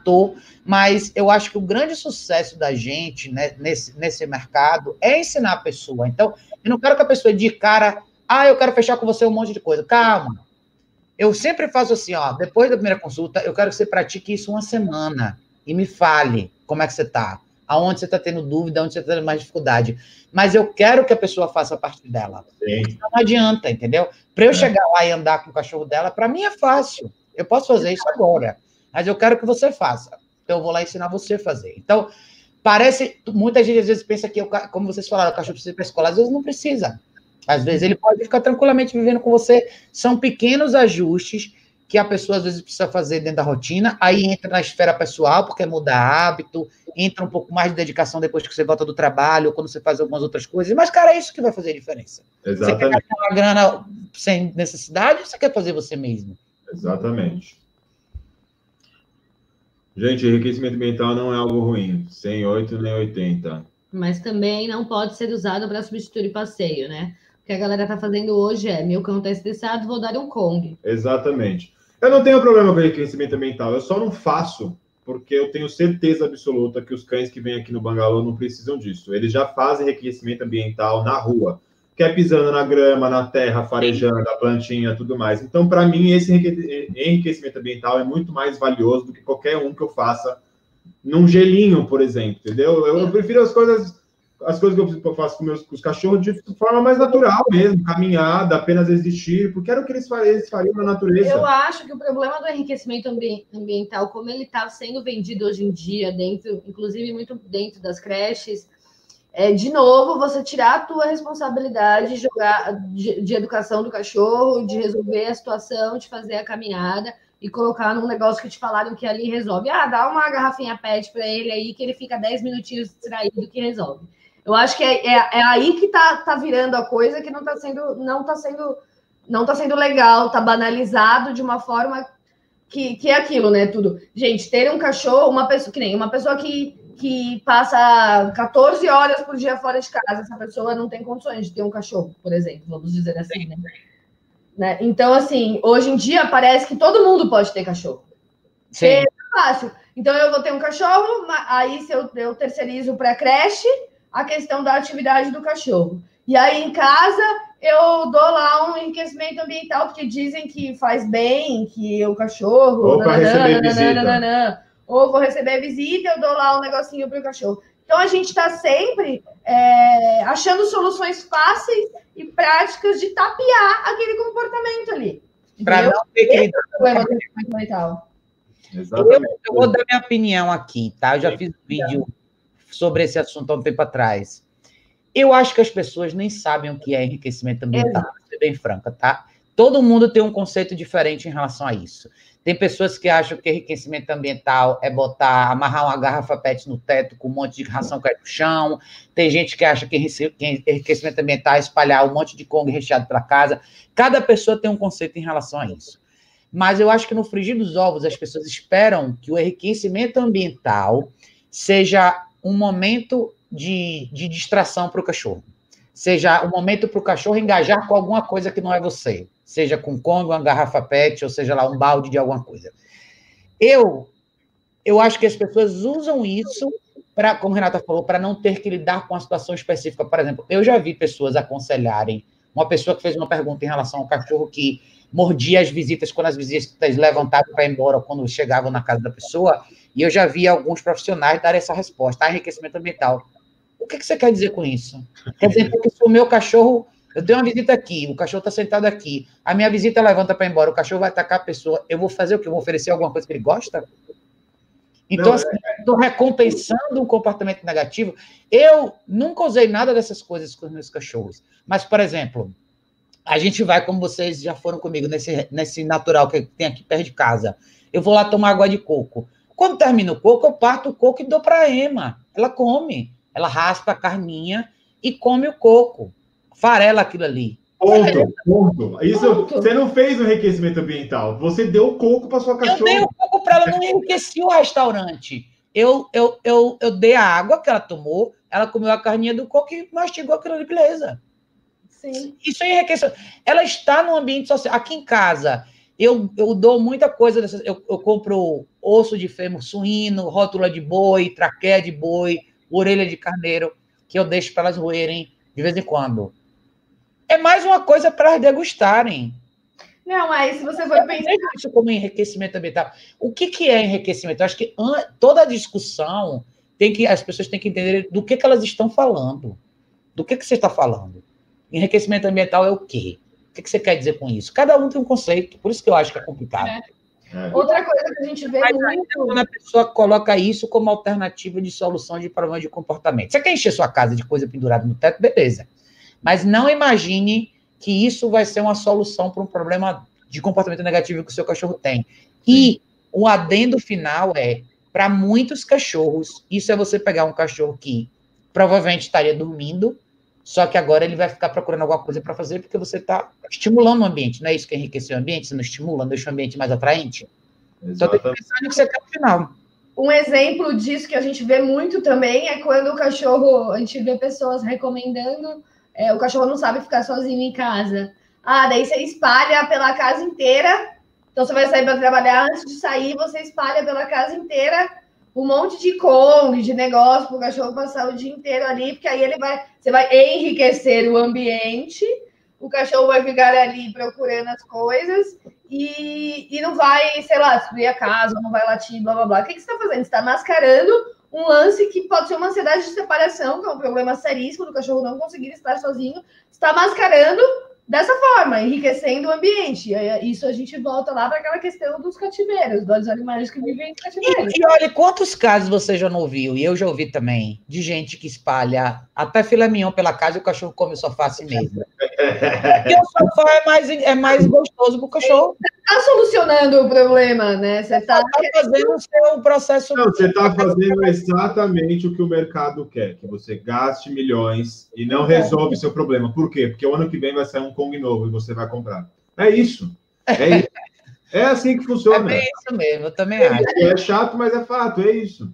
mas eu acho que o grande sucesso da gente, né, nesse mercado é ensinar a pessoa. Então, eu não quero que a pessoa de cara, eu quero fechar com você um monte de coisa. Calma. Eu sempre faço assim, depois da primeira consulta, eu quero que você pratique isso uma semana e me fale como é que você está, aonde você está tendo dúvida, onde você está tendo mais dificuldade. Mas eu quero que a pessoa faça a parte dela. Não adianta, entendeu? Para eu chegar lá e andar com o cachorro dela, para mim é fácil. Eu posso fazer isso agora. Mas eu quero que você faça. Então, eu vou lá ensinar você a fazer. Então, muita gente às vezes pensa que, como vocês falaram, o cachorro precisa ir para a escola. Às vezes não precisa. Às vezes ele pode ficar tranquilamente vivendo com você. São pequenos ajustes que a pessoa às vezes precisa fazer dentro da rotina. Aí entra na esfera pessoal, porque muda hábito, entra um pouco mais de dedicação depois que você volta do trabalho, ou quando você faz algumas outras coisas. Mas, cara, é isso que vai fazer a diferença. Exatamente. Você quer gastar uma grana sem necessidade, ou você quer fazer você mesmo? Exatamente. Gente, enriquecimento ambiental não é algo ruim, sem 8 nem 80. Mas também não pode ser usado para substituir passeio, né? O que a galera tá fazendo hoje é, meu cão tá estressado, vou dar um Kong. Exatamente. Eu não tenho problema com enriquecimento ambiental, eu só não faço porque eu tenho certeza absoluta que os cães que vêm aqui no Bangalô não precisam disso. Eles já fazem enriquecimento ambiental na rua, que é pisando na grama, na terra, farejando a plantinha, tudo mais. Então, para mim, esse enriquecimento ambiental é muito mais valioso do que qualquer um que eu faça num gelinho, por exemplo, entendeu? Eu prefiro as coisas que eu faço com os cachorros de forma mais natural mesmo, caminhada, apenas existir, porque era o que eles fariam na natureza. Eu acho que o problema do enriquecimento ambiental, como ele está sendo vendido hoje em dia, inclusive muito dentro das creches, é, de novo, você tirar a tua responsabilidade de educação do cachorro, de resolver a situação, de fazer a caminhada e colocar num negócio que te falaram que ali resolve. Ah, dá uma garrafinha PET para ele aí, que ele fica 10 minutinhos distraído que resolve. Eu acho que é aí que tá virando a coisa que não tá sendo legal, tá banalizado de uma forma que é aquilo, né? Tudo. Gente, ter um cachorro, uma pessoa que passa 14 horas por dia fora de casa, essa pessoa não tem condições de ter um cachorro, por exemplo, vamos dizer assim, né? Então, assim, hoje em dia parece que todo mundo pode ter cachorro. Sim. É fácil. Então, eu vou ter um cachorro, aí se eu terceirizo para a creche a questão da atividade do cachorro. E aí, em casa, eu dou lá um enriquecimento ambiental, porque dizem que faz bem, que o cachorro... Ou para receber visita. Ou vou receber visita, eu dou lá um negocinho para o cachorro. Então, a gente está sempre achando soluções fáceis e práticas de tapear aquele comportamento ali. Para não ter que lidar com o problema do enriquecimento ambiental. Eu vou dar minha opinião aqui, tá? Eu já fiz um vídeo sobre esse assunto há um tempo atrás. Eu acho que as pessoas nem sabem o que é enriquecimento ambiental, para ser bem franca, tá? Todo mundo tem um conceito diferente em relação a isso. Tem pessoas que acham que enriquecimento ambiental é amarrar uma garrafa PET no teto com um monte de ração cair no chão. Tem gente que acha que enriquecimento ambiental é espalhar um monte de Kong recheado para casa. Cada pessoa tem um conceito em relação a isso. Mas eu acho que no frigir dos ovos as pessoas esperam que o enriquecimento ambiental seja um momento de distração para o cachorro. Seja um momento para o cachorro engajar com alguma coisa que não é você. Seja com Kong, uma garrafa PET, ou seja lá, um balde de alguma coisa. Eu acho que as pessoas usam isso, como a Renata falou, para não ter que lidar com uma situação específica. Por exemplo, eu já vi pessoas aconselharem, uma pessoa que fez uma pergunta em relação ao cachorro que mordia as visitas quando as visitas levantavam para ir embora, ou quando chegavam na casa da pessoa, e eu já vi alguns profissionais darem essa resposta, enriquecimento ambiental. O que você quer dizer com isso? Quer dizer que se o meu cachorro... Eu tenho uma visita aqui, o cachorro está sentado aqui, a minha visita levanta para ir embora, o cachorro vai atacar a pessoa, eu vou fazer o quê? Eu vou oferecer alguma coisa que ele gosta? Então, assim, estou recompensando um comportamento negativo. Eu nunca usei nada dessas coisas com os meus cachorros. Mas, por exemplo, a gente vai, como vocês já foram comigo, nesse natural que tem aqui perto de casa. Eu vou lá tomar água de coco. Quando termina o coco, eu parto o coco e dou para a Emma. Ela come. Ela raspa a carninha e come o coco. Farela aquilo ali. Ponto. Isso, você não fez um enriquecimento ambiental. Você deu o coco para sua cachorra. Eu dei o coco para ela, não enriqueci o restaurante. Eu dei a água que ela tomou, ela comeu a carninha do coco e mastigou aquilo ali, beleza. Sim. Isso é enriquecimento. Ela está no ambiente social. Aqui em casa, eu dou muita coisa dessas. Eu compro osso de fêmur suíno, rótula de boi, traqueia de boi, orelha de carneiro, que eu deixo para elas roerem de vez em quando. É mais uma coisa para elas degustarem. Não, aí se você for pensar... Isso como enriquecimento ambiental. O que é enriquecimento? Eu acho que toda a discussão as pessoas têm que entender do que elas estão falando. Do que você está falando? Enriquecimento ambiental é o quê? O que você quer dizer com isso? Cada um tem um conceito, por isso que eu acho que é complicado. Outra coisa que a gente vê muito... Quando a pessoa coloca isso como alternativa de solução de problema de comportamento. Você quer encher sua casa de coisa pendurada no teto? Beleza. Mas não imagine que isso vai ser uma solução para um problema de comportamento negativo que o seu cachorro tem. E o adendo final para muitos cachorros, isso é você pegar um cachorro que provavelmente estaria dormindo, Só que agora ele vai ficar procurando alguma coisa para fazer porque você está estimulando o ambiente. Não é isso que enriquece o ambiente? Você não estimula, não deixa o ambiente mais atraente? Só tem que pensar no que você quer no final. Um exemplo disso que a gente vê muito também é quando o cachorro, a gente vê pessoas recomendando, o cachorro não sabe ficar sozinho em casa. Daí você espalha pela casa inteira. Então você vai sair para trabalhar, antes de sair, você espalha pela casa inteira um monte de Kong, de negócio para o cachorro passar o dia inteiro ali, porque aí você vai enriquecer o ambiente, o cachorro vai ficar ali procurando as coisas e não vai, sei lá, destruir a casa, não vai latir, blá, blá, blá. O que você está fazendo? Você está mascarando um lance que pode ser uma ansiedade de separação, que é um problema seríssimo do cachorro não conseguir estar sozinho. Você está mascarando dessa forma, enriquecendo o ambiente. Isso a gente volta lá para aquela questão dos cativeiros, dos animais que vivem em cativeiros. E olha, quantos casos você já não ouviu, e eu já ouvi também, de gente que espalha até filé mignon pela casa e o cachorro come o sofá assim mesmo. Porque o sofá é mais gostoso para o cachorro. Você está solucionando o problema, né? Você está fazendo o seu processo... Não, você está fazendo exatamente o que o mercado quer, que você gaste milhões e não resolve o seu problema. Por quê? Porque o ano que vem vai sair um Kong novo e você vai comprar. É isso. É isso. É assim que funciona. É isso mesmo, eu também acho. É chato, mas é fato, é isso.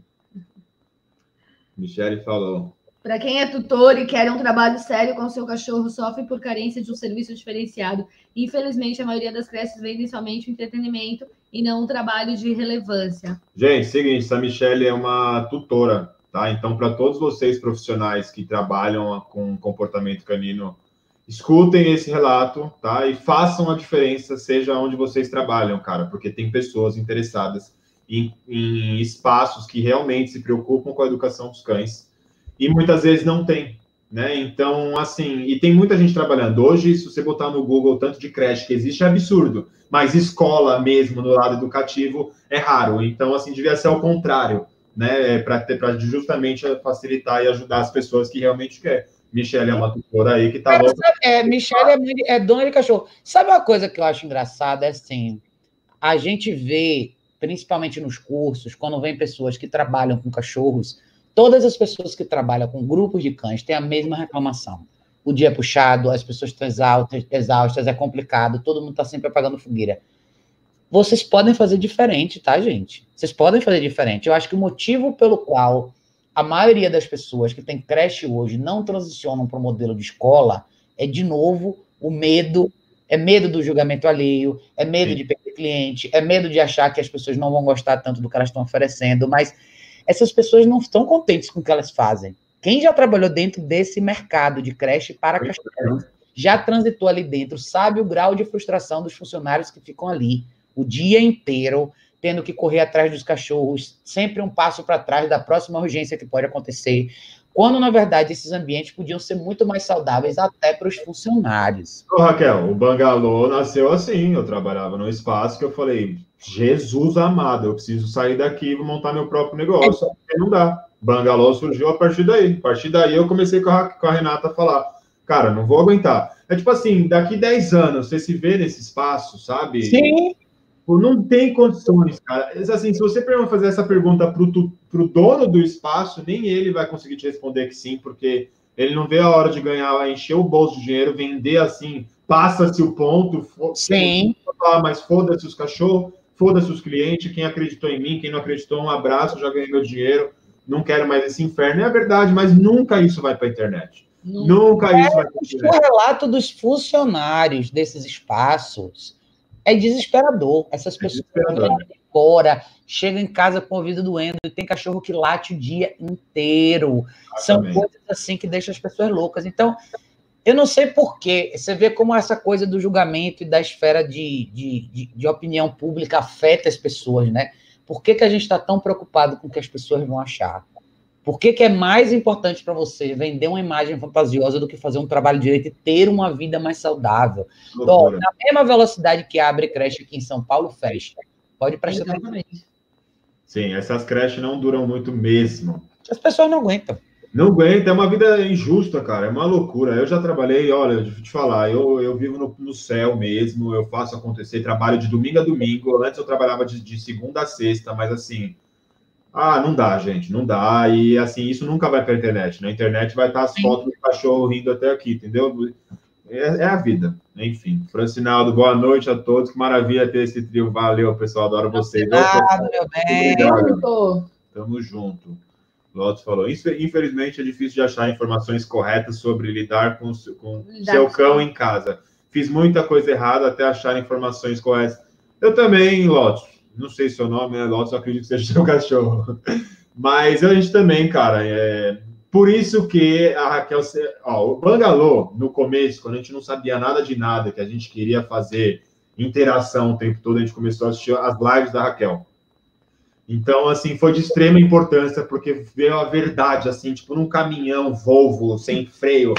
Michele falou. Para quem é tutor e quer um trabalho sério com seu cachorro, sofre por carência de um serviço diferenciado. Infelizmente, a maioria das creches vendem somente o entretenimento e não um trabalho de relevância. Gente, seguinte, essa Michele é uma tutora, tá? Então, para todos vocês profissionais que trabalham com comportamento canino, escutem esse relato, tá? E façam a diferença, seja onde vocês trabalham, cara, porque tem pessoas interessadas em espaços que realmente se preocupam com a educação dos cães. E muitas vezes não tem, né? Então, assim, e tem muita gente trabalhando. Hoje, se você botar no Google o tanto de creche que existe, é absurdo. Mas escola mesmo, no lado educativo, é raro. Então, assim, devia ser ao contrário, né? Para justamente facilitar e ajudar as pessoas que realmente querem. Michele é uma tutora aí que tá louca. Michele é dona de cachorro. Sabe uma coisa que eu acho engraçada? É assim, a gente vê, principalmente nos cursos, quando vem pessoas que trabalham com cachorros, todas as pessoas que trabalham com grupos de cães têm a mesma reclamação. O dia é puxado, as pessoas estão exaustas, é complicado, todo mundo está sempre apagando fogueira. Vocês podem fazer diferente, tá, gente? Vocês podem fazer diferente. Eu acho que o motivo pelo qual a maioria das pessoas que tem creche hoje não transicionam para o modelo de escola é, de novo, o medo. É medo do julgamento alheio, é medo de perder cliente, é medo de achar que as pessoas não vão gostar tanto do que elas estão oferecendo, mas essas pessoas não estão contentes com o que elas fazem. Quem já trabalhou dentro desse mercado de creche para cachorros, já transitou ali dentro, sabe o grau de frustração dos funcionários que ficam ali o dia inteiro, tendo que correr atrás dos cachorros, sempre um passo para trás da próxima urgência que pode acontecer, quando, na verdade, esses ambientes podiam ser muito mais saudáveis até para os funcionários. Ô, Raquel, o Bangalô nasceu assim. Eu trabalhava num espaço que eu falei, Jesus amado, eu preciso sair daqui e montar meu próprio negócio. Porque não dá. Bangalô surgiu a partir daí. A partir daí eu comecei com a Renata a falar, cara, não vou aguentar. É tipo assim, daqui 10 anos, você se vê nesse espaço, sabe? Sim. Não tem condições, cara. Assim, se você fazer essa pergunta pro dono do espaço, nem ele vai conseguir te responder que sim, porque ele não vê a hora de ganhar, encher o bolso de dinheiro, vender assim, passa-se o ponto. Sim. Mas foda-se os cachorros, foda-se os clientes, quem acreditou em mim, quem não acreditou, um abraço, já ganhei meu dinheiro, não quero mais esse inferno. É verdade, mas nunca isso vai para a internet. Nunca isso vai para a internet. O relato dos funcionários desses espaços é desesperador. Essas pessoas vão embora, chegam em casa com o ouvido doendo, e tem cachorro que late o dia inteiro. São coisas assim que deixam as pessoas loucas. Então, eu não sei porquê. Você vê como essa coisa do julgamento e da esfera de opinião pública afeta as pessoas, né? Por que a gente está tão preocupado com o que as pessoas vão achar? Por que é mais importante para você vender uma imagem fantasiosa do que fazer um trabalho direito e ter uma vida mais saudável? Então, na mesma velocidade que abre creche aqui em São Paulo, fecha. Pode prestar atenção. Sim, essas creches não duram muito mesmo. As pessoas não aguentam. Não aguenta, é uma vida injusta, cara, é uma loucura. Eu já trabalhei, olha, deixa eu te falar, eu vivo no céu mesmo, eu faço acontecer, trabalho de domingo a domingo. Antes eu trabalhava de segunda a sexta, mas assim... Ah, não dá, gente, não dá. E assim, isso nunca vai para a internet. Na internet vai estar as fotos do cachorro rindo até aqui, entendeu? É a vida. Enfim, Francinaldo, boa noite a todos. Que maravilha ter esse trio. Valeu, pessoal. Adoro vocês. Obrigado, meu bem. Obrigado. Tamo junto. Lotus falou. Infelizmente, é difícil de achar informações corretas sobre lidar com seu cão em casa. Fiz muita coisa errada até achar informações corretas. Eu também, Lotus. Não sei se seu nome é Lotus, eu acredito que seja seu cachorro. Mas a gente também, cara. Por isso que a Raquel... o Bangalô, no começo, quando a gente não sabia nada de nada, que a gente queria fazer interação o tempo todo, a gente começou a assistir as lives da Raquel. Então, assim, foi de extrema importância, porque veio a verdade, assim, tipo, num caminhão Volvo, sem freio.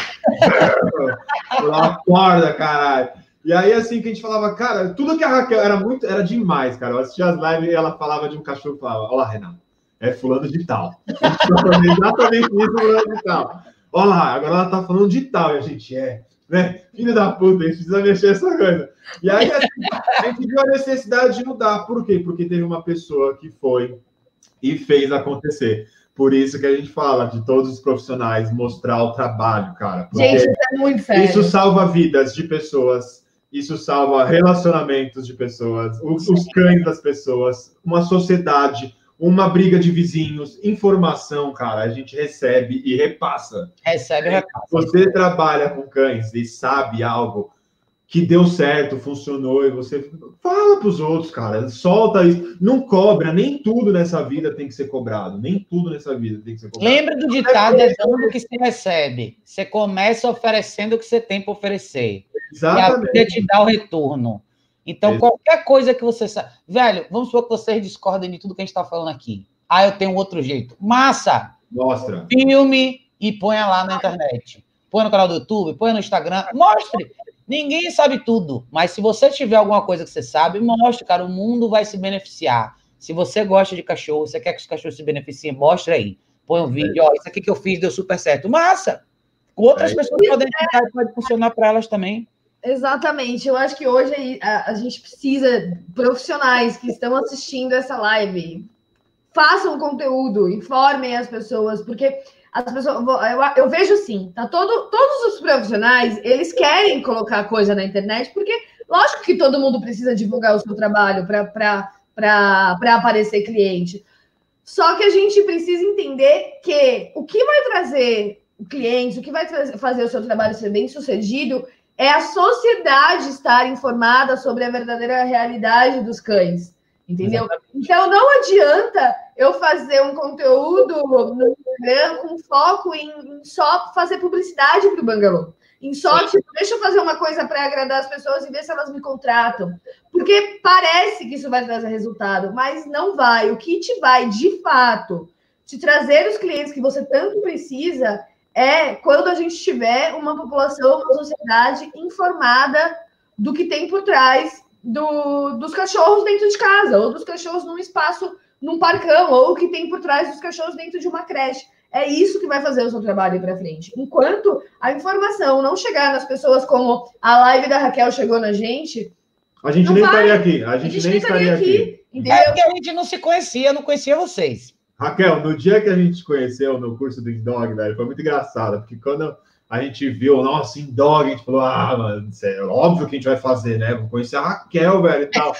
Acorda, caralho. E aí, assim, que a gente falava, cara, tudo que a Raquel era demais, cara. Eu assistia as lives e ela falava de um cachorro e falava, olha lá, Renato, é fulano de tal. Exatamente isso, fulano de tal. Olha lá, agora ela tá falando de tal, e a gente né? Filho da puta, a gente precisa mexer essa coisa. E aí, assim, a gente viu a necessidade de mudar. Por quê? Porque teve uma pessoa que foi e fez acontecer. Por isso que a gente fala de todos os profissionais mostrar o trabalho, cara. Gente, isso é muito sério. Isso salva vidas de pessoas, isso salva relacionamentos de pessoas, os cães das pessoas, uma sociedade, uma briga de vizinhos, informação, cara, a gente recebe e repassa. Recebe e repassa. Você trabalha com cães e sabe algo que deu certo, funcionou, e você fala para os outros, cara, solta isso, não cobra, nem tudo nessa vida tem que ser cobrado, nem tudo nessa vida tem que ser cobrado. Lembra do ditado, é dando o que se recebe, você começa oferecendo o que você tem para oferecer, exatamente. E a vida te dá o retorno. Então, qualquer coisa que você sabe... Velho, vamos supor que vocês discordem de tudo que a gente está falando aqui. Ah, eu tenho outro jeito. Massa! Mostra. Filme e ponha lá na internet. Põe no canal do YouTube, põe no Instagram. Mostre! Ninguém sabe tudo, mas se você tiver alguma coisa que você sabe, mostre, cara. O mundo vai se beneficiar. Se você gosta de cachorro, você quer que os cachorros se beneficiem, mostre aí. Põe um vídeo. Ó, isso aqui que eu fiz deu super certo. Massa! Outras pessoas podem tentar, pode funcionar para elas também. Exatamente, eu acho que hoje a gente precisa de profissionais que estão assistindo essa live, façam conteúdo, informem as pessoas, porque as pessoas, eu vejo assim, tá todos os profissionais, eles querem colocar coisa na internet, porque lógico que todo mundo precisa divulgar o seu trabalho para aparecer cliente, só que a gente precisa entender que o que vai trazer clientes, o que vai fazer o seu trabalho ser bem sucedido é a sociedade estar informada sobre a verdadeira realidade dos cães, entendeu? Exatamente. Então, não adianta eu fazer um conteúdo no Instagram com foco em só fazer publicidade para o Bangalô. Em só, tipo, deixa eu fazer uma coisa para agradar as pessoas e ver se elas me contratam. Porque parece que isso vai trazer resultado, mas não vai. O que te vai, de fato, te trazer os clientes que você tanto precisa é quando a gente tiver uma população, uma sociedade informada do que tem por trás dos cachorros dentro de casa, ou dos cachorros num espaço, num parcão, ou o que tem por trás dos cachorros dentro de uma creche. É isso que vai fazer o seu trabalho ir para frente. Enquanto a informação não chegar nas pessoas como a live da Raquel chegou na gente... A gente nem estaria aqui. A gente nem estaria aqui. Entendeu? É porque a gente não se conhecia, não conhecia vocês. Raquel, no dia que a gente se conheceu no curso do Indog, velho, foi muito engraçado, porque quando a gente viu o nosso Indog, a gente falou, mano, é óbvio que a gente vai fazer, né? Vou conhecer a Raquel, velho, e tal.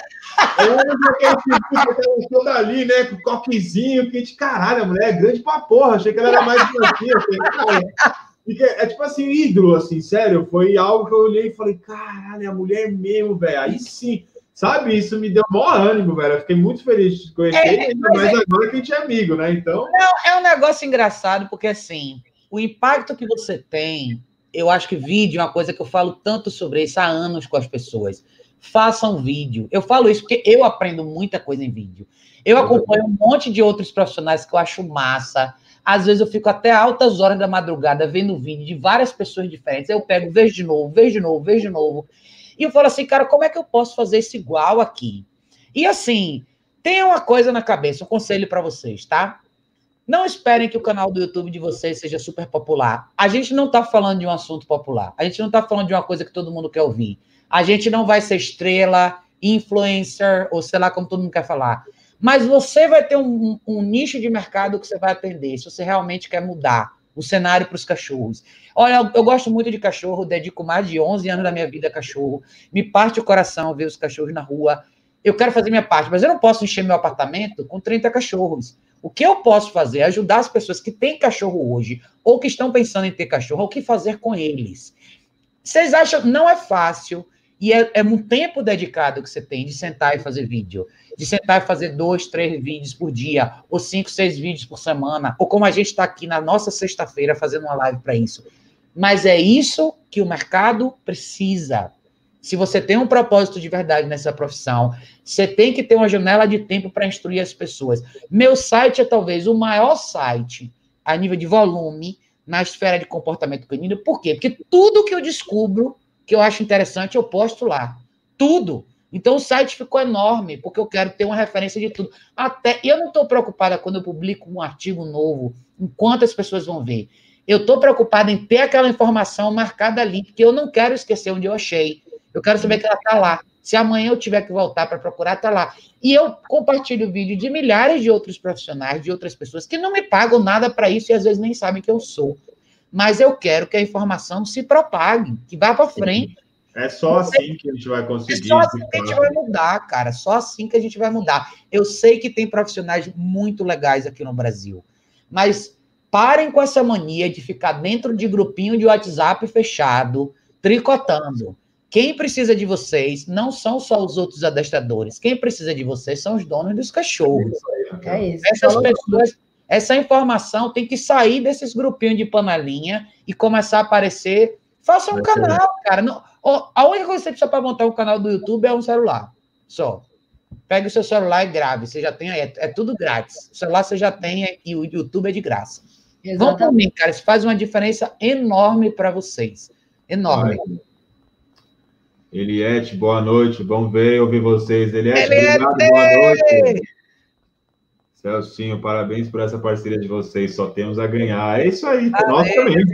Eu toda ali, né, com o coquezinho, que a gente, caralho, a mulher é grande pra porra, achei que ela era mais infantil, é tipo assim, ídolo, assim, sério, foi algo que eu olhei e falei, caralho, é a mulher mesmo, velho, aí sim... Sabe, isso me deu maior ânimo, velho. Eu fiquei muito feliz de te conhecer, ainda mais agora que a gente é amigo, né? Então. Não, é um negócio engraçado, porque assim, o impacto que você tem, eu acho que vídeo é uma coisa que eu falo tanto sobre isso há anos com as pessoas. Façam vídeo. Eu falo isso porque eu aprendo muita coisa em vídeo. Eu acompanho um monte de outros profissionais que eu acho massa. Às vezes eu fico até altas horas da madrugada vendo vídeo de várias pessoas diferentes. Aí eu pego, vejo de novo, vejo de novo, vejo de novo. E eu falo assim, cara, como é que eu posso fazer isso igual aqui? E assim, tenha uma coisa na cabeça, um conselho para vocês, tá? Não esperem que o canal do YouTube de vocês seja super popular. A gente não está falando de um assunto popular. A gente não está falando de uma coisa que todo mundo quer ouvir. A gente não vai ser estrela, influencer, ou sei lá como todo mundo quer falar. Mas você vai ter um nicho de mercado que você vai atender, se você realmente quer mudar o cenário para os cachorros. Olha, eu gosto muito de cachorro, dedico mais de 11 anos da minha vida a cachorro, me parte o coração ver os cachorros na rua. Eu quero fazer minha parte, mas eu não posso encher meu apartamento com 30 cachorros. O que eu posso fazer é ajudar as pessoas que têm cachorro hoje, ou que estão pensando em ter cachorro, o que fazer com eles. Vocês acham que não é fácil, e é um tempo dedicado que você tem de sentar e fazer vídeo, de sentar e fazer 2, 3 vídeos por dia, ou 5, 6 vídeos por semana, ou como a gente está aqui na nossa sexta-feira fazendo uma live para isso. Mas é isso que o mercado precisa. Se você tem um propósito de verdade nessa profissão, você tem que ter uma janela de tempo para instruir as pessoas. Meu site é talvez o maior site a nível de volume na esfera de comportamento canino. Por quê? Porque tudo que eu descubro, que eu acho interessante, eu posto lá. Tudo. Então o site ficou enorme, porque eu quero ter uma referência de tudo. E eu não estou preocupada quando eu publico um artigo novo, em quantas pessoas vão ver. Eu estou preocupada em ter aquela informação marcada ali, porque eu não quero esquecer onde eu achei. Eu quero saber que ela está lá. Se amanhã eu tiver que voltar para procurar, está lá. E eu compartilho vídeo de milhares de outros profissionais, de outras pessoas que não me pagam nada para isso e às vezes nem sabem que eu sou. Mas eu quero que a informação se propague, que vá para frente. É só assim que a gente vai conseguir. É só assim que a gente vai mudar, cara. Só assim que a gente vai mudar. Eu sei que tem profissionais muito legais aqui no Brasil, mas parem com essa mania de ficar dentro de grupinho de WhatsApp fechado, tricotando. Quem precisa de vocês não são só os outros adestradores. Quem precisa de vocês são os donos dos cachorros. É isso. Essas pessoas, essa informação tem que sair desses grupinhos de panelinha e começar a aparecer. Faça um canal, cara. Não, a única coisa que você precisa para montar um canal do YouTube é um celular. Só. Pegue o seu celular e grave. Você já tem aí. É tudo grátis. O celular você já tem e o YouTube é de graça. Exatamente. Vão por mim, cara. Isso faz uma diferença enorme para vocês. Enorme. Eliette, boa noite. Bom ver e ouvir vocês. Eliette, obrigado, boa noite. Celcinho, parabéns por essa parceria de vocês. Só temos a ganhar. É isso aí. Nós também.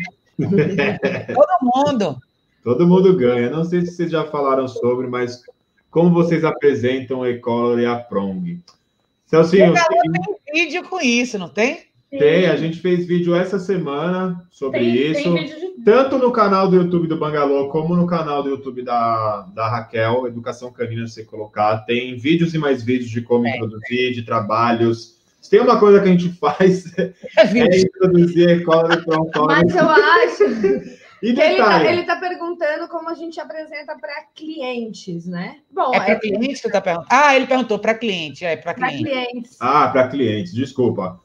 Todo mundo. Todo mundo ganha. Não sei se vocês já falaram sobre, mas como vocês apresentam o E-Collar e a Prong? Celcinho, tem vídeo com isso, não tem? Tem, a gente fez vídeo essa semana sobre isso, tanto no canal do YouTube do Bangalô, como no canal do YouTube da Raquel, Educação Canina, se você colocar. Tem vídeos e mais vídeos de como introduzir, de trabalhos. Se tem uma coisa que a gente faz, é introduzir E-Collar e Prong. Mas eu acho e detalhe, ele tá perguntando como a gente apresenta para clientes, né? Bom, para clientes que você tá perguntando? Ah, ele perguntou para cliente, para clientes. Ah, para clientes, desculpa.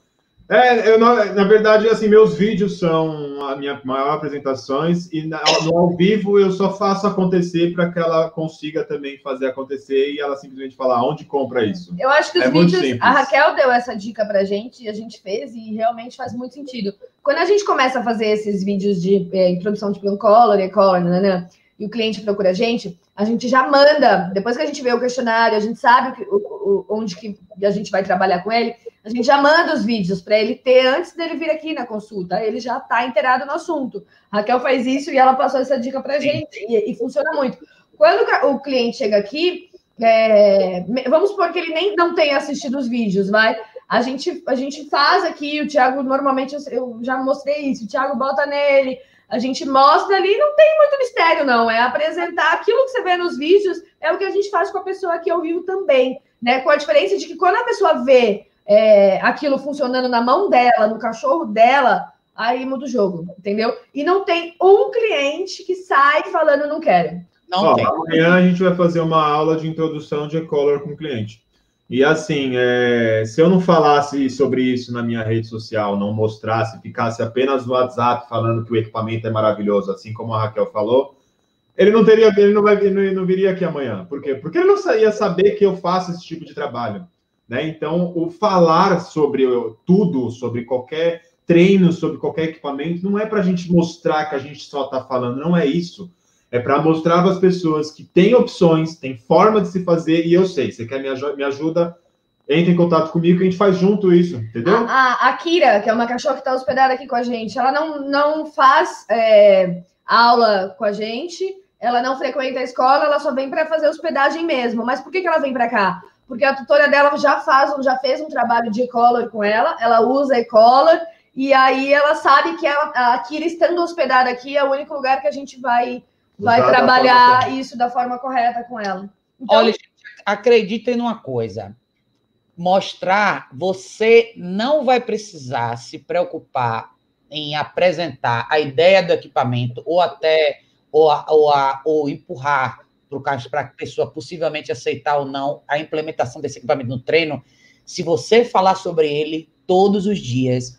Na verdade, assim, meus vídeos são a minha maior apresentações e no ao vivo eu só faço acontecer para que ela consiga também fazer acontecer e ela simplesmente falar onde compra isso. Eu acho que os vídeos, a Raquel deu essa dica pra gente e a gente fez e realmente faz muito sentido. Quando a gente começa a fazer esses vídeos de introdução de Plan Collar, E-Collar, né, e o cliente procura a gente já manda, depois que a gente vê o questionário, a gente sabe onde que a gente vai trabalhar com ele, a gente já manda os vídeos para ele ter antes dele vir aqui na consulta. Ele já está inteirado no assunto. A Raquel faz isso e ela passou essa dica para a gente e funciona muito. Quando o cliente chega aqui, vamos supor que ele nem não tenha assistido os vídeos, vai? A gente faz aqui, o Thiago, normalmente, eu já mostrei isso, o Thiago bota nele, a gente mostra ali, não tem muito mistério, não. É apresentar aquilo que você vê nos vídeos, é o que a gente faz com a pessoa aqui ao vivo também, né? Com a diferença de que quando a pessoa vê aquilo funcionando na mão dela, no cachorro dela, aí muda o jogo, entendeu? E não tem um cliente que sai falando não quero. Não tem. Amanhã a gente vai fazer uma aula de introdução de E-Collar com o cliente. E assim, se eu não falasse sobre isso na minha rede social, não mostrasse, ficasse apenas no WhatsApp falando que o equipamento é maravilhoso, assim como a Raquel falou, ele não viria aqui amanhã. Por quê? Porque ele não ia saber que eu faço esse tipo de trabalho. Né? Então, o falar sobre tudo, sobre qualquer treino, sobre qualquer equipamento, não é para a gente mostrar que a gente só está falando, não é isso. É para mostrar para as pessoas que tem opções, tem forma de se fazer, e eu sei, você quer me ajuda, entre em contato comigo que a gente faz junto isso, entendeu? A Kira, que é uma cachorra que está hospedada aqui com a gente, ela não faz aula com a gente, ela não frequenta a escola, ela só vem para fazer hospedagem mesmo. Mas por que ela vem para cá? porque a tutora dela já fez um trabalho de e-collar com ela usa e-collar, e aí ela sabe que a Kira, estando hospedada aqui, é o único lugar que a gente vai trabalhar isso da forma correta com ela. Então, olha, gente, acreditem numa coisa. Mostrar, você não vai precisar se preocupar em apresentar a ideia do equipamento ou até ou empurrar para a pessoa possivelmente aceitar ou não a implementação desse equipamento no treino, se você falar sobre ele todos os dias,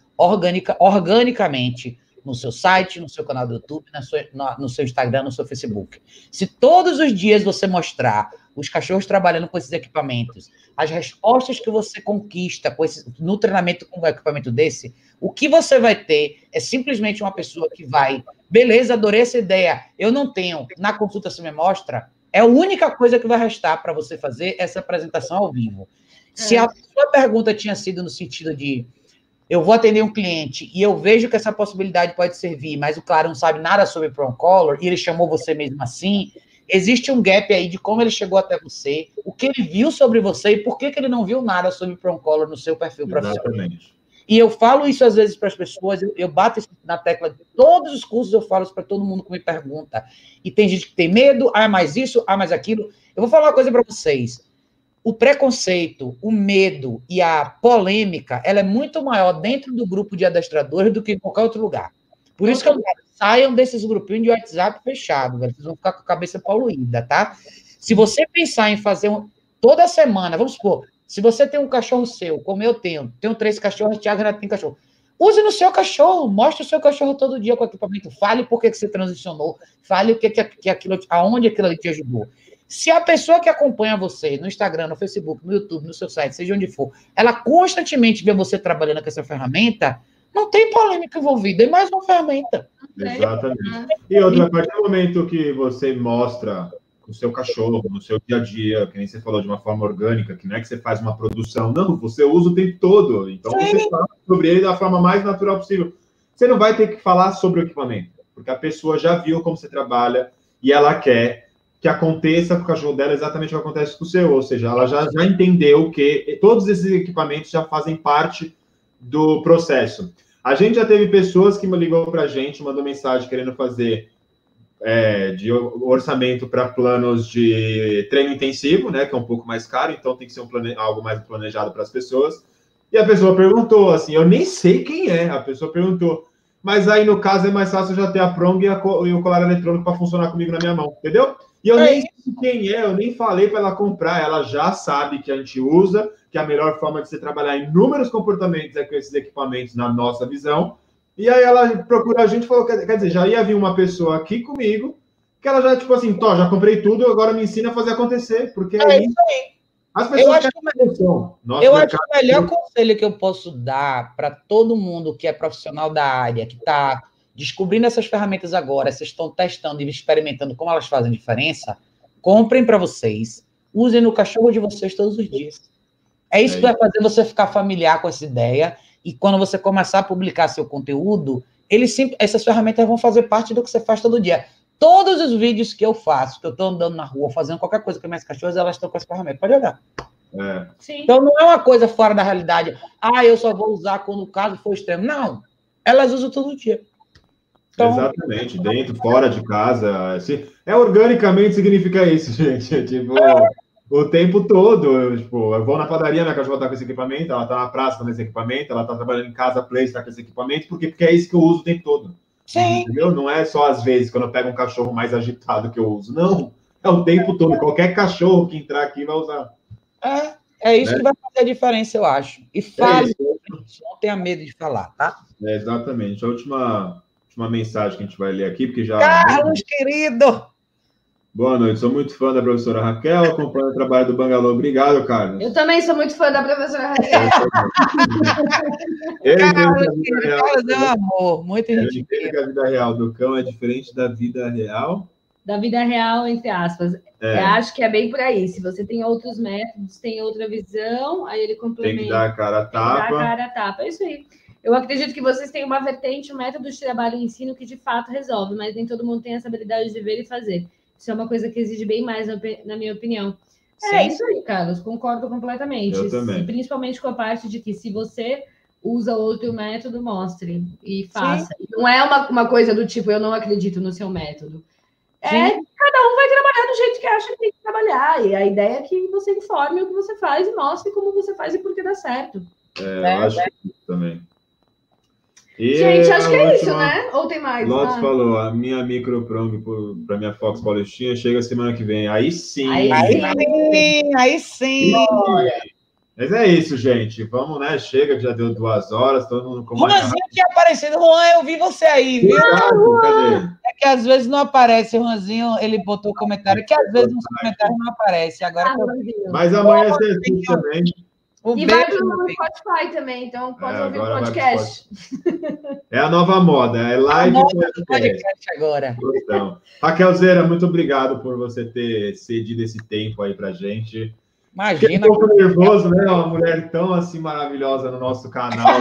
organicamente, no seu site, no seu canal do YouTube, no seu Instagram, no seu Facebook. Se todos os dias você mostrar os cachorros trabalhando com esses equipamentos, as respostas que você conquista no treinamento com um equipamento desse, o que você vai ter é simplesmente uma pessoa que vai, beleza, adorei essa ideia, eu não tenho, na consulta você me mostra, é a única coisa que vai restar para você fazer essa apresentação ao vivo. Se a sua pergunta tinha sido no sentido de eu vou atender um cliente e eu vejo que essa possibilidade pode servir, mas o cara não sabe nada sobre Prong Collar e ele chamou você mesmo assim, existe um gap aí de como ele chegou até você, o que ele viu sobre você e por que ele não viu nada sobre Prong Collar no seu perfil profissional. Exatamente. E eu falo isso às vezes para as pessoas, eu bato isso na tecla de todos os cursos, eu falo isso para todo mundo que me pergunta. E tem gente que tem medo, mais isso, mais aquilo. Eu vou falar uma coisa para vocês. O preconceito, o medo e a polêmica, ela é muito maior dentro do grupo de adestradores do que em qualquer outro lugar. Por isso que eu falo, saiam desses grupinhos de WhatsApp fechado, velho. Vocês vão ficar com a cabeça poluída, tá? Se você pensar em fazer toda semana, vamos supor, se você tem um cachorro seu, como eu tenho 3 cachorros, Thiago já tem cachorro. Use no seu cachorro, mostre o seu cachorro todo dia com equipamento, fale por que você transicionou, fale o que aquilo, aonde aquilo ali te ajudou. Se a pessoa que acompanha você no Instagram, no Facebook, no YouTube, no seu site, seja onde for, ela constantemente vê você trabalhando com essa ferramenta, não tem polêmica envolvida, é mais uma ferramenta. Exatamente. E outra, a partir do momento que você mostra o seu cachorro, no seu dia a dia, que nem você falou, de uma forma orgânica, que não é que você faz uma produção, não, você usa o tempo todo. Então, você fala sobre ele da forma mais natural possível. Você não vai ter que falar sobre o equipamento, porque a pessoa já viu como você trabalha e ela quer que aconteça com o cachorro dela exatamente o que acontece com o seu, ou seja, ela já entendeu que todos esses equipamentos já fazem parte do processo. A gente já teve pessoas que me ligou para a gente, mandou mensagem querendo fazer de orçamento para planos de treino intensivo, né, que é um pouco mais caro, então tem que ser algo mais planejado para as pessoas. E a pessoa perguntou, assim, eu nem sei quem é, a pessoa perguntou, mas aí no caso é mais fácil já ter a Prong e o colar eletrônico para funcionar comigo na minha mão, entendeu? E eu nem sei quem é, eu nem falei para ela comprar, ela já sabe que a gente usa, que a melhor forma de você trabalhar inúmeros comportamentos é com esses equipamentos na nossa visão. E aí ela procura a gente e falou, quer dizer, já ia vir uma pessoa aqui comigo, que ela já, tipo assim, já comprei tudo, agora me ensina a fazer acontecer, porque aí isso aí. as pessoas eu acho que o melhor conselho que eu posso dar para todo mundo que é profissional da área, que está descobrindo essas ferramentas agora, vocês estão testando e experimentando como elas fazem diferença, comprem para vocês, usem no cachorro de vocês todos os dias. É isso que vai fazer você ficar familiar com essa ideia. E quando você começar a publicar seu conteúdo, essas ferramentas vão fazer parte do que você faz todo dia. Todos os vídeos que eu faço, que eu estou andando na rua, fazendo qualquer coisa com minhas cachorras, elas estão com essa ferramenta. Pode olhar. Então, não é uma coisa fora da realidade. Eu só vou usar quando o caso for extremo. Não. Elas usam todo dia. Então, exatamente. Dentro, fora de casa. Organicamente significa isso, gente. Tipo... O tempo todo, eu vou na padaria, minha cachorra tá com esse equipamento, ela tá na praça com esse equipamento, ela tá trabalhando em casa, play, tá com esse equipamento, porque é isso que eu uso o tempo todo. Sim. Entendeu? Não é só às vezes, quando eu pego um cachorro mais agitado que eu uso. Não, é o tempo todo. Qualquer cachorro que entrar aqui vai usar. É isso que vai fazer a diferença, eu acho. E fale, não tenha medo de falar, tá? Exatamente. A última mensagem que a gente vai ler aqui, porque já... Carlos, querido! Boa noite, sou muito fã da professora Raquel, acompanho o trabalho do Bangalô. Obrigado, Carlos. Eu também sou muito fã da professora Raquel. Carlos é um amor, muita gente. Que a vida real do cão é diferente da vida real? Da vida real, entre aspas. Eu acho que é bem por aí. Se você tem outros métodos, tem outra visão, aí ele complementa. Tem que dar a cara a tapa. É isso aí. Eu acredito que vocês têm uma vertente, um método de trabalho e ensino que de fato resolve, mas nem todo mundo tem essa habilidade de ver e fazer. Isso é uma coisa que exige bem mais, na minha opinião. É isso aí, Carlos, concordo completamente. Eu também. Principalmente com a parte de que se você usa outro método, mostre e faça. Não é uma coisa do tipo, eu não acredito no seu método. Cada um vai trabalhar do jeito que acha que tem que trabalhar. E a ideia é que você informe o que você faz e mostre como você faz e por que dá certo. Eu acho que também. E gente, acho que é isso, né? Ou tem mais? Lotus falou, a minha microprong para minha Fox Palestina chega semana que vem. Aí sim. Aí sim. Mas é isso, gente. Vamos, né? Chega, que já deu 2 horas. Todo mundo com Juanzinho tinha aparecido. Juan, eu vi você aí, viu? Cadê? É que às vezes não aparece. O Juanzinho, ele botou comentário que às vezes nos comentários não aparece. Agora mas amanhã você assiste também. E vai pro Spotify também, então pode ouvir o podcast. É a nova moda, é live e podcast agora. Então, Raquelzeira, muito obrigado por você ter cedido esse tempo aí pra gente. Imagina. Fiquei um pouco nervoso, né? Uma mulher tão assim maravilhosa no nosso canal.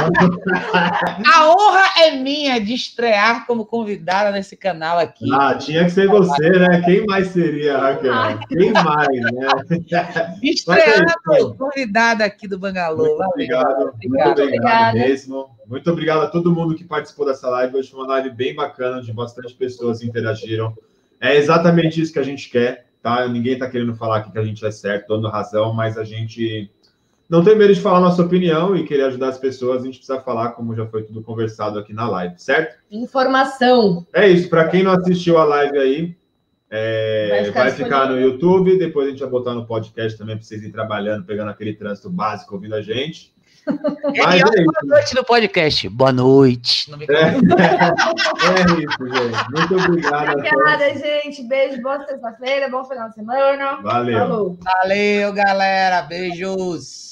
A honra é minha de estrear como convidada nesse canal aqui. Tinha que ser você, né? Quem mais seria, Raquel? Quem mais, né? Estreando convidada aqui do Bangalô. Muito obrigado mesmo. Muito obrigado a todo mundo que participou dessa live. Hoje foi uma live bem bacana, onde bastante pessoas interagiram. É exatamente isso que a gente quer. Tá? Ninguém está querendo falar aqui que a gente é certo, dando razão, mas a gente não tem medo de falar nossa opinião e querer ajudar as pessoas. A gente precisa falar, como já foi tudo conversado aqui na live, certo? Informação. É isso. Para quem não assistiu a live aí, vai ficar no YouTube. Depois a gente vai botar no podcast também para vocês irem trabalhando, pegando aquele trânsito básico, ouvindo a gente. Mas boa noite no podcast. Boa noite. É isso, gente. Muito obrigado. Obrigada, gente. Beijo, boa sexta-feira, bom final de semana. Valeu. Falou. Valeu, galera. Beijos.